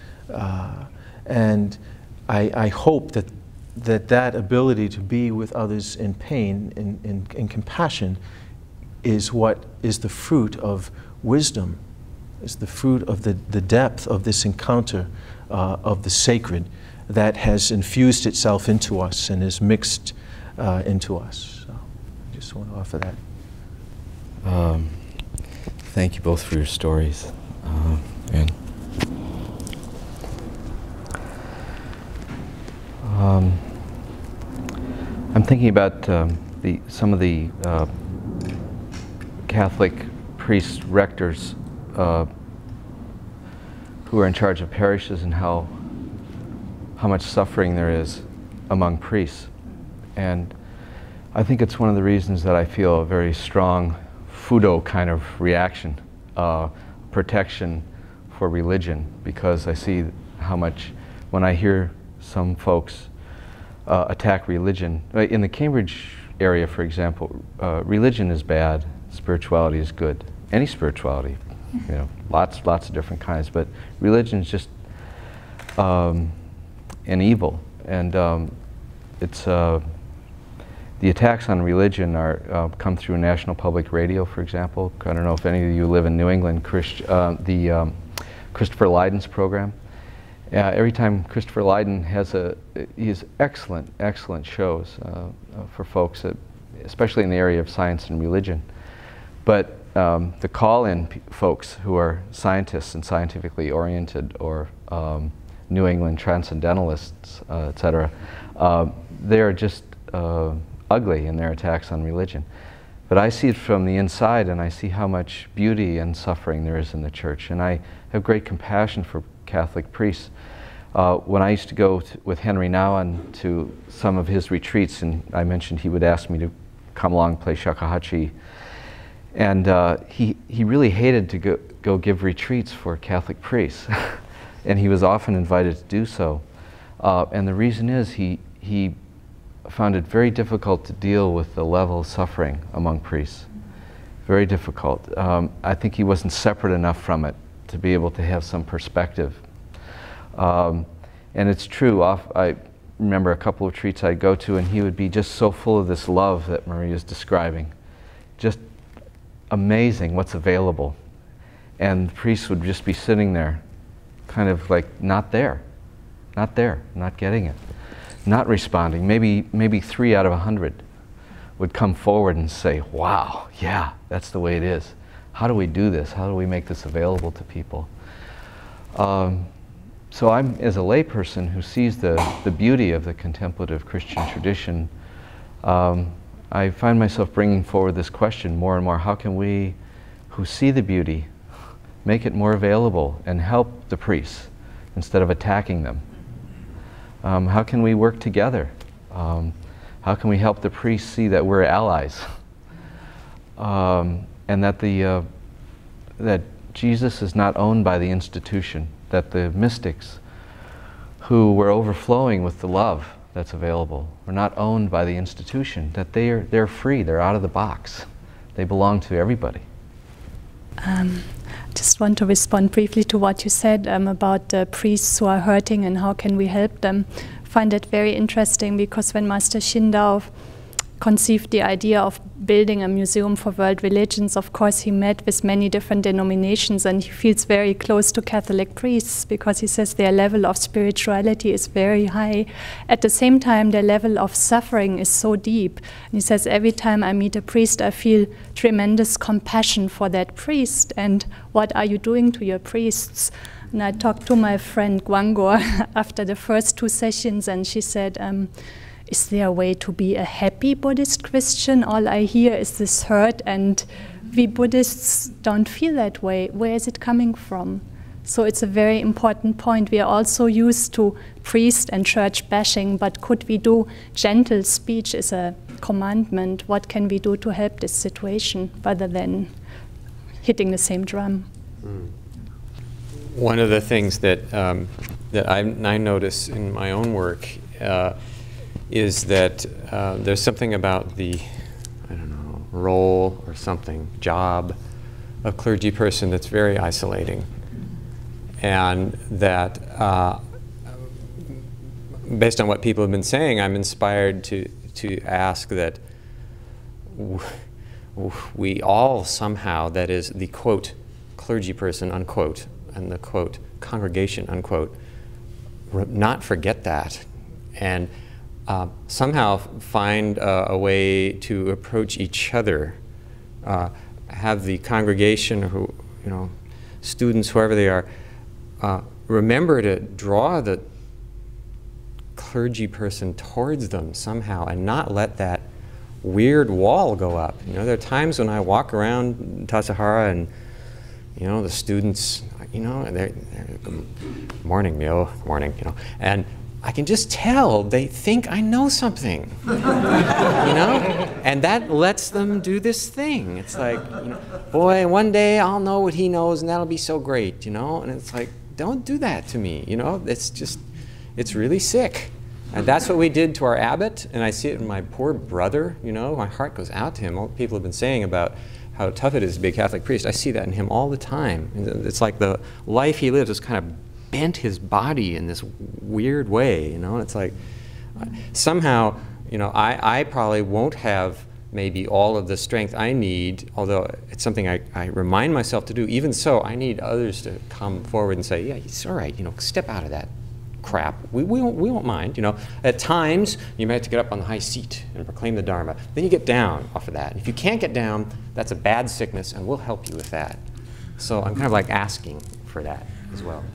And I hope that ability to be with others in pain and compassion is what is the fruit of wisdom, is the fruit of the depth of this encounter of the sacred that has infused itself into us and is mixed into us. So I just want to offer that. Thank you both for your stories. And I'm thinking about some of the Catholic priests, rectors who are in charge of parishes and how much suffering there is among priests. And I think it's one of the reasons that I feel a very strong Fudo kind of reaction, protection for religion, because I see how much, when I hear some folks attack religion, in the Cambridge area, for example, religion is bad, spirituality is good. Any spirituality, you know, lots of different kinds, but religion is just an evil, and it's the attacks on religion are come through National Public Radio, for example. I don't know if any of you live in New England. The Christopher Lydon's program. Every time Christopher Lydon has he has excellent shows for folks, especially in the area of science and religion. But the call-in folks who are scientists and scientifically oriented, or New England transcendentalists, etc., they are just ugly in their attacks on religion. But I see it from the inside, and I see how much beauty and suffering there is in the church. And I have great compassion for Catholic priests. When I used to go with Henry Nouwen to some of his retreats, and I mentioned he would ask me to come along and play shakuhachi, and he really hated to go give retreats for Catholic priests, and he was often invited to do so. And the reason is he found it very difficult to deal with the level of suffering among priests. Very difficult. I think he wasn't separate enough from it to be able to have some perspective. And it's true, I remember a couple of retreats I'd go to, and he would be just so full of this love that Maria's describing. Just amazing what's available. And the priests would just be sitting there, kind of like not there, not getting it, not responding. Maybe 3 out of 100 would come forward and say, wow, yeah, that's the way it is. How do we do this? How do we make this available to people? So I'm, as a layperson who sees the beauty of the contemplative Christian tradition, I find myself bringing forward this question more and more. How can we, who see the beauty, make it more available and help the priests instead of attacking them? How can we work together? How can we help the priests see that we're allies? And that that Jesus is not owned by the institution, that the mystics who were overflowing with the love that's available are not owned by the institution, that they're free, they're out of the box. They belong to everybody. Just want to respond briefly to what you said about the priests who are hurting and how can we help them. I find it very interesting because when Master Shindao conceived the idea of building a museum for world religions, of course he met with many different denominations, and he feels very close to Catholic priests because he says their level of spirituality is very high. At the same time, their level of suffering is so deep. And he says, every time I meet a priest, I feel tremendous compassion for that priest. And what are you doing to your priests? And I talked to my friend Gwangor after the first 2 sessions, and she said, is there a way to be a happy Buddhist Christian? All I hear is this hurt, and we Buddhists don't feel that way. Where is it coming from? So it's a very important point. We are also used to priest and church bashing, but could we do gentle speech is a commandment? What can we do to help this situation rather than hitting the same drum? One of the things that, that I notice in my own work is that there's something about the, I don't know, role or something, job of clergy person that's very isolating. And that, based on what people have been saying, I'm inspired to ask that we all somehow, that is the quote, clergy person, unquote, and the quote, congregation, unquote, not forget that. And somehow find a way to approach each other, have the congregation, who, you know, students, whoever they are, remember to draw the clergy person towards them somehow and not let that weird wall go up. You know, there are times when I walk around Tassajara and, you know, the students, you know, they're good morning, Myo, morning, you know, and I can just tell they think I know something, you know? And that lets them do this thing. It's like, you know, boy, one day I'll know what he knows and that'll be so great, you know? And it's like, don't do that to me, you know? It's just, it's really sick. And that's what we did to our abbot, and I see it in my poor brother, you know? My heart goes out to him. All people have been saying about how tough it is to be a Catholic priest. I see that in him all the time. It's like the life he lives is kind of bent his body in this weird way, you know. It's like somehow, you know, I probably won't have maybe all of the strength I need, although it's something I remind myself to do. Even so, I need others to come forward and say, yeah, it's all right, you know, step out of that crap. We won't mind, you know. At times, you might have to get up on the high seat and proclaim the Dharma. Then you get down off of that. And if you can't get down, that's a bad sickness, and we'll help you with that. So I'm kind of like asking for that as well.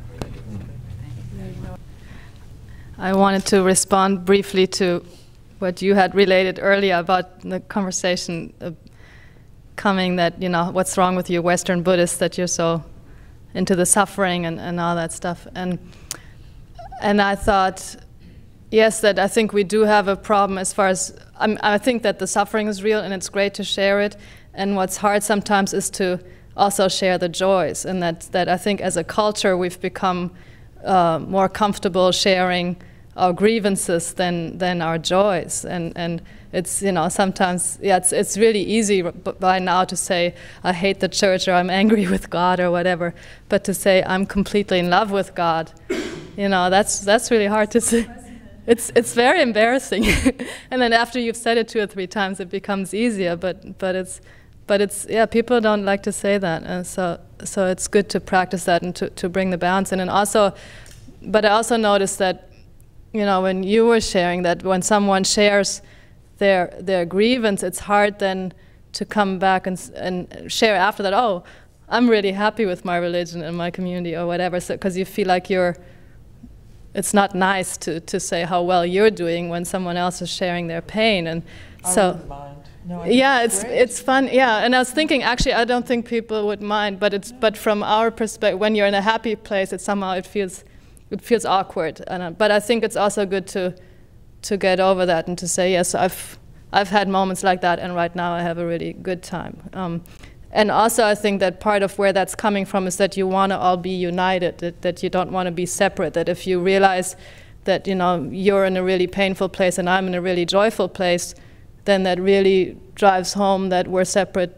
I wanted to respond briefly to what you had related earlier about the conversation coming that, you know, what's wrong with you Western Buddhists that you're so into the suffering and all that stuff. And I thought, yes, that I think we do have a problem as far as, I think that the suffering is real and it's great to share it. And what's hard sometimes is to also share the joys. And that I think as a culture we've become more comfortable sharing our grievances than our joys, and it's, you know, sometimes, yeah, it's really easy by now to say I hate the church or I'm angry with God or whatever, but to say I'm completely in love with God, you know, that's really hard to say. It's very embarrassing, and then after you've said it 2 or 3 times, it becomes easier. But it's yeah, people don't like to say that, and so it's good to practice that and to bring the balance in, and also. But I also noticed that, you know, when you were sharing that, when someone shares their grievance, it's hard then to come back and share after that, oh, I'm really happy with my religion and my community or whatever, so, because you feel like it's not nice to say how well you're doing when someone else is sharing their pain. And so, no, yeah, it's fun, yeah. And I was thinking, actually, I don't think people would mind, but from our perspective, when you're in a happy place, it feels awkward, but I think it's also good to get over that and to say, yes, I've had moments like that, and right now I have a really good time. And also I think that part of where that's coming from is that you want to all be united, that you don't want to be separate, that if you realize that, you know, you're in a really painful place and I'm in a really joyful place, then that really drives home that we're separate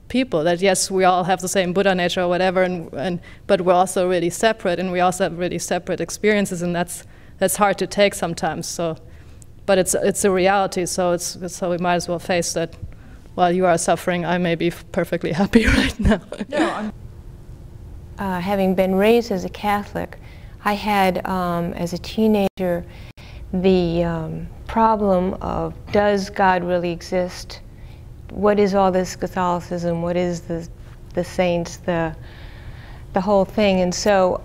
people. That yes, we all have the same Buddha nature or whatever, but we're also really separate, and we also have really separate experiences, and that's hard to take sometimes. So, but it's a reality. So so we might as well face that. While you are suffering, I may be perfectly happy right now. No, having been raised as a Catholic, I had, as a teenager, the problem of, does God really exist? What is all this Catholicism? What is the saints, the whole thing? And so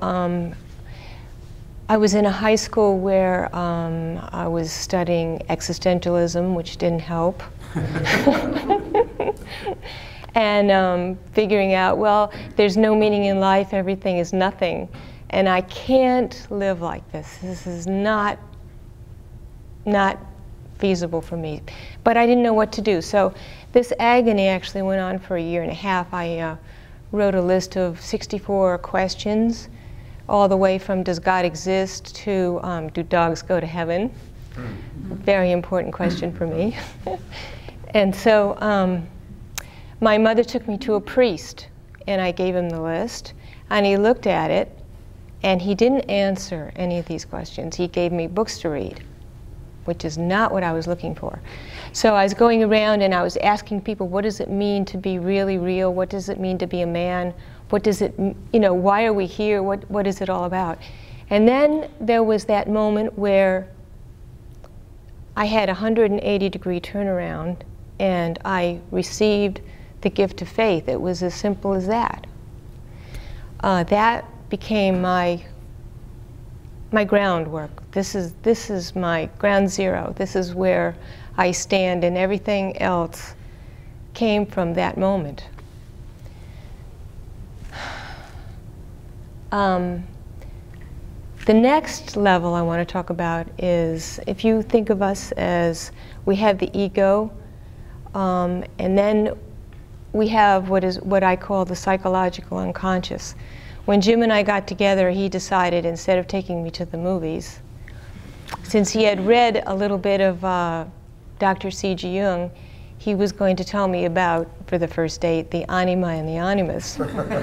I was in a high school where I was studying existentialism, which didn't help. And figuring out, well, there's no meaning in life, everything is nothing. And I can't live like this. This is not feasible for me. But I didn't know what to do. So this agony actually went on for a year and a half. I wrote a list of 64 questions, all the way from does God exist to do dogs go to heaven? Very important question for me. And so my mother took me to a priest, and I gave him the list, and he looked at it, and he didn't answer any of these questions. He gave me books to read, which is not what I was looking for. So I was going around and I was asking people, what does it mean to be really real? What does it mean to be a man? What does it, why are we here? What is it all about? And then there was that moment where I had a 180-degree turnaround, and I received the gift of faith. It was as simple as that. That became my groundwork. This is my ground zero. This is where I stand, and everything else came from that moment. The next level I want to talk about is, if you think of us as, we have the ego, and then we have what I call the psychological unconscious. When Jim and I got together, he decided, instead of taking me to the movies, since he had read a little bit of Dr. C.G. Jung, he was going to tell me about, for the first date, the anima and the animus.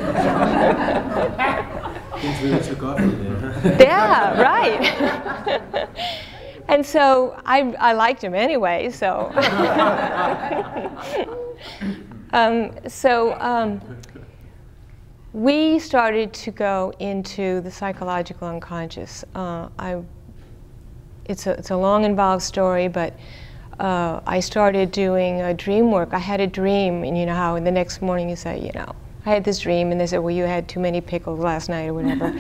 Things really took off from there. Yeah, right. And so I liked him anyway, so. We started to go into the psychological unconscious. It's a long, involved story, but I started doing dream work. I had a dream, and you know how the next morning you say, I had this dream, and they said, well, you had too many pickles last night or whatever.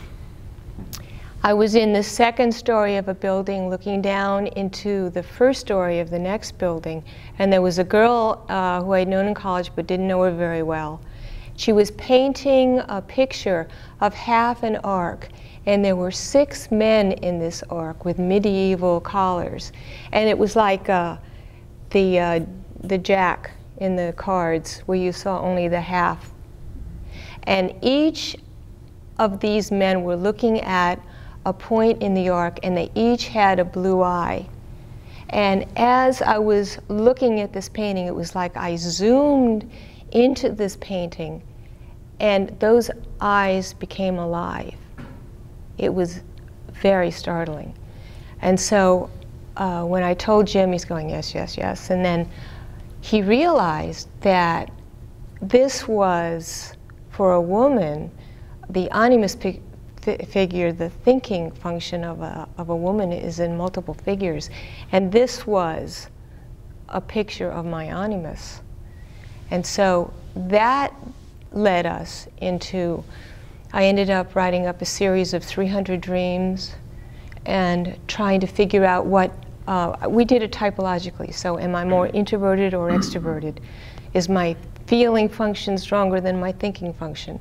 I was in the second story of a building looking down into the first story of the next building, and there was a girl who I'd known in college but didn't know her very well. She was painting a picture of half an ark, and there were 6 men in this ark with medieval collars. And it was like the jack in the cards where you saw only the half. And each of these men were looking at a point in the ark, and they each had a blue eye. And as I was looking at this painting, it was like I zoomed into this painting, and those eyes became alive. It was very startling. And so when I told Jim, he's going, yes, yes, yes. And then he realized that this was, for a woman, the animus figure, the thinking function of a woman is in multiple figures. And this was a picture of my animus. And so that led us into, I ended up writing up a series of 300 dreams and trying to figure out what, we did it typologically. So am I more introverted or extroverted? Is my feeling function stronger than my thinking function?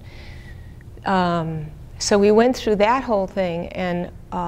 So we went through that whole thing, and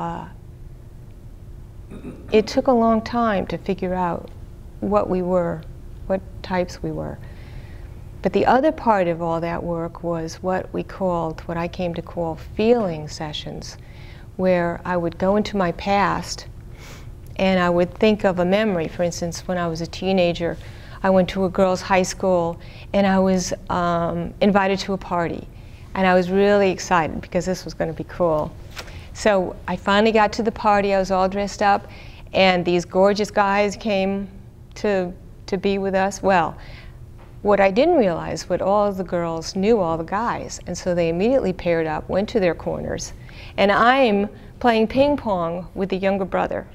it took a long time to figure out what we were, what types we were. But the other part of all that work was what I came to call feeling sessions, where I would go into my past and I would think of a memory. For instance, when I was a teenager, I went to a girls' high school, and I was invited to a party. And I was really excited because this was going to be cool. So I finally got to the party. I was all dressed up, and these gorgeous guys came to be with us. Well, what I didn't realize was all of the girls knew all the guys, and so they immediately paired up, went to their corners, and I'm playing ping pong with the younger brother.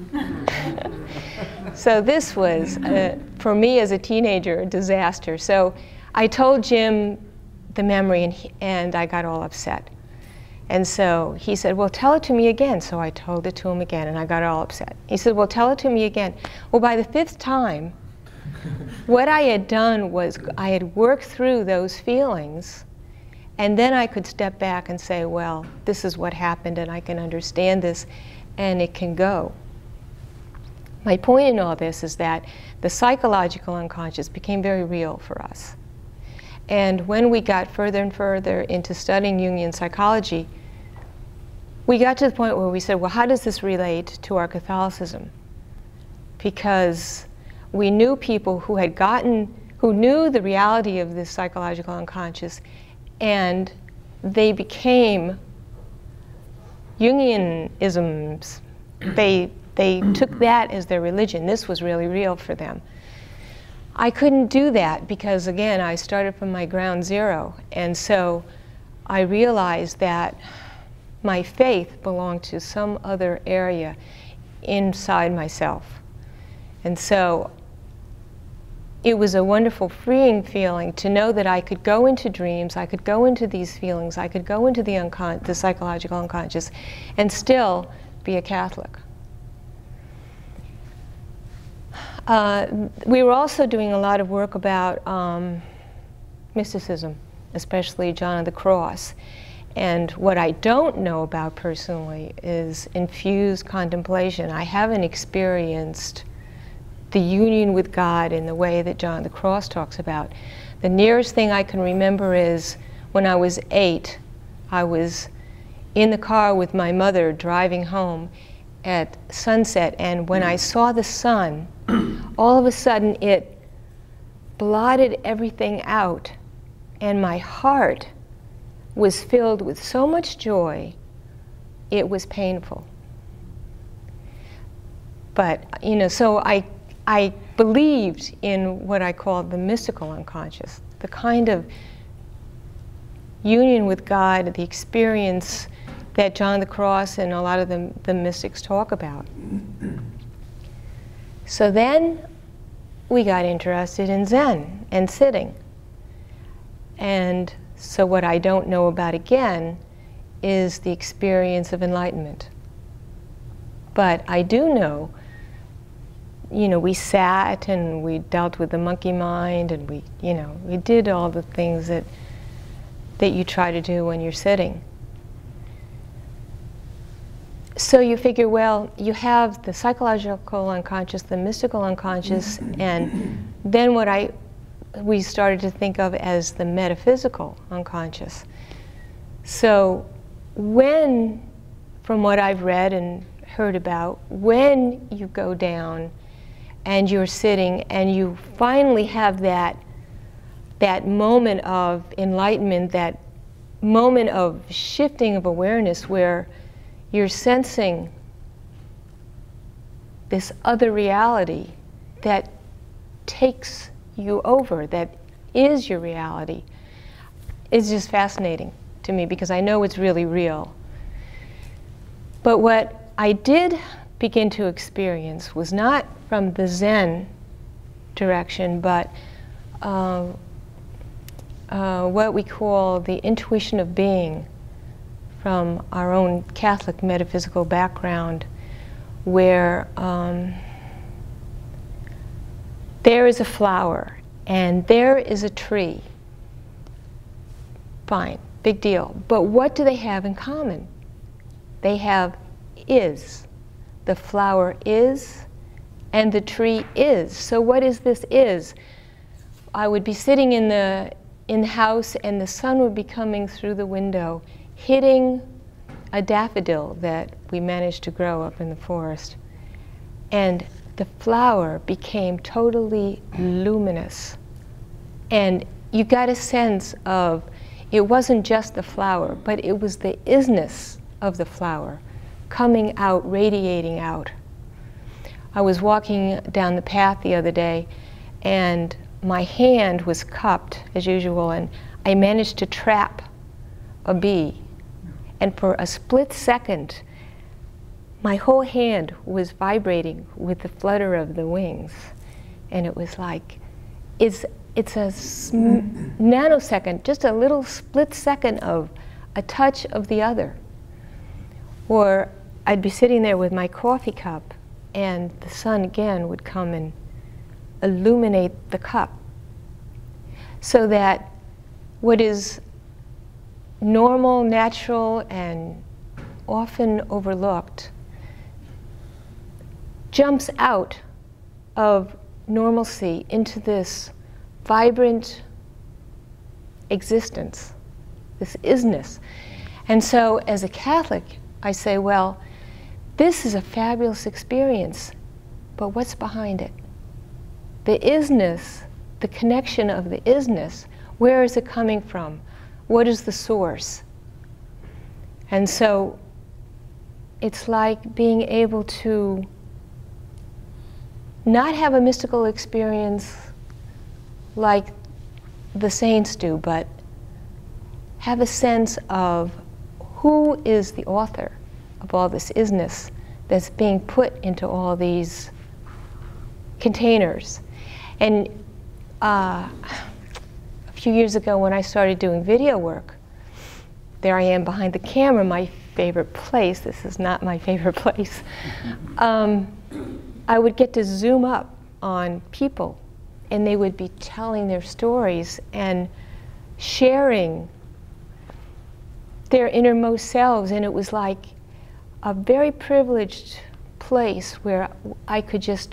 So this was, for me as a teenager, a disaster. So I told Jim the memory, and I got all upset. And so he said, well, tell it to me again. So I told it to him again, and I got all upset. He said, well, tell it to me again. Well, by the 5th time, what I had done was I had worked through those feelings, and then I could step back and say, well, this is what happened, and I can understand this, and it can go. My point in all this is that the psychological unconscious became very real for us. And when we got further and further into studying Jungian psychology, we got to the point where we said, well, how does this relate to our Catholicism? Because we knew people who who knew the reality of this psychological unconscious, and they became Jungianisms. They took that as their religion. This was really real for them. I couldn't do that because, again, I started from my ground zero. And so I realized that my faith belonged to some other area inside myself. And so it was a wonderful, freeing feeling to know that I could go into dreams, I could go into these feelings, I could go into the psychological unconscious, and still be a Catholic. We were also doing a lot of work about mysticism, especially John of the Cross. And what I don't know about personally is infused contemplation. I haven't experienced the union with God in the way that John of the Cross talks about. The nearest thing I can remember is when I was 8, I was in the car with my mother driving home at sunset, and when I saw the sun, all of a sudden it blotted everything out, and my heart was filled with so much joy, it was painful. But, you know, so I believed in what I call the mystical unconscious, the kind of union with God, the experience that John of the Cross and a lot of the mystics talk about. So then we got interested in Zen and sitting. And so what I don't know about again is the experience of enlightenment. But I do know, you know, we sat and we dealt with the monkey mind, and we, you know, we did all the things that you try to do when you're sitting. So you figure, well, you have the psychological unconscious, the mystical unconscious, and then what we started to think of as the metaphysical unconscious. So when, from what I've read and heard about, when you go down and you're sitting and you finally have that moment of enlightenment, that moment of shifting of awareness where you're sensing this other reality that takes you over, that is your reality, is just fascinating to me because I know it's really real. But what I did begin to experience was not from the Zen direction, but what we call the intuition of being from our own Catholic metaphysical background, where there is a flower and there is a tree. Fine, big deal. But what do they have in common? They have is. The flower is and the tree is. So what is this is? I would be sitting in the house and the sun would be coming through the window, hitting a daffodil that we managed to grow up in the forest. And the flower became totally luminous. And you got a sense of, it wasn't just the flower, but it was the isness of the flower coming out, radiating out. I was walking down the path the other day, and my hand was cupped as usual, and I managed to trap a bee. And for a split second, my whole hand was vibrating with the flutter of the wings. And it was like, it's a nanosecond, just a little split second of a touch of the other. Or I'd be sitting there with my coffee cup, and the sun again would come and illuminate the cup. So that what is normal, natural, and often overlooked jumps out of normalcy into this vibrant existence, this isness. And so as a Catholic, I say, well, this is a fabulous experience, but what's behind it? The isness, the connection of the isness, where is it coming from? What is the source? And so it's like being able to not have a mystical experience like the saints do, but have a sense of who is the author of all this isness that's being put into all these containers. And a few years ago when I started doing video work, there I am behind the camera, my favorite place. This is not my favorite place. I would get to zoom up on people, and they would be telling their stories and sharing their innermost selves, and it was like a very privileged place where I could just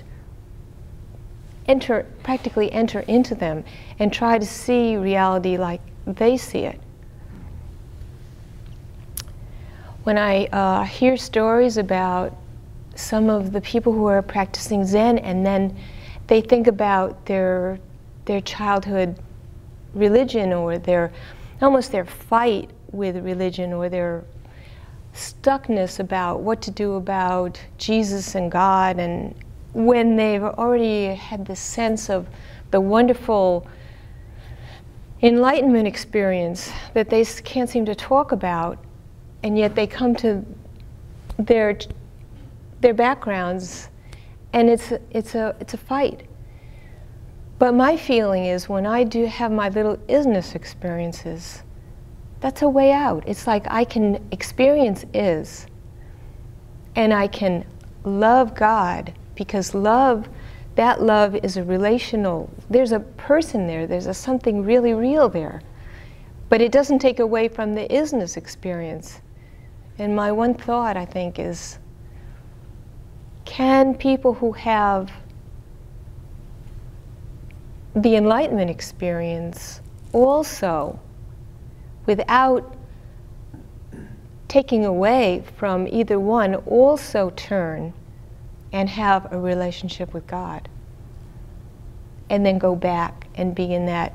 practically enter into them and try to see reality like they see it. When I hear stories about some of the people who are practicing Zen, and then they think about their childhood religion, or almost their fight with religion, or their stuckness about what to do about Jesus and God, and when they've already had this sense of the wonderful enlightenment experience that they can't seem to talk about, and yet they come to their backgrounds, and it's a fight. But my feeling is, when I do have my little isness experiences, that's a way out. It's like I can experience is, and I can love God, because that love is a relational, there's a person there, there's something really real there. But it doesn't take away from the isness experience. And my one thought, I think, is, can people who have the enlightenment experience also, without taking away from either one, also turn and have a relationship with God, and then go back and be in that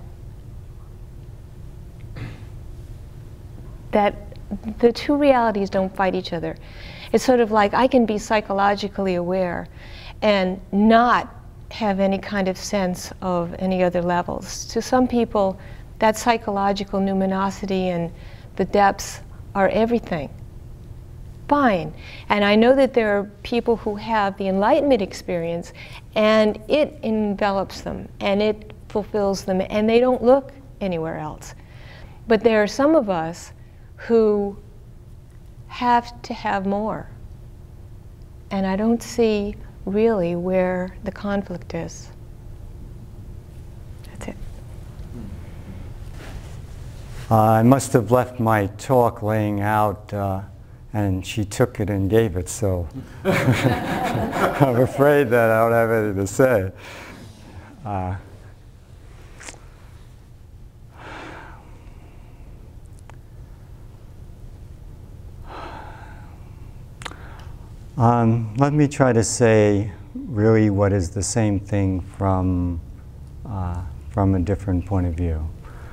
the two realities don't fight each other. It's sort of like I can be psychologically aware and not have any kind of sense of any other levels. To some people, that psychological numinosity and the depths are everything. Fine. And I know that there are people who have the enlightenment experience, and it envelops them, and it fulfills them, and they don't look anywhere else. But there are some of us who have to have more. And I don't see really where the conflict is. That's it. I must have left my talk laying out, and she took it and gave it, so I'm afraid that I don't have anything to say. Let me try to say really what is the same thing from a different point of view.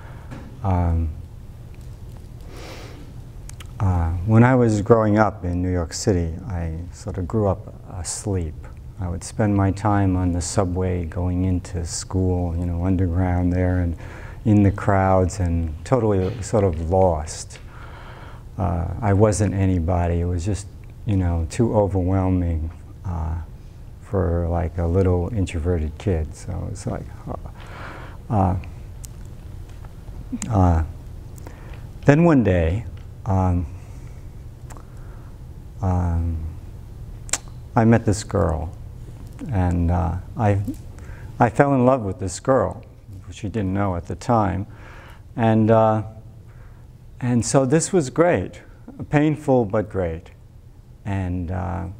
When I was growing up in New York City, I sort of grew up asleep. I would spend my time on the subway going into school, you know, underground there and in the crowds, and totally sort of lost. I wasn't anybody. It was just, you know, too overwhelming for like a little introverted kid. So it's like, then one day, I met this girl, and I fell in love with this girl, which she didn't know at the time, and so this was great, painful but great, and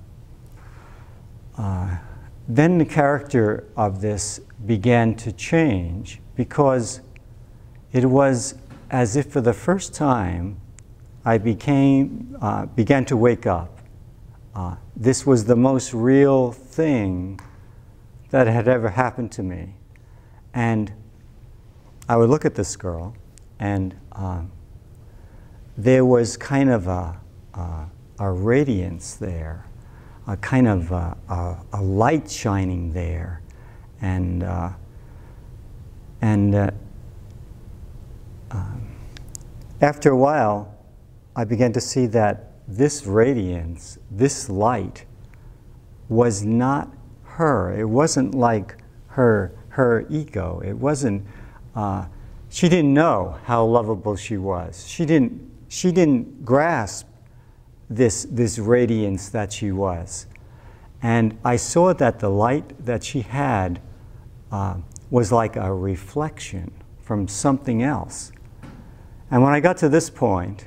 then the character of this began to change, because it was as if for the first time I began to wake up. This was the most real thing that had ever happened to me. And I would look at this girl, and there was kind of a radiance there, a kind of a light shining there, and after a while, I began to see that this radiance, this light, was not her. It wasn't like her ego. It wasn't. She didn't know how lovable she was. She didn't grasp this radiance that she was. And I saw that the light that she had was like a reflection from something else. And when I got to this point,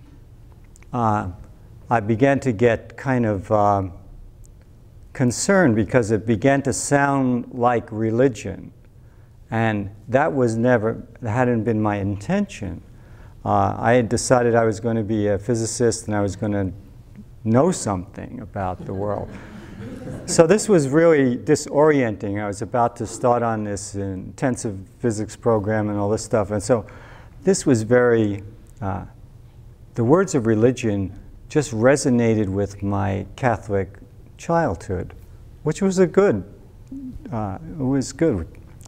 I began to get kind of concerned, because it began to sound like religion. And that hadn't been my intention. I had decided I was going to be a physicist, and I was going to know something about the world. So this was really disorienting. I was about to start on this intensive physics program and all this stuff. And so this was very, the words of religion just resonated with my Catholic childhood, which was it was good.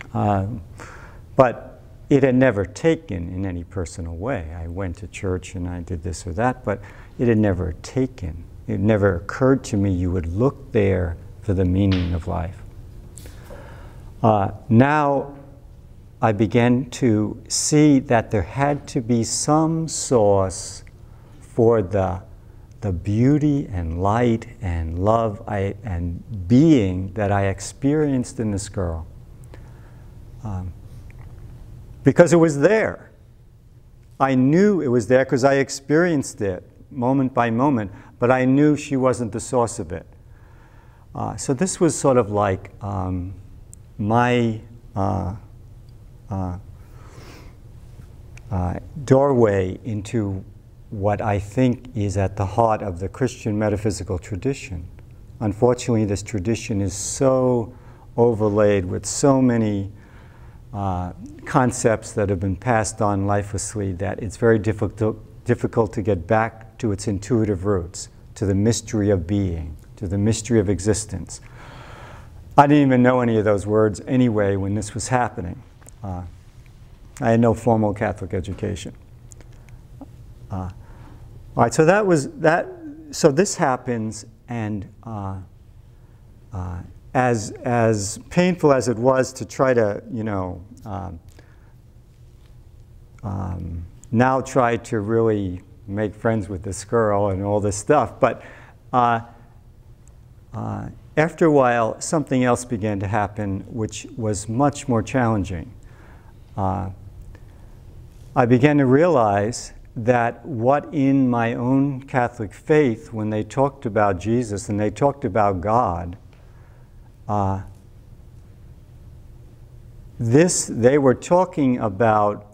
But it had never taken in any personal way. I went to church and I did this or that, but it had never taken. It never occurred to me you would look there for the meaning of life. Now I began to see that there had to be some source for the beauty and light and love and being that I experienced in this girl. Because it was there. I knew it was there because I experienced it moment by moment, but I knew she wasn't the source of it. So this was sort of like my doorway into what I think is at the heart of the Christian metaphysical tradition. Unfortunately, this tradition is so overlaid with so many concepts that have been passed on lifelessly that it's very difficult to get back to its intuitive roots, to the mystery of being, to the mystery of existence. I didn't even know any of those words anyway when this was happening. I had no formal Catholic education. All right, so that was that. So this happens, and as painful as it was to try to, you know, now try to really make friends with this girl and all this stuff, but after a while, something else began to happen, which was much more challenging. I began to realize that what in my own Catholic faith, when they talked about Jesus and they talked about God, they were talking about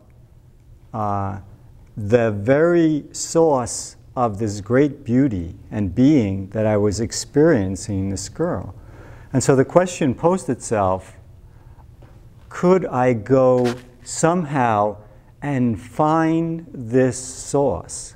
the very source of this great beauty and being that I was experiencing in this girl. And so the question posed itself, could I go somehow and find this source?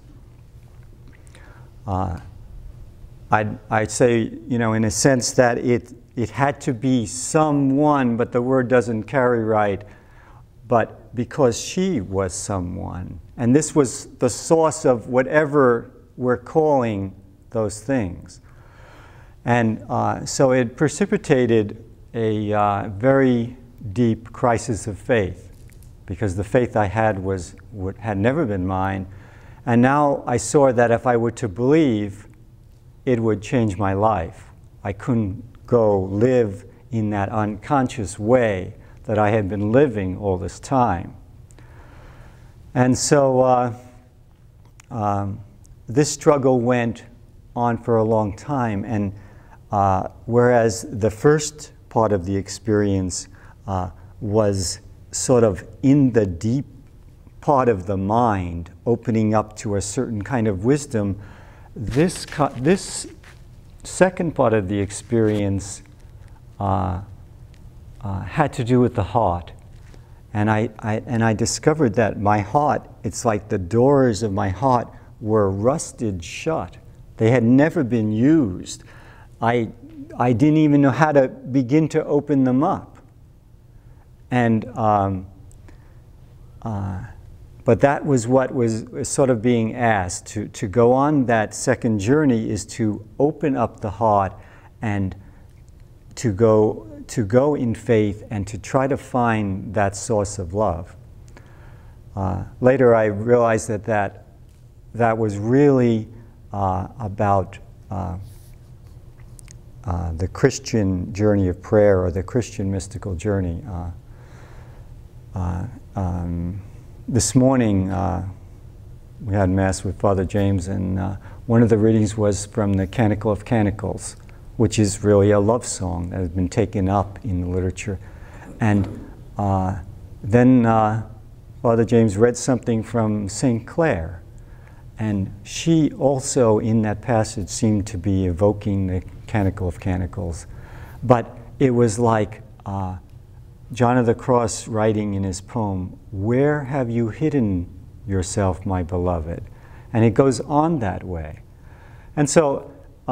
I'd say, you know, in a sense that it had to be someone, but the word doesn't carry right, but because she was someone. And this was the source of whatever we're calling those things. And so it precipitated a very deep crisis of faith, because the faith I had had never been mine. And now I saw that if I were to believe, it would change my life. I couldn't go live in that unconscious way that I had been living all this time. And so this struggle went on for a long time. And whereas the first part of the experience was sort of in the deep part of the mind, opening up to a certain kind of wisdom, this second part of the experience had to do with the heart. And I discovered that my heart, it's like the doors of my heart were rusted shut. They had never been used. I didn't even know how to begin to open them up. And but that was what was sort of being asked. To go on that second journey is to open up the heart and to go in faith and to try to find that source of love. Later I realized that was really about the Christian journey of prayer, or the Christian mystical journey. This morning we had Mass with Father James, and one of the readings was from the Canticle of Canticles, which is really a love song that has been taken up in the literature. And then Father James read something from St. Clare, and she also in that passage seemed to be evoking the Canticle of Canticles. But it was like John of the Cross writing in his poem, "Where have you hidden yourself, my beloved?" And it goes on that way. And so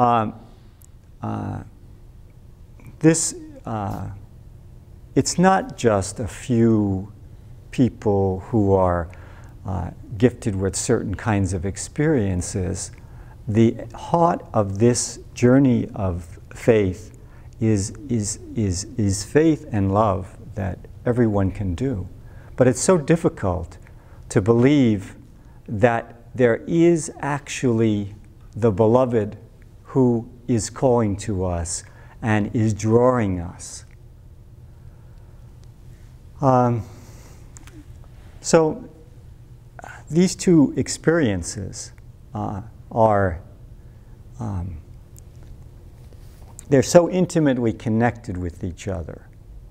it's not just a few people who are gifted with certain kinds of experiences. The heart of this journey of faith is faith and love that everyone can do. But it's so difficult to believe that there is actually the beloved who is calling to us and is drawing us. So these two experiences they're so intimately connected with each other.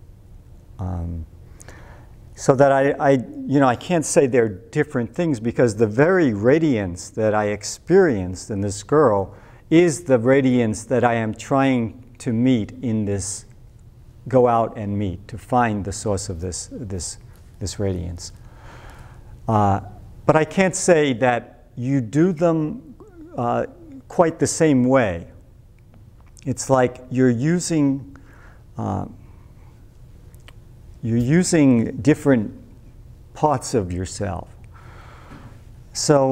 So that I can't say they're different things, because the very radiance that I experienced in this girl is the radiance that I am trying to meet in this, go out and meet, to find the source of this radiance. But I can't say that you do them quite the same way. It's like you're using different parts of yourself. So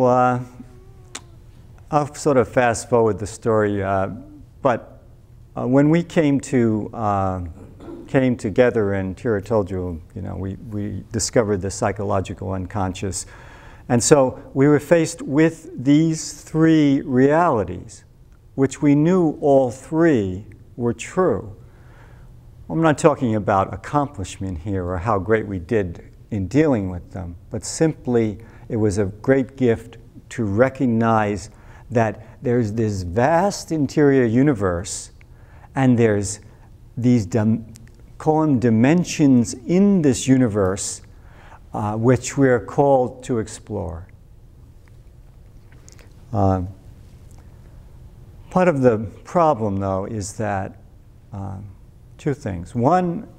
I'll sort of fast forward the story, but when we came together, and Tyra told you, we discovered the psychological unconscious. And so we were faced with these three realities, which we knew all three were true. I'm not talking about accomplishment here or how great we did in dealing with them, but simply it was a great gift to recognize that there's this vast interior universe, and there's these, call them dimensions in this universe, which we're called to explore. Part of the problem, though, is that two things. One,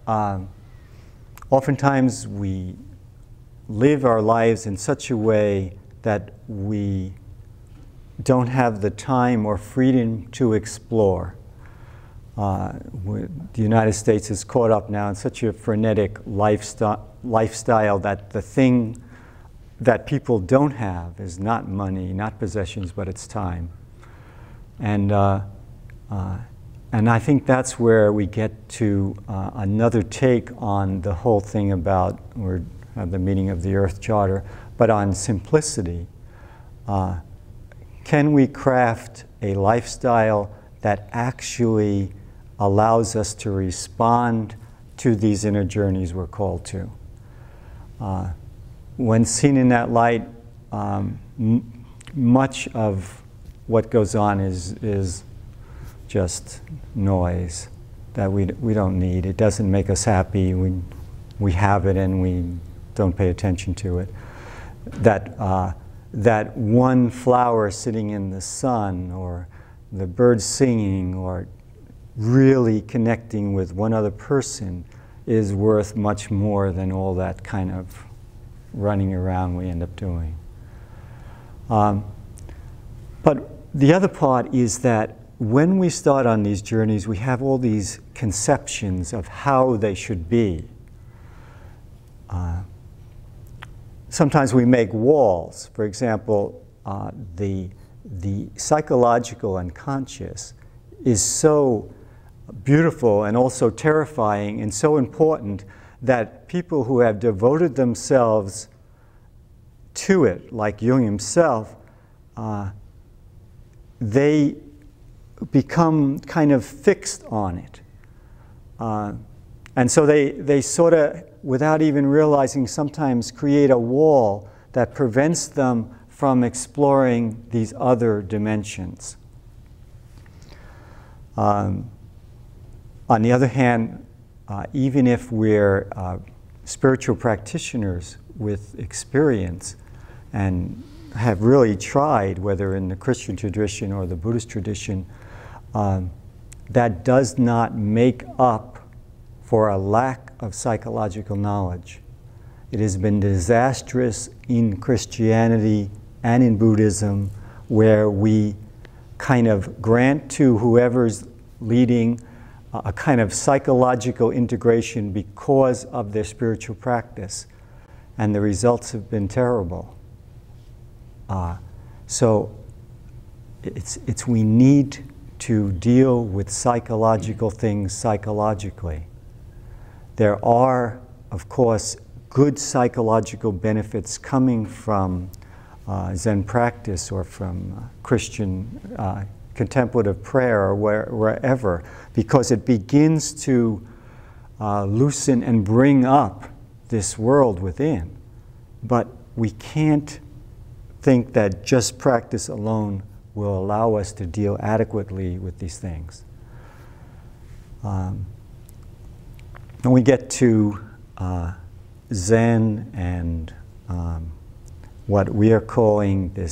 oftentimes we live our lives in such a way that we don't have the time or freedom to explore. The United States is caught up now in such a frenetic lifestyle that the thing that people don't have is not money, not possessions, but it's time. And I think that's where we get to another take on the whole thing about, or the meaning of the Earth Charter, but on simplicity. Can we craft a lifestyle that actually allows us to respond to these inner journeys we're called to? When seen in that light, much of what goes on is just noise that we don't need. It doesn't make us happy. We have it and we don't pay attention to it. That one flower sitting in the sun, or the birds singing, or really connecting with one other person is worth much more than all that kind of running around we end up doing. But the other part is that when we start on these journeys, we have all these conceptions of how they should be. Sometimes we make walls. For example, the psychological unconscious is so beautiful and also terrifying and so important that people who have devoted themselves to it, like Jung himself, they become kind of fixed on it. And so they sort of, without even realizing, sometimes create a wall that prevents them from exploring these other dimensions. On the other hand, even if we're spiritual practitioners with experience and have really tried, whether in the Christian tradition or the Buddhist tradition, that does not make up for a lack of psychological knowledge. It has been disastrous in Christianity and in Buddhism, where we kind of grant to whoever's leading a kind of psychological integration because of their spiritual practice, and the results have been terrible. So we need to deal with psychological things psychologically. There are, of course, good psychological benefits coming from Zen practice or from Christian contemplative prayer or wherever, because it begins to loosen and bring up this world within. But we can't think that just practice alone will allow us to deal adequately with these things. When we get to Zen and what we are calling the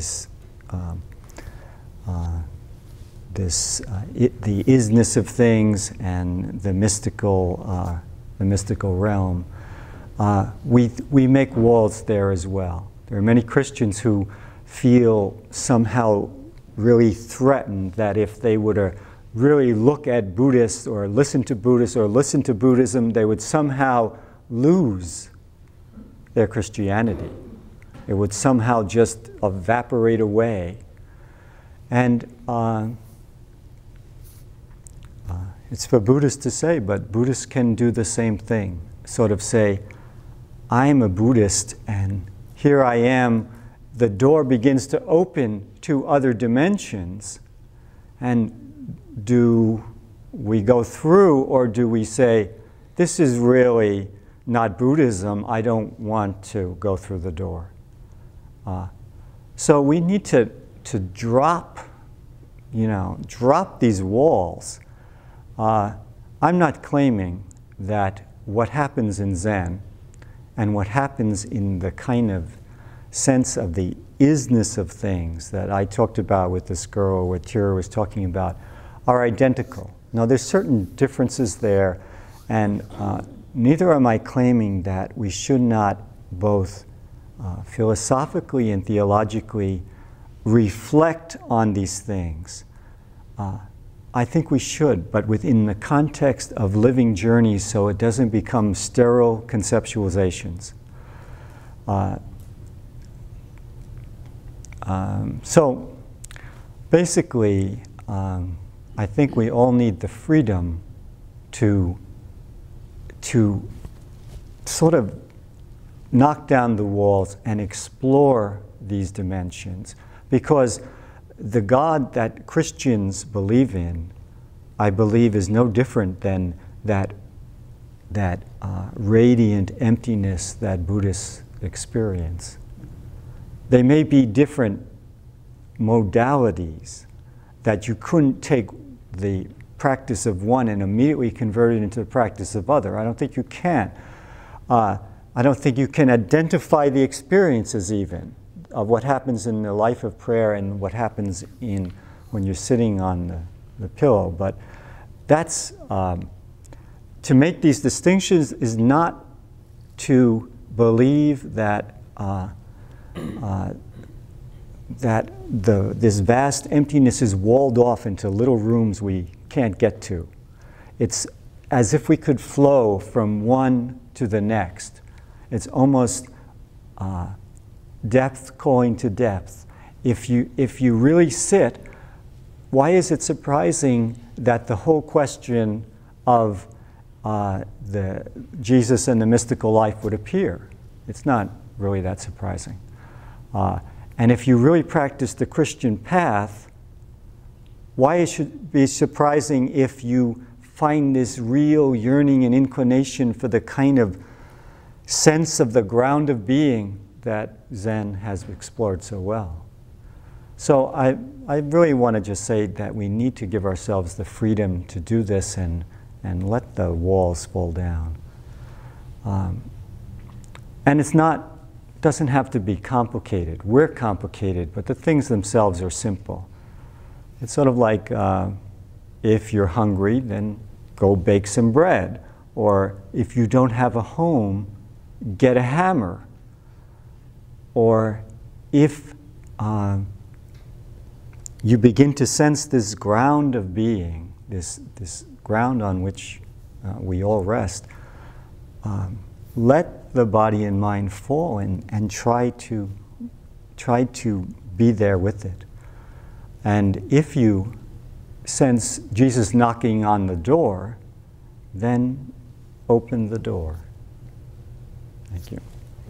isness of things and the mystical realm, we make walls there as well. There are many Christians who feel somehow really threatened that if they were to really look at Buddhists or listen to Buddhists or listen to Buddhism, they would somehow lose their Christianity. It would somehow just evaporate away. And it's for Buddhists to say, but Buddhists can do the same thing. Sort of say, I'm a Buddhist and here I am. The door begins to open to other dimensions. And do we go through, or do we say, this is really not Buddhism, I don't want to go through the door? So we need to drop, drop these walls. I'm not claiming that what happens in Zen and what happens in the kind of sense of the isness of things that I talked about with this girl, what Tyra was talking about, are identical. Now, there's certain differences there, and neither am I claiming that we should not both philosophically and theologically reflect on these things. I think we should, but within the context of living journeys so it doesn't become sterile conceptualizations. So basically, I think we all need the freedom to sort of knock down the walls and explore these dimensions, because the God that Christians believe in, I believe, is no different than that radiant emptiness that Buddhists experience. They may be different modalities, that you couldn't take the practice of one and immediately convert it into the practice of other. I don't think you can. I don't think you can identify the experiences even of what happens in the life of prayer and what happens when you're sitting on the pillow. But that's, to make these distinctions is not to believe that this vast emptiness is walled off into little rooms we can't get to. It's as if we could flow from one to the next. It's almost depth calling to depth. If you really sit, why is it surprising that the whole question of the Jesus and the mystical life would appear? It's not really that surprising. And if you really practice the Christian path, why it should be surprising if you find this real yearning and inclination for the kind of sense of the ground of being that Zen has explored so well. So I really want to just say that we need to give ourselves the freedom to do this and let the walls fall down. And it's doesn't have to be complicated. We're complicated, but the things themselves are simple. It's sort of like if you're hungry, then go bake some bread. Or if you don't have a home, get a hammer. Or if you begin to sense this ground of being, this ground on which we all rest, let the body and mind fall and try to be there with it. And if you sense Jesus knocking on the door, then open the door. Thank you.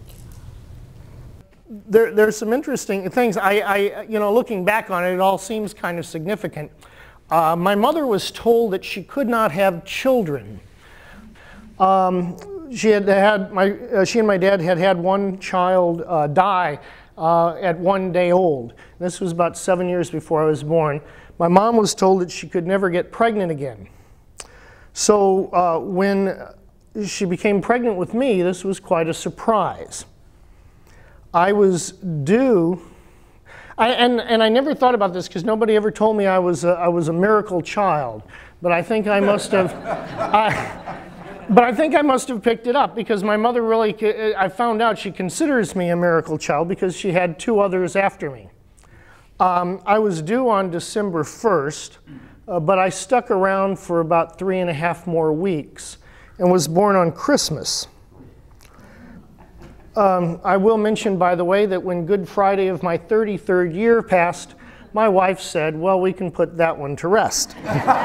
There's some interesting things. Looking back on it, it all seems kind of significant. My mother was told that she could not have children. She and my dad had one child die at 1 day old. This was about 7 years before I was born. My mom was told that she could never get pregnant again. So when she became pregnant with me, this was quite a surprise. I was due, and I never thought about this because nobody ever told me I was a miracle child, but I think I must have. But I think I must have picked it up because my mother really, I found out she considers me a miracle child because she had 2 others after me. I was due on December 1st, but I stuck around for about 3.5 more weeks and was born on Christmas. I will mention, by the way, that when Good Friday of my 33rd year passed, my wife said, well, we can put that one to rest.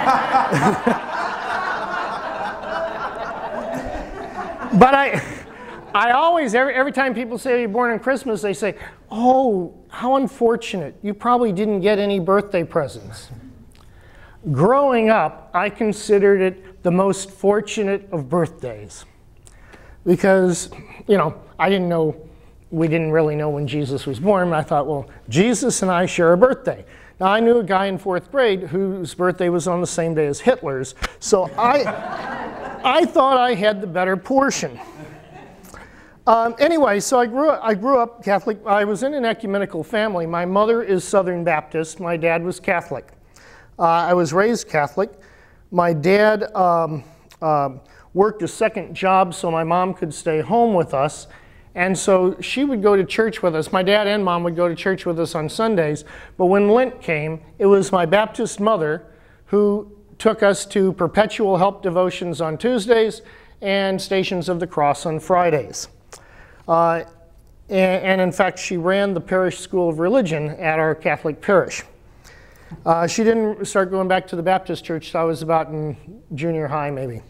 But I always, every time people say you're born on Christmas, they say, oh, how unfortunate. You probably didn't get any birthday presents. Growing up, I considered it the most fortunate of birthdays. Because, I didn't know, we didn't really know when Jesus was born. I thought, well, Jesus and I share a birthday. Now, I knew a guy in 4th grade whose birthday was on the same day as Hitler's. So I thought I had the better portion. Anyway, so I grew up Catholic. I was in an ecumenical family. My mother is Southern Baptist. My dad was Catholic. I was raised Catholic. My dad worked a second job so my mom could stay home with us. And so she would go to church with us. My dad and mom would go to church with us on Sundays. But when Lent came, it was my Baptist mother who took us to perpetual help devotions on Tuesdays and Stations of the Cross on Fridays. And in fact, she ran the parish school of religion at our Catholic parish. She didn't start going back to the Baptist church till I was about in junior high, maybe.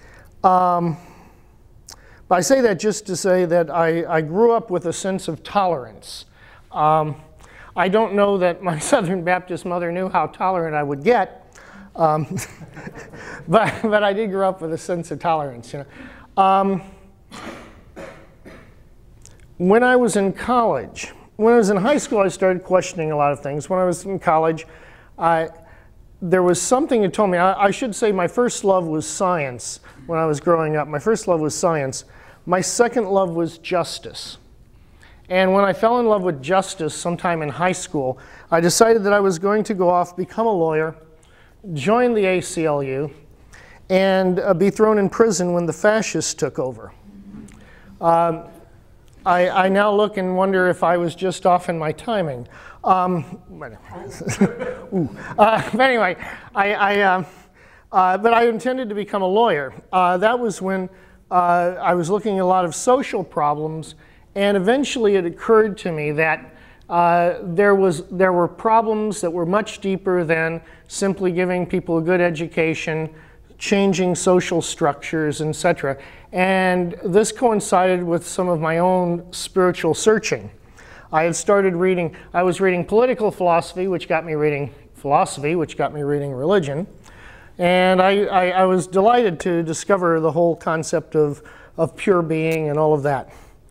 But I say that just to say that I grew up with a sense of tolerance. I don't know that my Southern Baptist mother knew how tolerant I would get, but I did grow up with a sense of tolerance. You know. When I was in college, when I was in high school, I started questioning a lot of things. When I was in college, there was something that told me, I should say my first love was science when I was growing up. My first love was science. My second love was justice. And when I fell in love with justice sometime in high school, I decided that I was going to go off, become a lawyer, join the ACLU, and be thrown in prison when the fascists took over. I now look and wonder if I was just off in my timing. But anyway, but I intended to become a lawyer. That was when I was looking at a lot of social problems, and eventually it occurred to me that there were problems that were much deeper than simply giving people a good education, changing social structures, etc. And this coincided with some of my own spiritual searching. I had started reading, I was reading political philosophy, which got me reading philosophy, which got me reading religion. And I was delighted to discover the whole concept of pure being and all of that.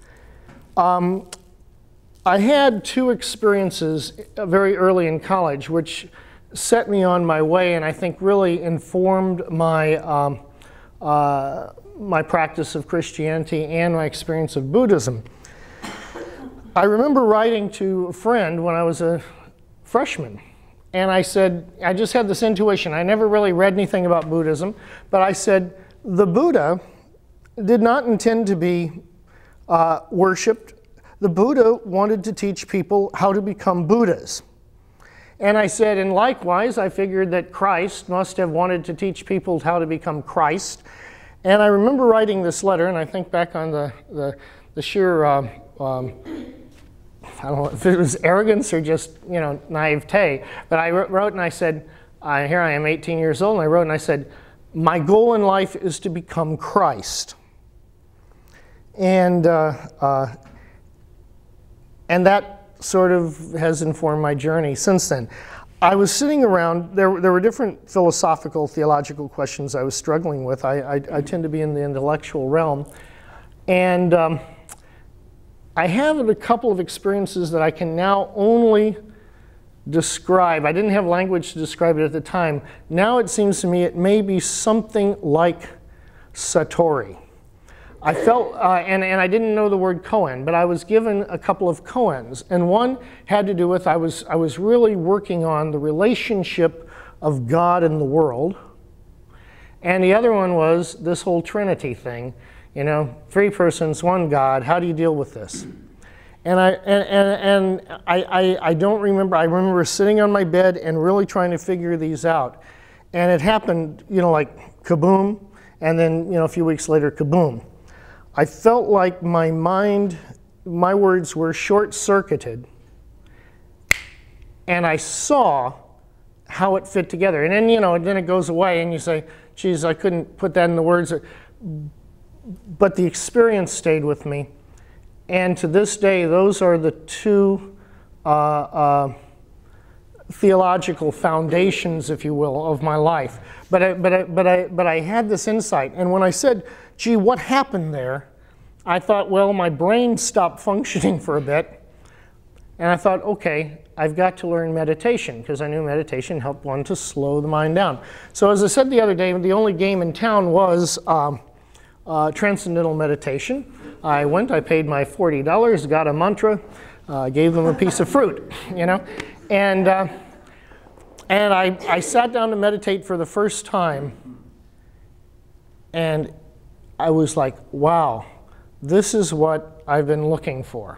I had two experiences very early in college which set me on my way and I think really informed my, my practice of Christianity and my experience of Buddhism. I remember writing to a friend when I was a freshman. And I said, I just had this intuition. I never really read anything about Buddhism, but I said, the Buddha did not intend to be worshipped. The Buddha wanted to teach people how to become Buddhas. And I said, and likewise, I figured that Christ must have wanted to teach people how to become Christ. And I remember writing this letter, and I think back on the sheer I don't know if it was arrogance or just, you know, naivete, but I wrote and I said, here I am 18 years old, and I wrote and I said, my goal in life is to become Christ. And that sort of has informed my journey since then. I was sitting around, there were different philosophical, theological questions I was struggling with. I tend to be in the intellectual realm. And I have a couple of experiences that I can now only describe. I didn't have language to describe it at the time. Now it seems to me it may be something like Satori. I felt, and I didn't know the word koan, but I was given a couple of koans. And one had to do with, I was really working on the relationship of God and the world. And the other one was this whole Trinity thing. You know, 3 persons, 1 God, how do you deal with this? And I don't remember, I remember sitting on my bed and really trying to figure these out. And it happened, you know, like kaboom, and then, you know, a few weeks later, kaboom. I felt like my mind, my words were short-circuited, and I saw how it fit together. And then, you know, then it goes away and you say, geez, I couldn't put that in the words. But the experience stayed with me. And to this day, those are the 2 theological foundations, if you will, of my life. But I had this insight. And when I said, gee, what happened there? I thought, well, my brain stopped functioning for a bit. And I thought, okay, I've got to learn meditation, because I knew meditation helped one to slow the mind down. So as I said the other day, the only game in town was transcendental meditation. I went, I paid my $40, got a mantra, gave them a piece of fruit, you know. And I sat down to meditate for the first time. And I was like, wow, this is what I've been looking for.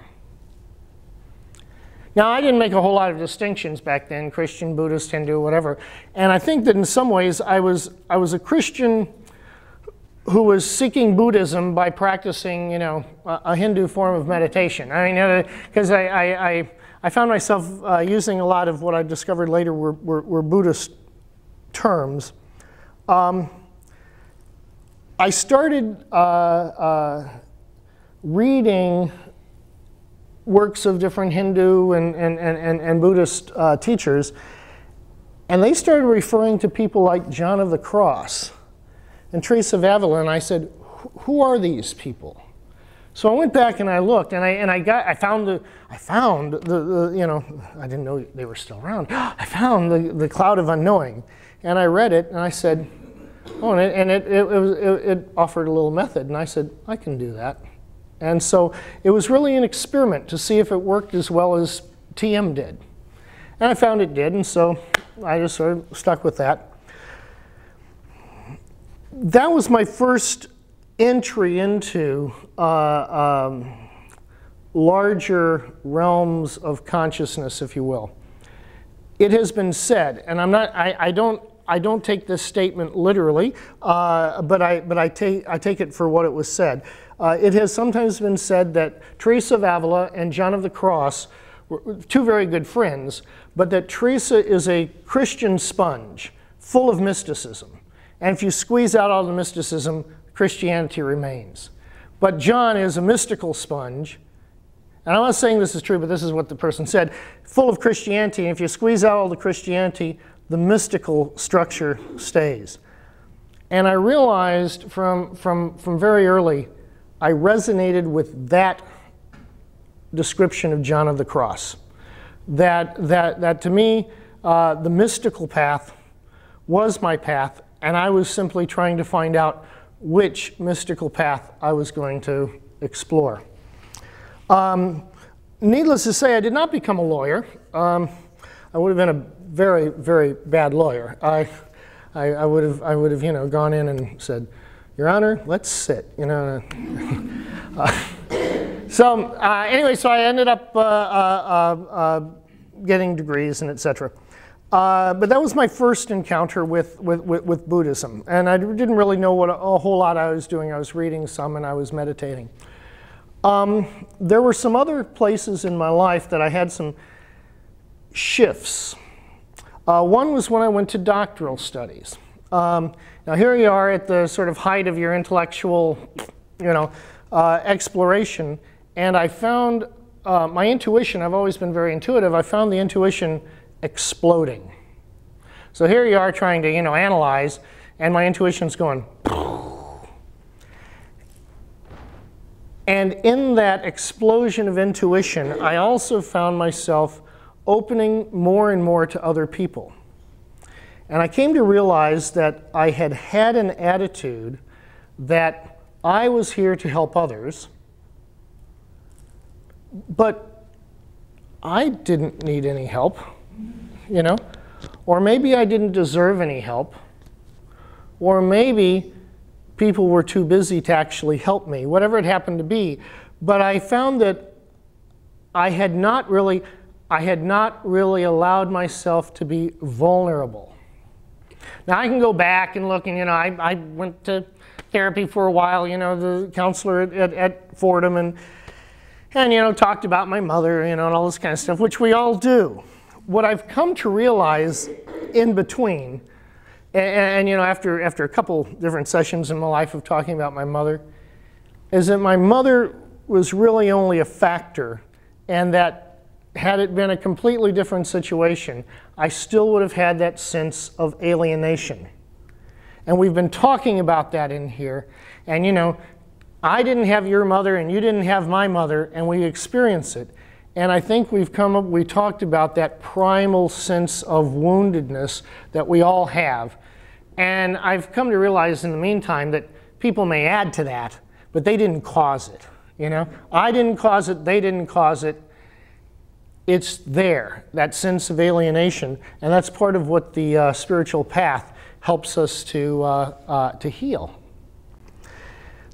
Now, I didn't make a whole lot of distinctions back then, Christian, Buddhist, Hindu, whatever. And I think that in some ways I was a Christian who was seeking Buddhism by practicing, you know, a Hindu form of meditation. I mean, because I found myself using a lot of what I discovered later were Buddhist terms. I started reading works of different Hindu and Buddhist teachers, and they started referring to people like John of the Cross and Teresa of Avila, and I said, who are these people? So I went back and I looked, and I found the you know, I didn't know they were still around. I found the Cloud of Unknowing, and I read it, and I said, oh, and it offered a little method, and I said, I can do that. And so it was really an experiment to see if it worked as well as TM did. And I found it did, and so I just sort of stuck with that. That was my first entry into larger realms of consciousness, if you will. It has been said, and I don't take this statement literally, but I take it for what it was said. It has sometimes been said that Teresa of Avila and John of the Cross were two very good friends, but that Teresa is a Christian sponge full of mysticism. And if you squeeze out all the mysticism, Christianity remains. But John is a mystical sponge, and I'm not saying this is true, but this is what the person said, full of Christianity, and if you squeeze out all the Christianity, the mystical structure stays. And I realized from very early, I resonated with that description of John of the Cross. That to me, the mystical path was my path, and I was simply trying to find out which mystical path I was going to explore. Needless to say, I did not become a lawyer. I would have been a very, very bad lawyer. I would have, you know, gone in and said, Your Honor, let's sit, you know. Anyway, so I ended up getting degrees and etc. But that was my first encounter with Buddhism, and I didn't really know what a whole lot I was doing. I was reading some and I was meditating. There were some other places in my life that I had some shifts. One was when I went to doctoral studies. Now here you are at the sort of height of your intellectual, you know, exploration, and I found my intuition. I've always been very intuitive. I found the intuition exploding. So here you are trying to, you know, analyze, and my intuition's going. And in that explosion of intuition, I also found myself opening more and more to other people. And I came to realize that I had had an attitude that I was here to help others, but I didn't need any help, you know? Or maybe I didn't deserve any help, or maybe people were too busy to actually help me, whatever it happened to be. But I found that I had not really allowed myself to be vulnerable. Now I can go back and look, and you know, I went to therapy for a while, you know, the counselor at Fordham, and you know, talked about my mother, you know, and all this kind of stuff, which we all do. What I've come to realize in between, and you know, after a couple different sessions in my life of talking about my mother, is that my mother was really only a factor, and that had it been a completely different situation, I still would have had that sense of alienation. And we've been talking about that in here, and you know, I didn't have your mother and you didn't have my mother, and we experience it. And I think we talked about that primal sense of woundedness that we all have. And I've come to realize in the meantime that people may add to that, but they didn't cause it, you know? I didn't cause it, they didn't cause it. It's there, that sense of alienation, and that's part of what the spiritual path helps us to heal.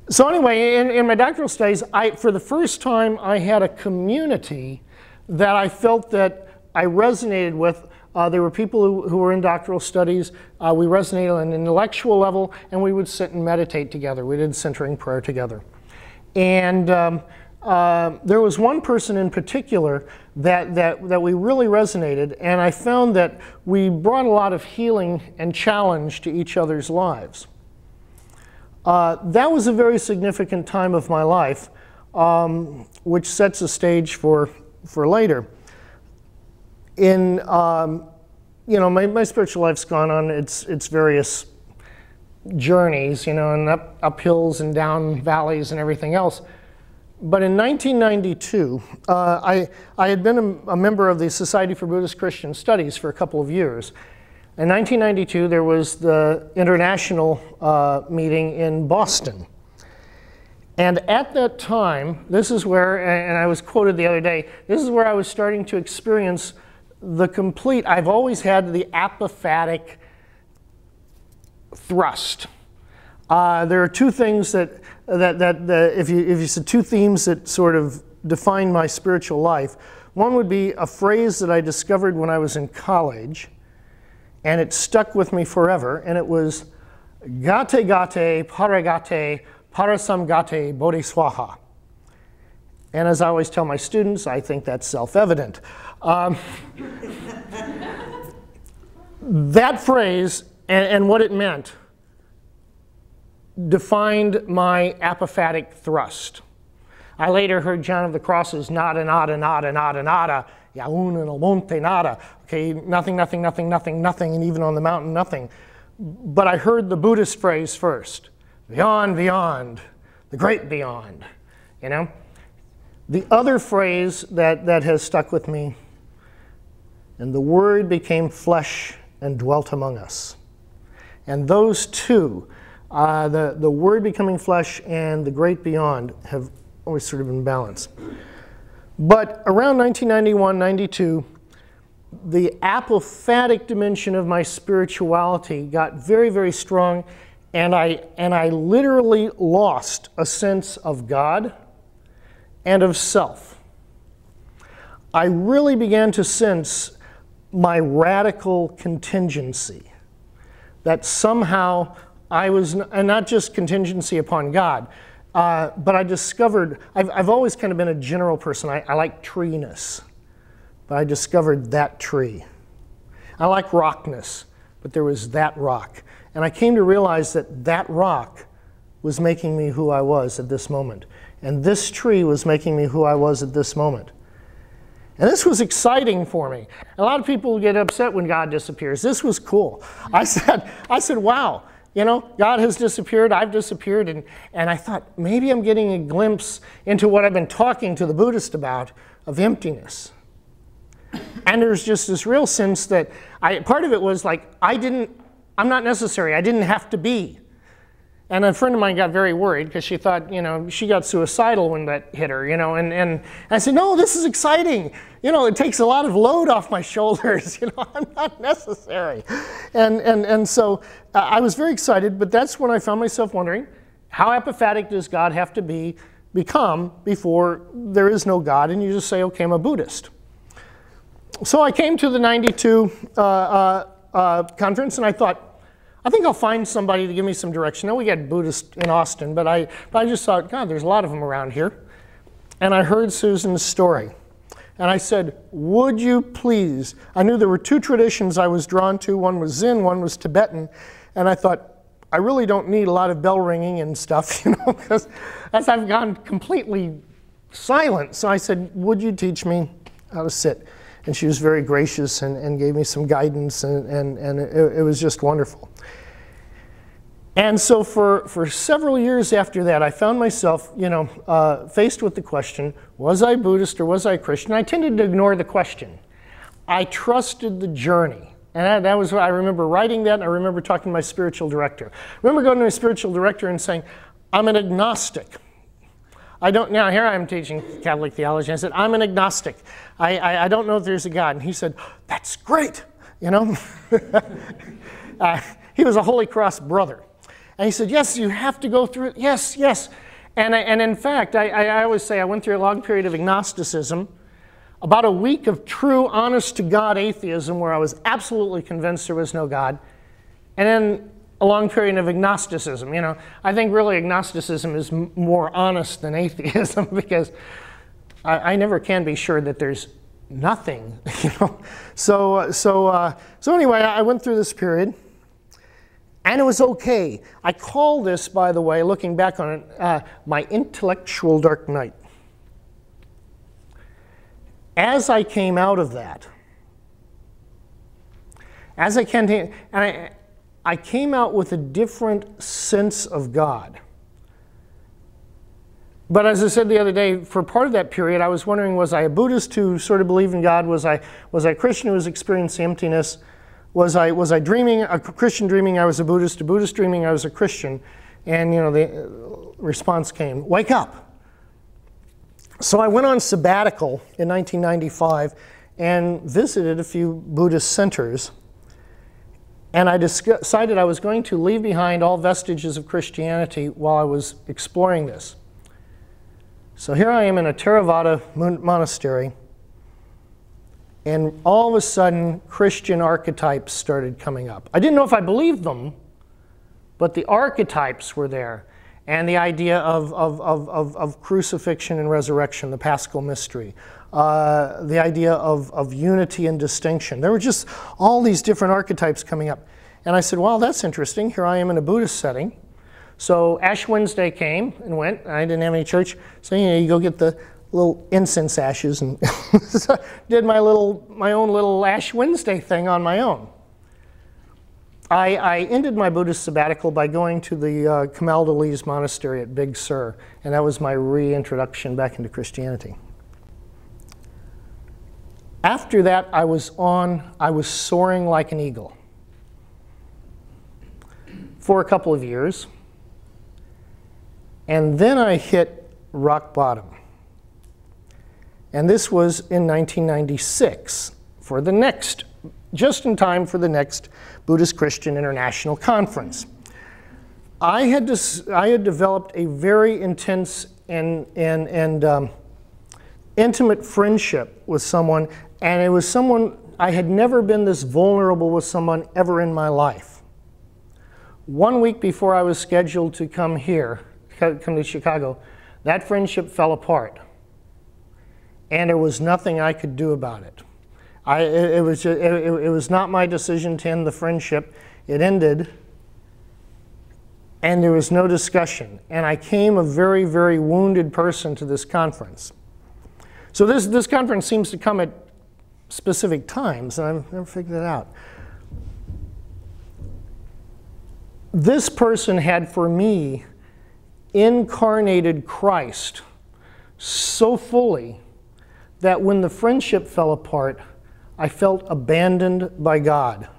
So anyway, in my doctoral studies, for the first time, I had a community that I felt that I resonated with. There were people who were in doctoral studies. We resonated on an intellectual level, and we would sit and meditate together. We did centering prayer together. And there was one person in particular that we really resonated, and I found that we brought a lot of healing and challenge to each other's lives. That was a very significant time of my life, which sets a stage for later. In my spiritual life's gone on its various journeys, and up hills and down valleys and everything else. But in 1992, I had been a member of the Society for Buddhist-Christian Studies for a couple of years. In 1992, there was the international meeting in Boston. And at that time, this is where, and I was quoted the other day, this is where I was starting to experience the complete, I've always had the apophatic thrust. There are two things if you said two themes that sort of define my spiritual life. One would be a phrase that I discovered when I was in college, and it stuck with me forever, and it was gate gate paragate parasamgate bodhiswaha. And as I always tell my students, I think that's self-evident. That phrase and what it meant defined my apophatic thrust. I later heard John of the Cross's nada, nada, nada, nada, nada, yaun and el monte nada. Okay, nothing, nothing, nothing, nothing, nothing, and even on the mountain, nothing. But I heard the Buddhist phrase first, beyond, beyond, the great beyond, The other phrase that has stuck with me, and the Word became flesh and dwelt among us. And those two, the Word becoming flesh and the great beyond, have always sort of been balanced. But around 1991, 92, the apophatic dimension of my spirituality got very, very strong, and I literally lost a sense of God and of self. I really began to sense my radical contingency, that somehow I was, and not just contingency upon God, but I discovered, I've always kind of been a general person. I like treeness, but I discovered that tree. I like rockness, but there was that rock. And I came to realize that that rock was making me who I was at this moment. And this tree was making me who I was at this moment. And this was exciting for me. A lot of people get upset when God disappears. This was cool. I said, wow, God has disappeared, I've disappeared, and I thought, maybe I'm getting a glimpse into what I've been talking to the Buddhist about, of emptiness. And there's just this real sense that, part of it was like, I'm not necessary, I didn't have to be. And a friend of mine got very worried because she thought, she got suicidal when that hit her, and I said, no, this is exciting. It takes a lot of load off my shoulders, I'm not necessary. And so I was very excited, but that's when I found myself wondering, how apophatic does God have to become before there is no God, and you just say, okay, I'm a Buddhist. So I came to the 92 conference, and I thought, I think I'll find somebody to give me some direction. Now, we got Buddhists in Austin, but I just thought, God, there's a lot of them around here. And I heard Susan's story. And I said, would you please? I knew there were two traditions I was drawn to. One was Zen, one was Tibetan. And I thought, I really don't need a lot of bell ringing and stuff, because as I've gone completely silent. So I said, would you teach me how to sit? And she was very gracious and gave me some guidance, and it was just wonderful. And so for several years after that, I found myself, faced with the question, was I Buddhist or was I Christian? I tended to ignore the question. I trusted the journey. And that was what I remember writing that, and I remember talking to my spiritual director. I remember going to my spiritual director and saying, I'm an agnostic. Now here I am teaching Catholic theology. I said, I'm an agnostic. I don't know if there's a God. And he said, that's great, He was a Holy Cross brother. And he said, yes, you have to go through it. Yes, yes. And in fact, I always say I went through a long period of agnosticism, about a week of true, honest-to-God atheism where I was absolutely convinced there was no God, and then a long period of agnosticism. You know, I think really agnosticism is more honest than atheism because I never can be sure that there's nothing, you know. So anyway, I went through this period, and it was okay. I call this, by the way, looking back on it, my intellectual dark night. As I came out of that, I came out with a different sense of God. But as I said the other day, for part of that period, I was wondering, was I a Buddhist who sort of believed in God? Was I a Christian who was experiencing emptiness? Was I dreaming, a Christian dreaming I was a Buddhist dreaming I was a Christian? And you know, the response came, wake up. So I went on sabbatical in 1995 and visited a few Buddhist centers. And I decided I was going to leave behind all vestiges of Christianity while I was exploring this. So here I am in a Theravada monastery, and all of a sudden Christian archetypes started coming up. I didn't know if I believed them, but the archetypes were there. And the idea of crucifixion and resurrection, the Paschal mystery. The idea of unity and distinction. There were just all these different archetypes coming up. And I said, well, that's interesting. Here I am in a Buddhist setting. So Ash Wednesday came and went. I didn't have any church. So you go get the little incense ashes and so did my own little Ash Wednesday thing on my own. I ended my Buddhist sabbatical by going to the Camaldolese monastery at Big Sur. And that was my reintroduction back into Christianity. After that, I was soaring like an eagle for a couple of years. And then I hit rock bottom. And this was in 1996 for the next, just in time for the next Buddhist-Christian International Conference. I had developed a very intense and intimate friendship with someone, and it was someone, I had never been this vulnerable with someone ever in my life. 1 week before I was scheduled to come to Chicago, that friendship fell apart. And there was nothing I could do about it. It was not my decision to end the friendship. It ended, and there was no discussion. And I came a very, very wounded person to this conference. So this conference seems to come at specific times, and I've never figured that out. This person had, for me, incarnated Christ so fully that when the friendship fell apart, I felt abandoned by God.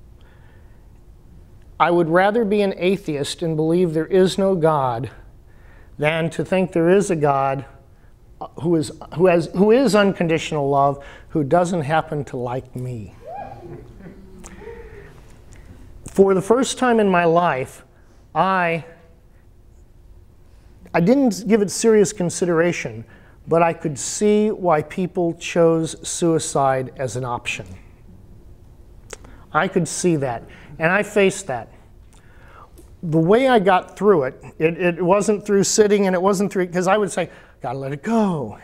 I would rather be an atheist and believe there is no God than to think there is a God who is unconditional love, who doesn't happen to like me. For the first time in my life, I didn't give it serious consideration, but I could see why people chose suicide as an option. I could see that, and I faced that. The way I got through it, it wasn't through sitting, and it wasn't through, because I would say, gotta let it go.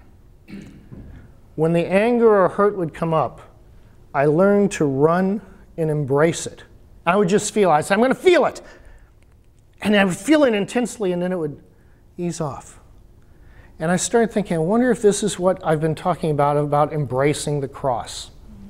When the anger or hurt would come up, I learned to run and embrace it. I would just feel, I'd say, I'm gonna feel it. And I would feel it intensely, and then it would ease off. And I started thinking, I wonder if this is what I've been talking about embracing the cross.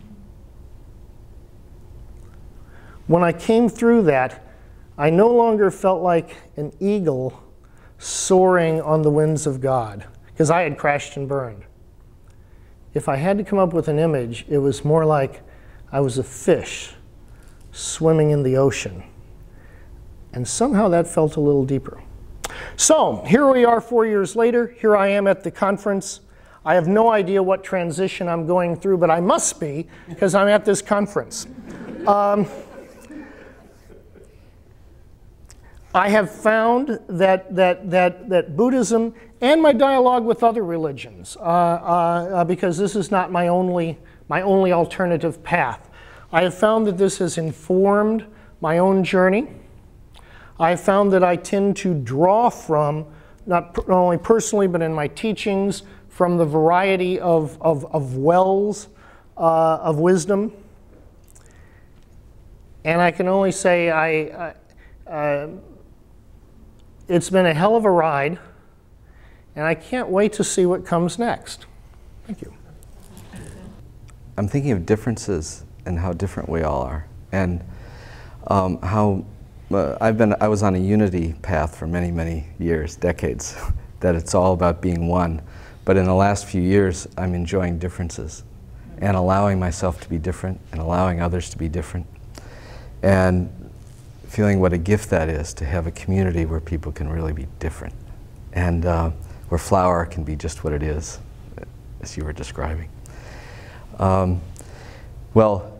When I came through that, I no longer felt like an eagle soaring on the winds of God, because I had crashed and burned. If I had to come up with an image, it was more like I was a fish swimming in the ocean. And somehow that felt a little deeper. So here we are 4 years later. Here I am at the conference. I have no idea what transition I'm going through, but I must be, because I'm at this conference. I have found that Buddhism and my dialogue with other religions, because this is not my only alternative path, I have found that this has informed my own journey. I have found that I tend to draw from, not only personally but in my teachings, from the variety of wells of wisdom. And I can only say it's been a hell of a ride, and I can't wait to see what comes next. Thank you. I'm thinking of differences and how different we all are, and how I was on a unity path for many, many years, decades, that it's all about being one. But in the last few years, I'm enjoying differences and allowing myself to be different and allowing others to be different, and feeling what a gift that is to have a community where people can really be different, and where flower can be just what it is, as you were describing. Well,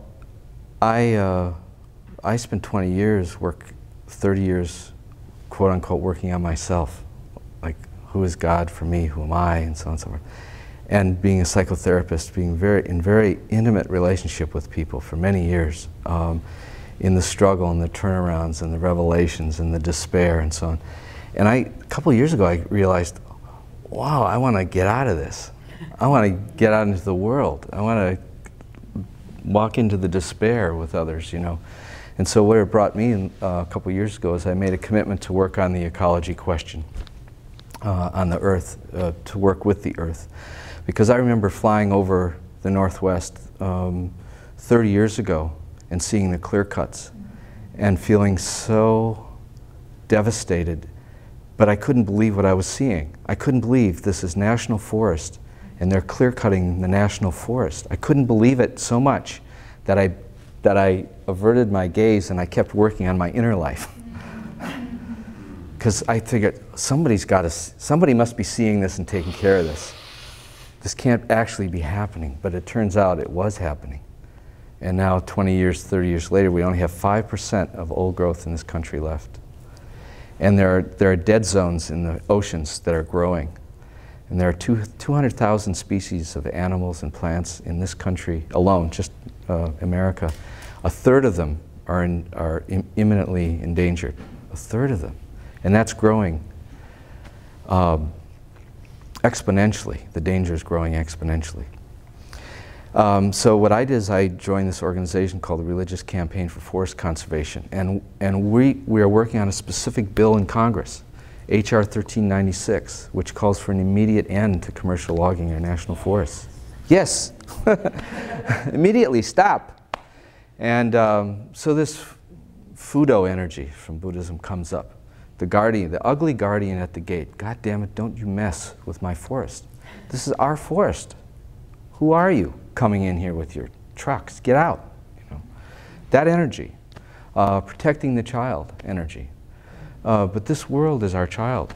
I spent 20 years, 30 years, quote unquote, working on myself. Like, who is God for me? Who am I? And so on and so forth. And being a psychotherapist, being in very intimate relationship with people for many years, in the struggle and the turnarounds and the revelations and the despair and so on. And a couple of years ago, I realized, wow, I want to get out of this. I want to get out into the world. I want to walk into the despair with others, you know. And so where it brought me in, a couple of years ago is I made a commitment to work on the ecology question on the earth, to work with the earth. Because I remember flying over the Northwest 30 years ago and seeing the clear cuts and feeling so devastated, but I couldn't believe what I was seeing. I couldn't believe this is national forest and they're clear cutting the national forest. I couldn't believe it so much that I averted my gaze and I kept working on my inner life. Because I figured somebody must be seeing this and taking care of this. This can't actually be happening, but it turns out it was happening. And now 20 years, 30 years later, we only have 5% of old growth in this country left. And there are dead zones in the oceans that are growing. And there are 200,000 species of animals and plants in this country alone, just America. A third of them are imminently endangered. A third of them. And that's growing exponentially. The danger is growing exponentially. So what I did is I joined this organization called the Religious Campaign for Forest Conservation. And we are working on a specific bill in Congress, H.R. 1396, which calls for an immediate end to commercial logging in our national forests. Yes, immediately stop. And so this Fudo energy from Buddhism comes up. The guardian, the ugly guardian at the gate. God damn it, don't you mess with my forest. This is our forest. Who are you coming in here with your trucks? Get out. You know, that energy. Protecting the child energy. But this world is our child.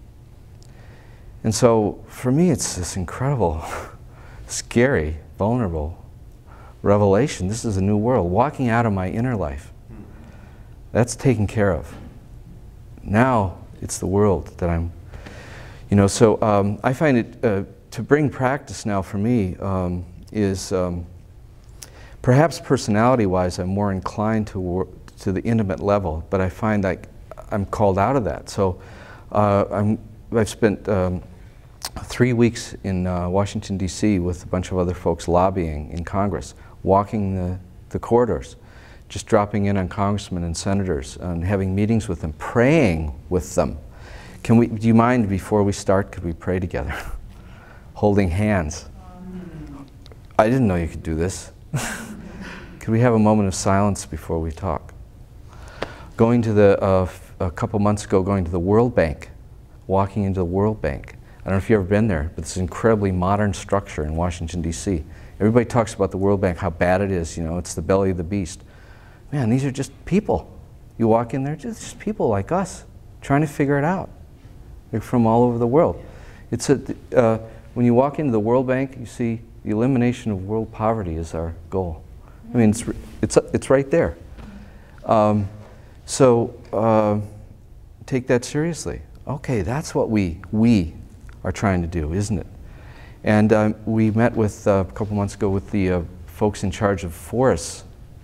And so for me it's this incredible, scary, vulnerable revelation. This is a new world. Walking out of my inner life. That's taken care of. Now it's the world that I'm, you know, so I find it, to bring practice now for me is perhaps personality-wise I'm more inclined to the intimate level, but I find like I'm called out of that. So I've spent 3 weeks in Washington, D.C. with a bunch of other folks lobbying in Congress, walking the corridors, just dropping in on congressmen and senators and having meetings with them, praying with them. Do you mind, before we start, could we pray together? Holding hands. I didn't know you could do this. Could we have a moment of silence before we talk? Going to a couple months ago, going to the World Bank, walking into the World Bank. I don't know if you've ever been there, but it's an incredibly modern structure in Washington, D.C. Everybody talks about the World Bank, how bad it is, you know, it's the belly of the beast. Man, these are just people. You walk in there, just people like us, trying to figure it out. They're from all over the world. It's when you walk into the World Bank, you see the elimination of world poverty is our goal. I mean, it's right there. take that seriously. Okay, that's what we are trying to do, isn't it? And we met with, a couple months ago, with the folks in charge of forest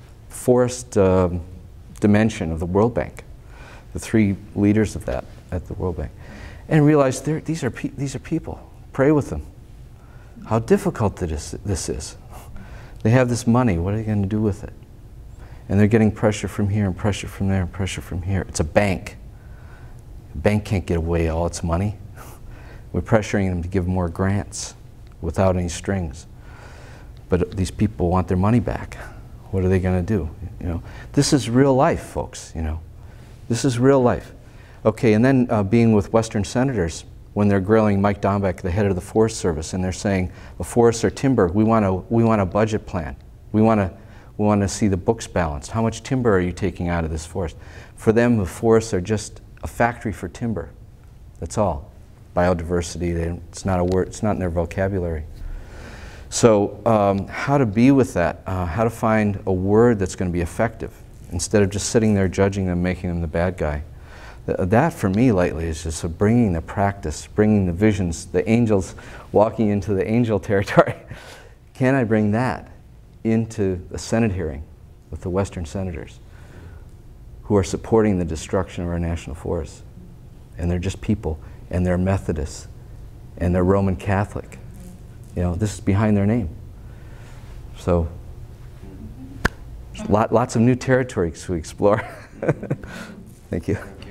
dimension of the World Bank, the 3 leaders of that at the World Bank, and realized these are people. Pray with them. How difficult this is. They have this money. What are they going to do with it? And they're getting pressure from here and pressure from there and pressure from here. It's a bank. A bank can't get away all its money. We're pressuring them to give more grants without any strings. But these people want their money back. What are they going to do? You know, this is real life, folks. You know, this is real life. Okay, and then being with Western senators when they're grilling Mike Dombeck, the head of the Forest Service, and they're saying, "The forests are timber. We want a budget plan. We want to see the books balanced. How much timber are you taking out of this forest?" For them, the forests are just a factory for timber. That's all. Biodiversity. It's not a word. It's not in their vocabulary. So how to be with that, how to find a word that's going to be effective instead of just sitting there judging them, making them the bad guy. That for me lately is just bringing the practice, bringing the visions, the angels walking into the angel territory. Can I bring that into the Senate hearing with the Western senators who are supporting the destruction of our national forests? And they're just people, and they're Methodists, and they're Roman Catholic. You know, this is behind their name. So, lots of new territory to explore. Thank you.